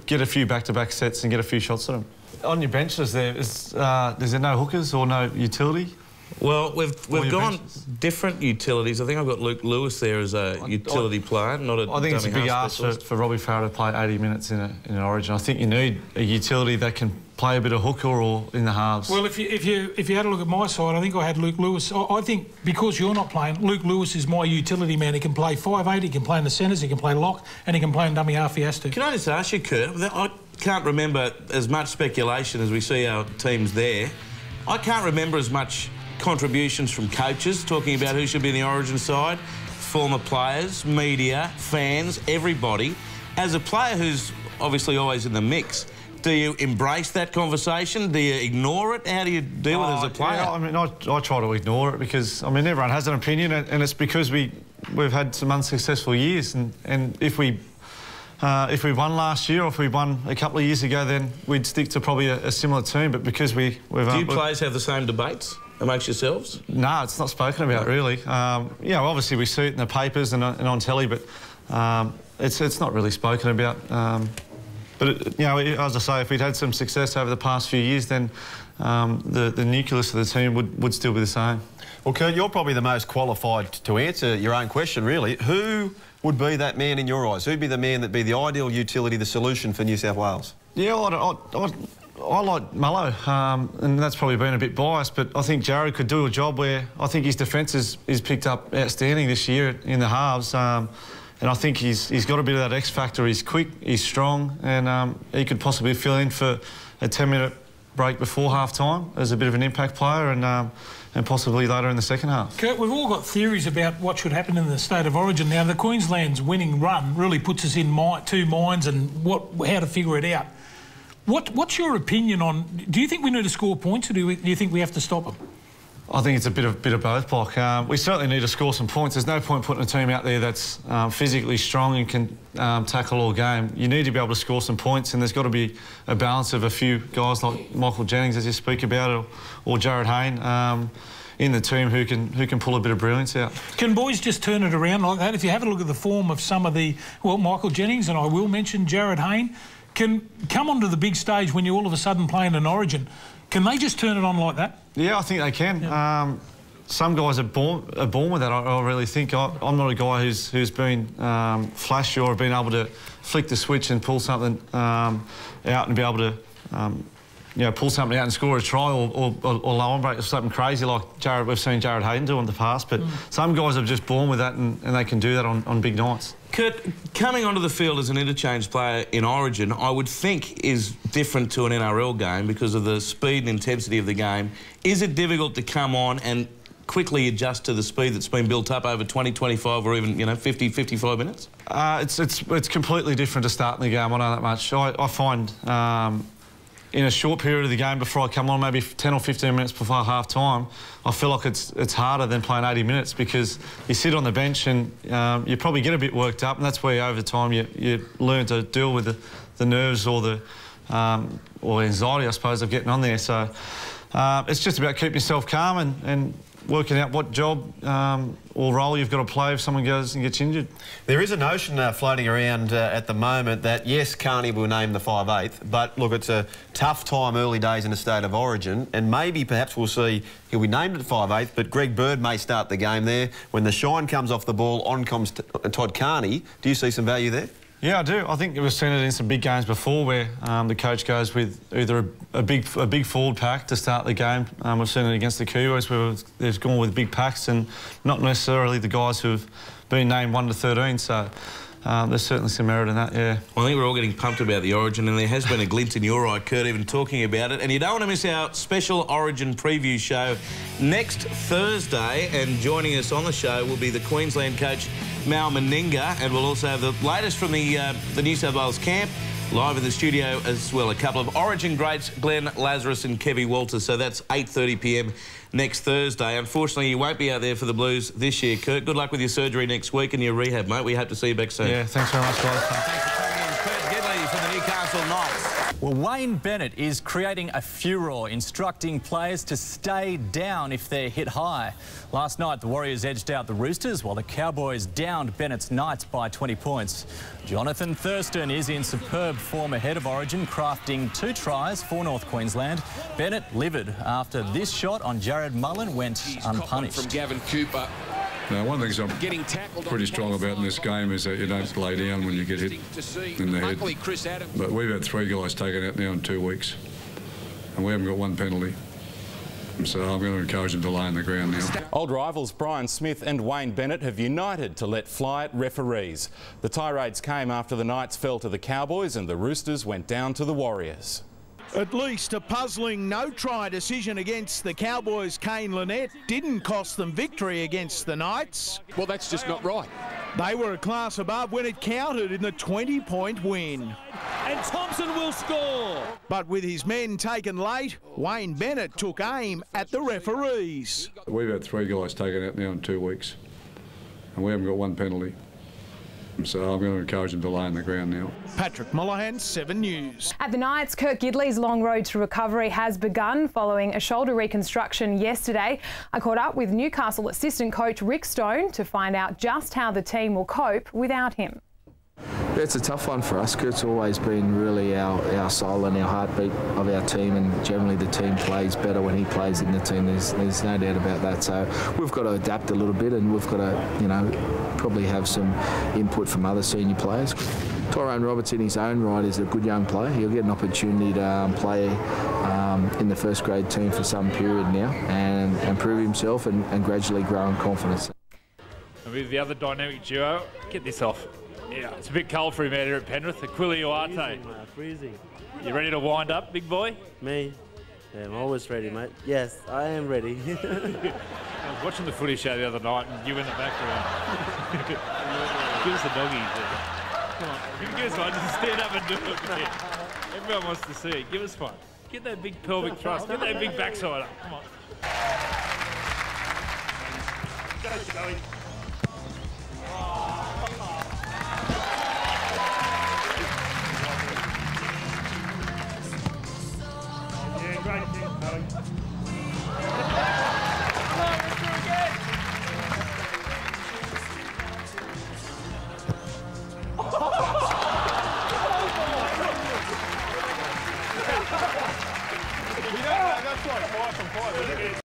get a few back-to-back sets and get a few shots at them. On your benches there, is, uh, is there no hookers or no utility? Well, we've we've gone benches? different utilities. I think I've got Luke Lewis there as a utility I, player, not a I think it's a dummy big half ask for, specialist. for Robbie Farah to play eighty minutes in, a, in an Origin. I think you need a utility that can play a bit of hooker or in the halves. Well, if you if you if you had a look at my side, I think I had Luke Lewis. I, I think because you're not playing, Luke Lewis is my utility man. He can play five eight, he can play in the centres, he can play lock, and he can play in dummy half. He has to. Can I just ask you, Kurt? I can't remember as much speculation as we see our teams there. I can't remember as much contributions from coaches talking about who should be in the Origin side, former players, media, fans, everybody. As a player who's obviously always in the mix, do you embrace that conversation? Do you ignore it? How do you deal with it as a player? Yeah, I mean, I, I try to ignore it because, I mean, everyone has an opinion, and, and it's because we, we've had some unsuccessful years, and, and if we uh, if we won last year or if we won a couple of years ago, then we'd stick to probably a, a similar team, but because we... We've, do uh, you players have the same debates amongst yourselves? No, it's not spoken about, really. Um, you know, obviously we see it in the papers and, and on telly, but um, it's, it's not really spoken about. Um, But, it, you know, as I say, if we'd had some success over the past few years, then um, the, the nucleus of the team would, would still be the same. Well, Kurt, you're probably the most qualified to answer your own question, really. Who would be that man in your eyes? Who'd be the man that'd be the ideal utility, the solution for New South Wales? Yeah, I, I, I, I like Mallow, um, and that's probably been a bit biased, but I think Jared could do a job where I think his defence is, is picked up outstanding this year in the halves. Um, And I think he's he's got a bit of that X factor. He's quick, he's strong, and um, he could possibly fill in for a ten-minute break before half-time as a bit of an impact player, and um, and possibly later in the second half. Kurt, we've all got theories about what should happen in the state of origin. Now, the Queensland's winning run really puts us in my, two minds and what how to figure it out. What what's your opinion on? Do you think we need to score points, or do, we, do you think we have to stop them? I think it's a bit of bit of both, Block. Um, we certainly need to score some points. There's no point putting a team out there that's um, physically strong and can um, tackle all game. You need to be able to score some points, and there's got to be a balance of a few guys like Michael Jennings, as you speak about, or, or Jared Hayne um, in the team who can who can pull a bit of brilliance out. Can boys just turn it around like that? If you have a look at the form of some of the, well, Michael Jennings, and I will mention Jared Hayne, can come onto the big stage when you all of a sudden play in an Origin. Can they just turn it on like that? Yeah, I think they can. Yeah. Um, some guys are born are born with that. I, I really think. I, I'm not a guy who's who's been um, flashy or been able to flick the switch and pull something um, out and be able to, um, you know, pull something out and score a try or or, or, or low on break or something crazy like Jared. We've seen Jared Hayden do in the past, but mm. some guys are just born with that and, and they can do that on, on big nights. Kurt, coming onto the field as an interchange player in Origin, I would think is different to an N R L game because of the speed and intensity of the game. Is it difficult to come on and quickly adjust to the speed that's been built up over twenty, twenty-five or even, you know, fifty, fifty-five minutes? Uh, it's, it's, it's completely different to starting the game, I know that much. I, I find um, in a short period of the game before I come on, maybe ten or fifteen minutes before half-time, I feel like it's it's harder than playing eighty minutes because you sit on the bench and um, you probably get a bit worked up, and that's where over time you, you learn to deal with the, the nerves or the um, or anxiety, I suppose, of getting on there. So uh, it's just about keeping yourself calm and, and working out what job um, or role you've got to play if someone goes and gets injured. There is a notion uh, floating around uh, at the moment that, yes, Carney will name the five eighth, but, look, it's a tough time early days in the state of origin, and maybe perhaps we'll see he'll be named at five eighth, but Greg Bird may start the game there. When the shine comes off the ball, on comes Todd Carney. Do you see some value there? Yeah, I do. I think we've seen it in some big games before where um, the coach goes with either a, a big a big forward pack to start the game. Um, we've seen it against the Kiwis where they've gone with big packs and not necessarily the guys who've been named one to thirteen. So um, there's certainly some merit in that, yeah. Well, I think we're all getting pumped about the Origin, and there has been a glint in your eye, Kurt, even talking about it. And you don't want to miss our special Origin preview show next Thursday. And joining us on the show will be the Queensland coach, Mal Meninga, and we'll also have the latest from the uh, the New South Wales camp live in the studio as well. A couple of Origin greats, Glenn Lazarus and Kevy Walters. So that's eight thirty p m next Thursday. Unfortunately, you won't be out there for the Blues this year, Kurt. Good luck with your surgery next week and your rehab, mate. We hope to see you back soon. Yeah, thanks very much, guys. Thanks for coming in, Kurt Gidley from the Newcastle Knights. Well, Wayne Bennett is creating a furore, instructing players to stay down if they're hit high. Last night, the Warriors edged out the Roosters, while the Cowboys downed Bennett's Knights by twenty points. Jonathan Thurston is in superb form ahead of Origin, crafting two tries for North Queensland. Bennett livid after this shot on Jared Mullen went unpunished. From Gavin Cooper. Now, one of the things I'm Getting tackled pretty strong about in this game is that you don't lay down when you get hit in the head. Chris Adams. But we've had three guys taken out now in two weeks, and we haven't got one penalty. So I'm going to encourage them to lay on the ground now. Old rivals Brian Smith and Wayne Bennett have united to let fly at referees. The tirades came after the Knights fell to the Cowboys and the Roosters went down to the Warriors. At least a puzzling no-try decision against the Cowboys' Kane Lynette didn't cost them victory against the Knights. Well, that's just not right. They were a class above when it counted in the twenty-point win. And Thompson will score. But with his men taken late, Wayne Bennett took aim at the referees. We've had three guys taken out now in two weeks, and we haven't got one penalty. So I'm going to encourage them to lay on the ground now. Patrick Mullahan, Seven News. At the Knights, Kurt Gidley's long road to recovery has begun following a shoulder reconstruction yesterday. I caught up with Newcastle assistant coach Rick Stone to find out just how the team will cope without him. Yeah, it's a tough one for us. Kurt's always been really our, our soul and our heartbeat of our team, and generally the team plays better when he plays in the team. There's, there's no doubt about that. So we've got to adapt a little bit, and we've got to, you know, probably have some input from other senior players. Tyrone Roberts in his own right is a good young player. He'll get an opportunity to um, play um, in the first grade team for some period now and, and prove himself and, and gradually grow in confidence. And with the other dynamic duo, get this off. Yeah, it's a bit cold for him out here at Penrith. Aquila Uarte. Freezing. You ready to wind up, big boy? Me? Yeah, I'm always ready, mate. Yes, I am ready. I was watching the footy show the other night and you in the background. Give us the doggies there. Come on, give us one. Just stand up and do it, man. Everyone wants to see it. Give us one. Get that big pelvic thrust. Get that big backside up. Come on. Go, Joey. Great thing,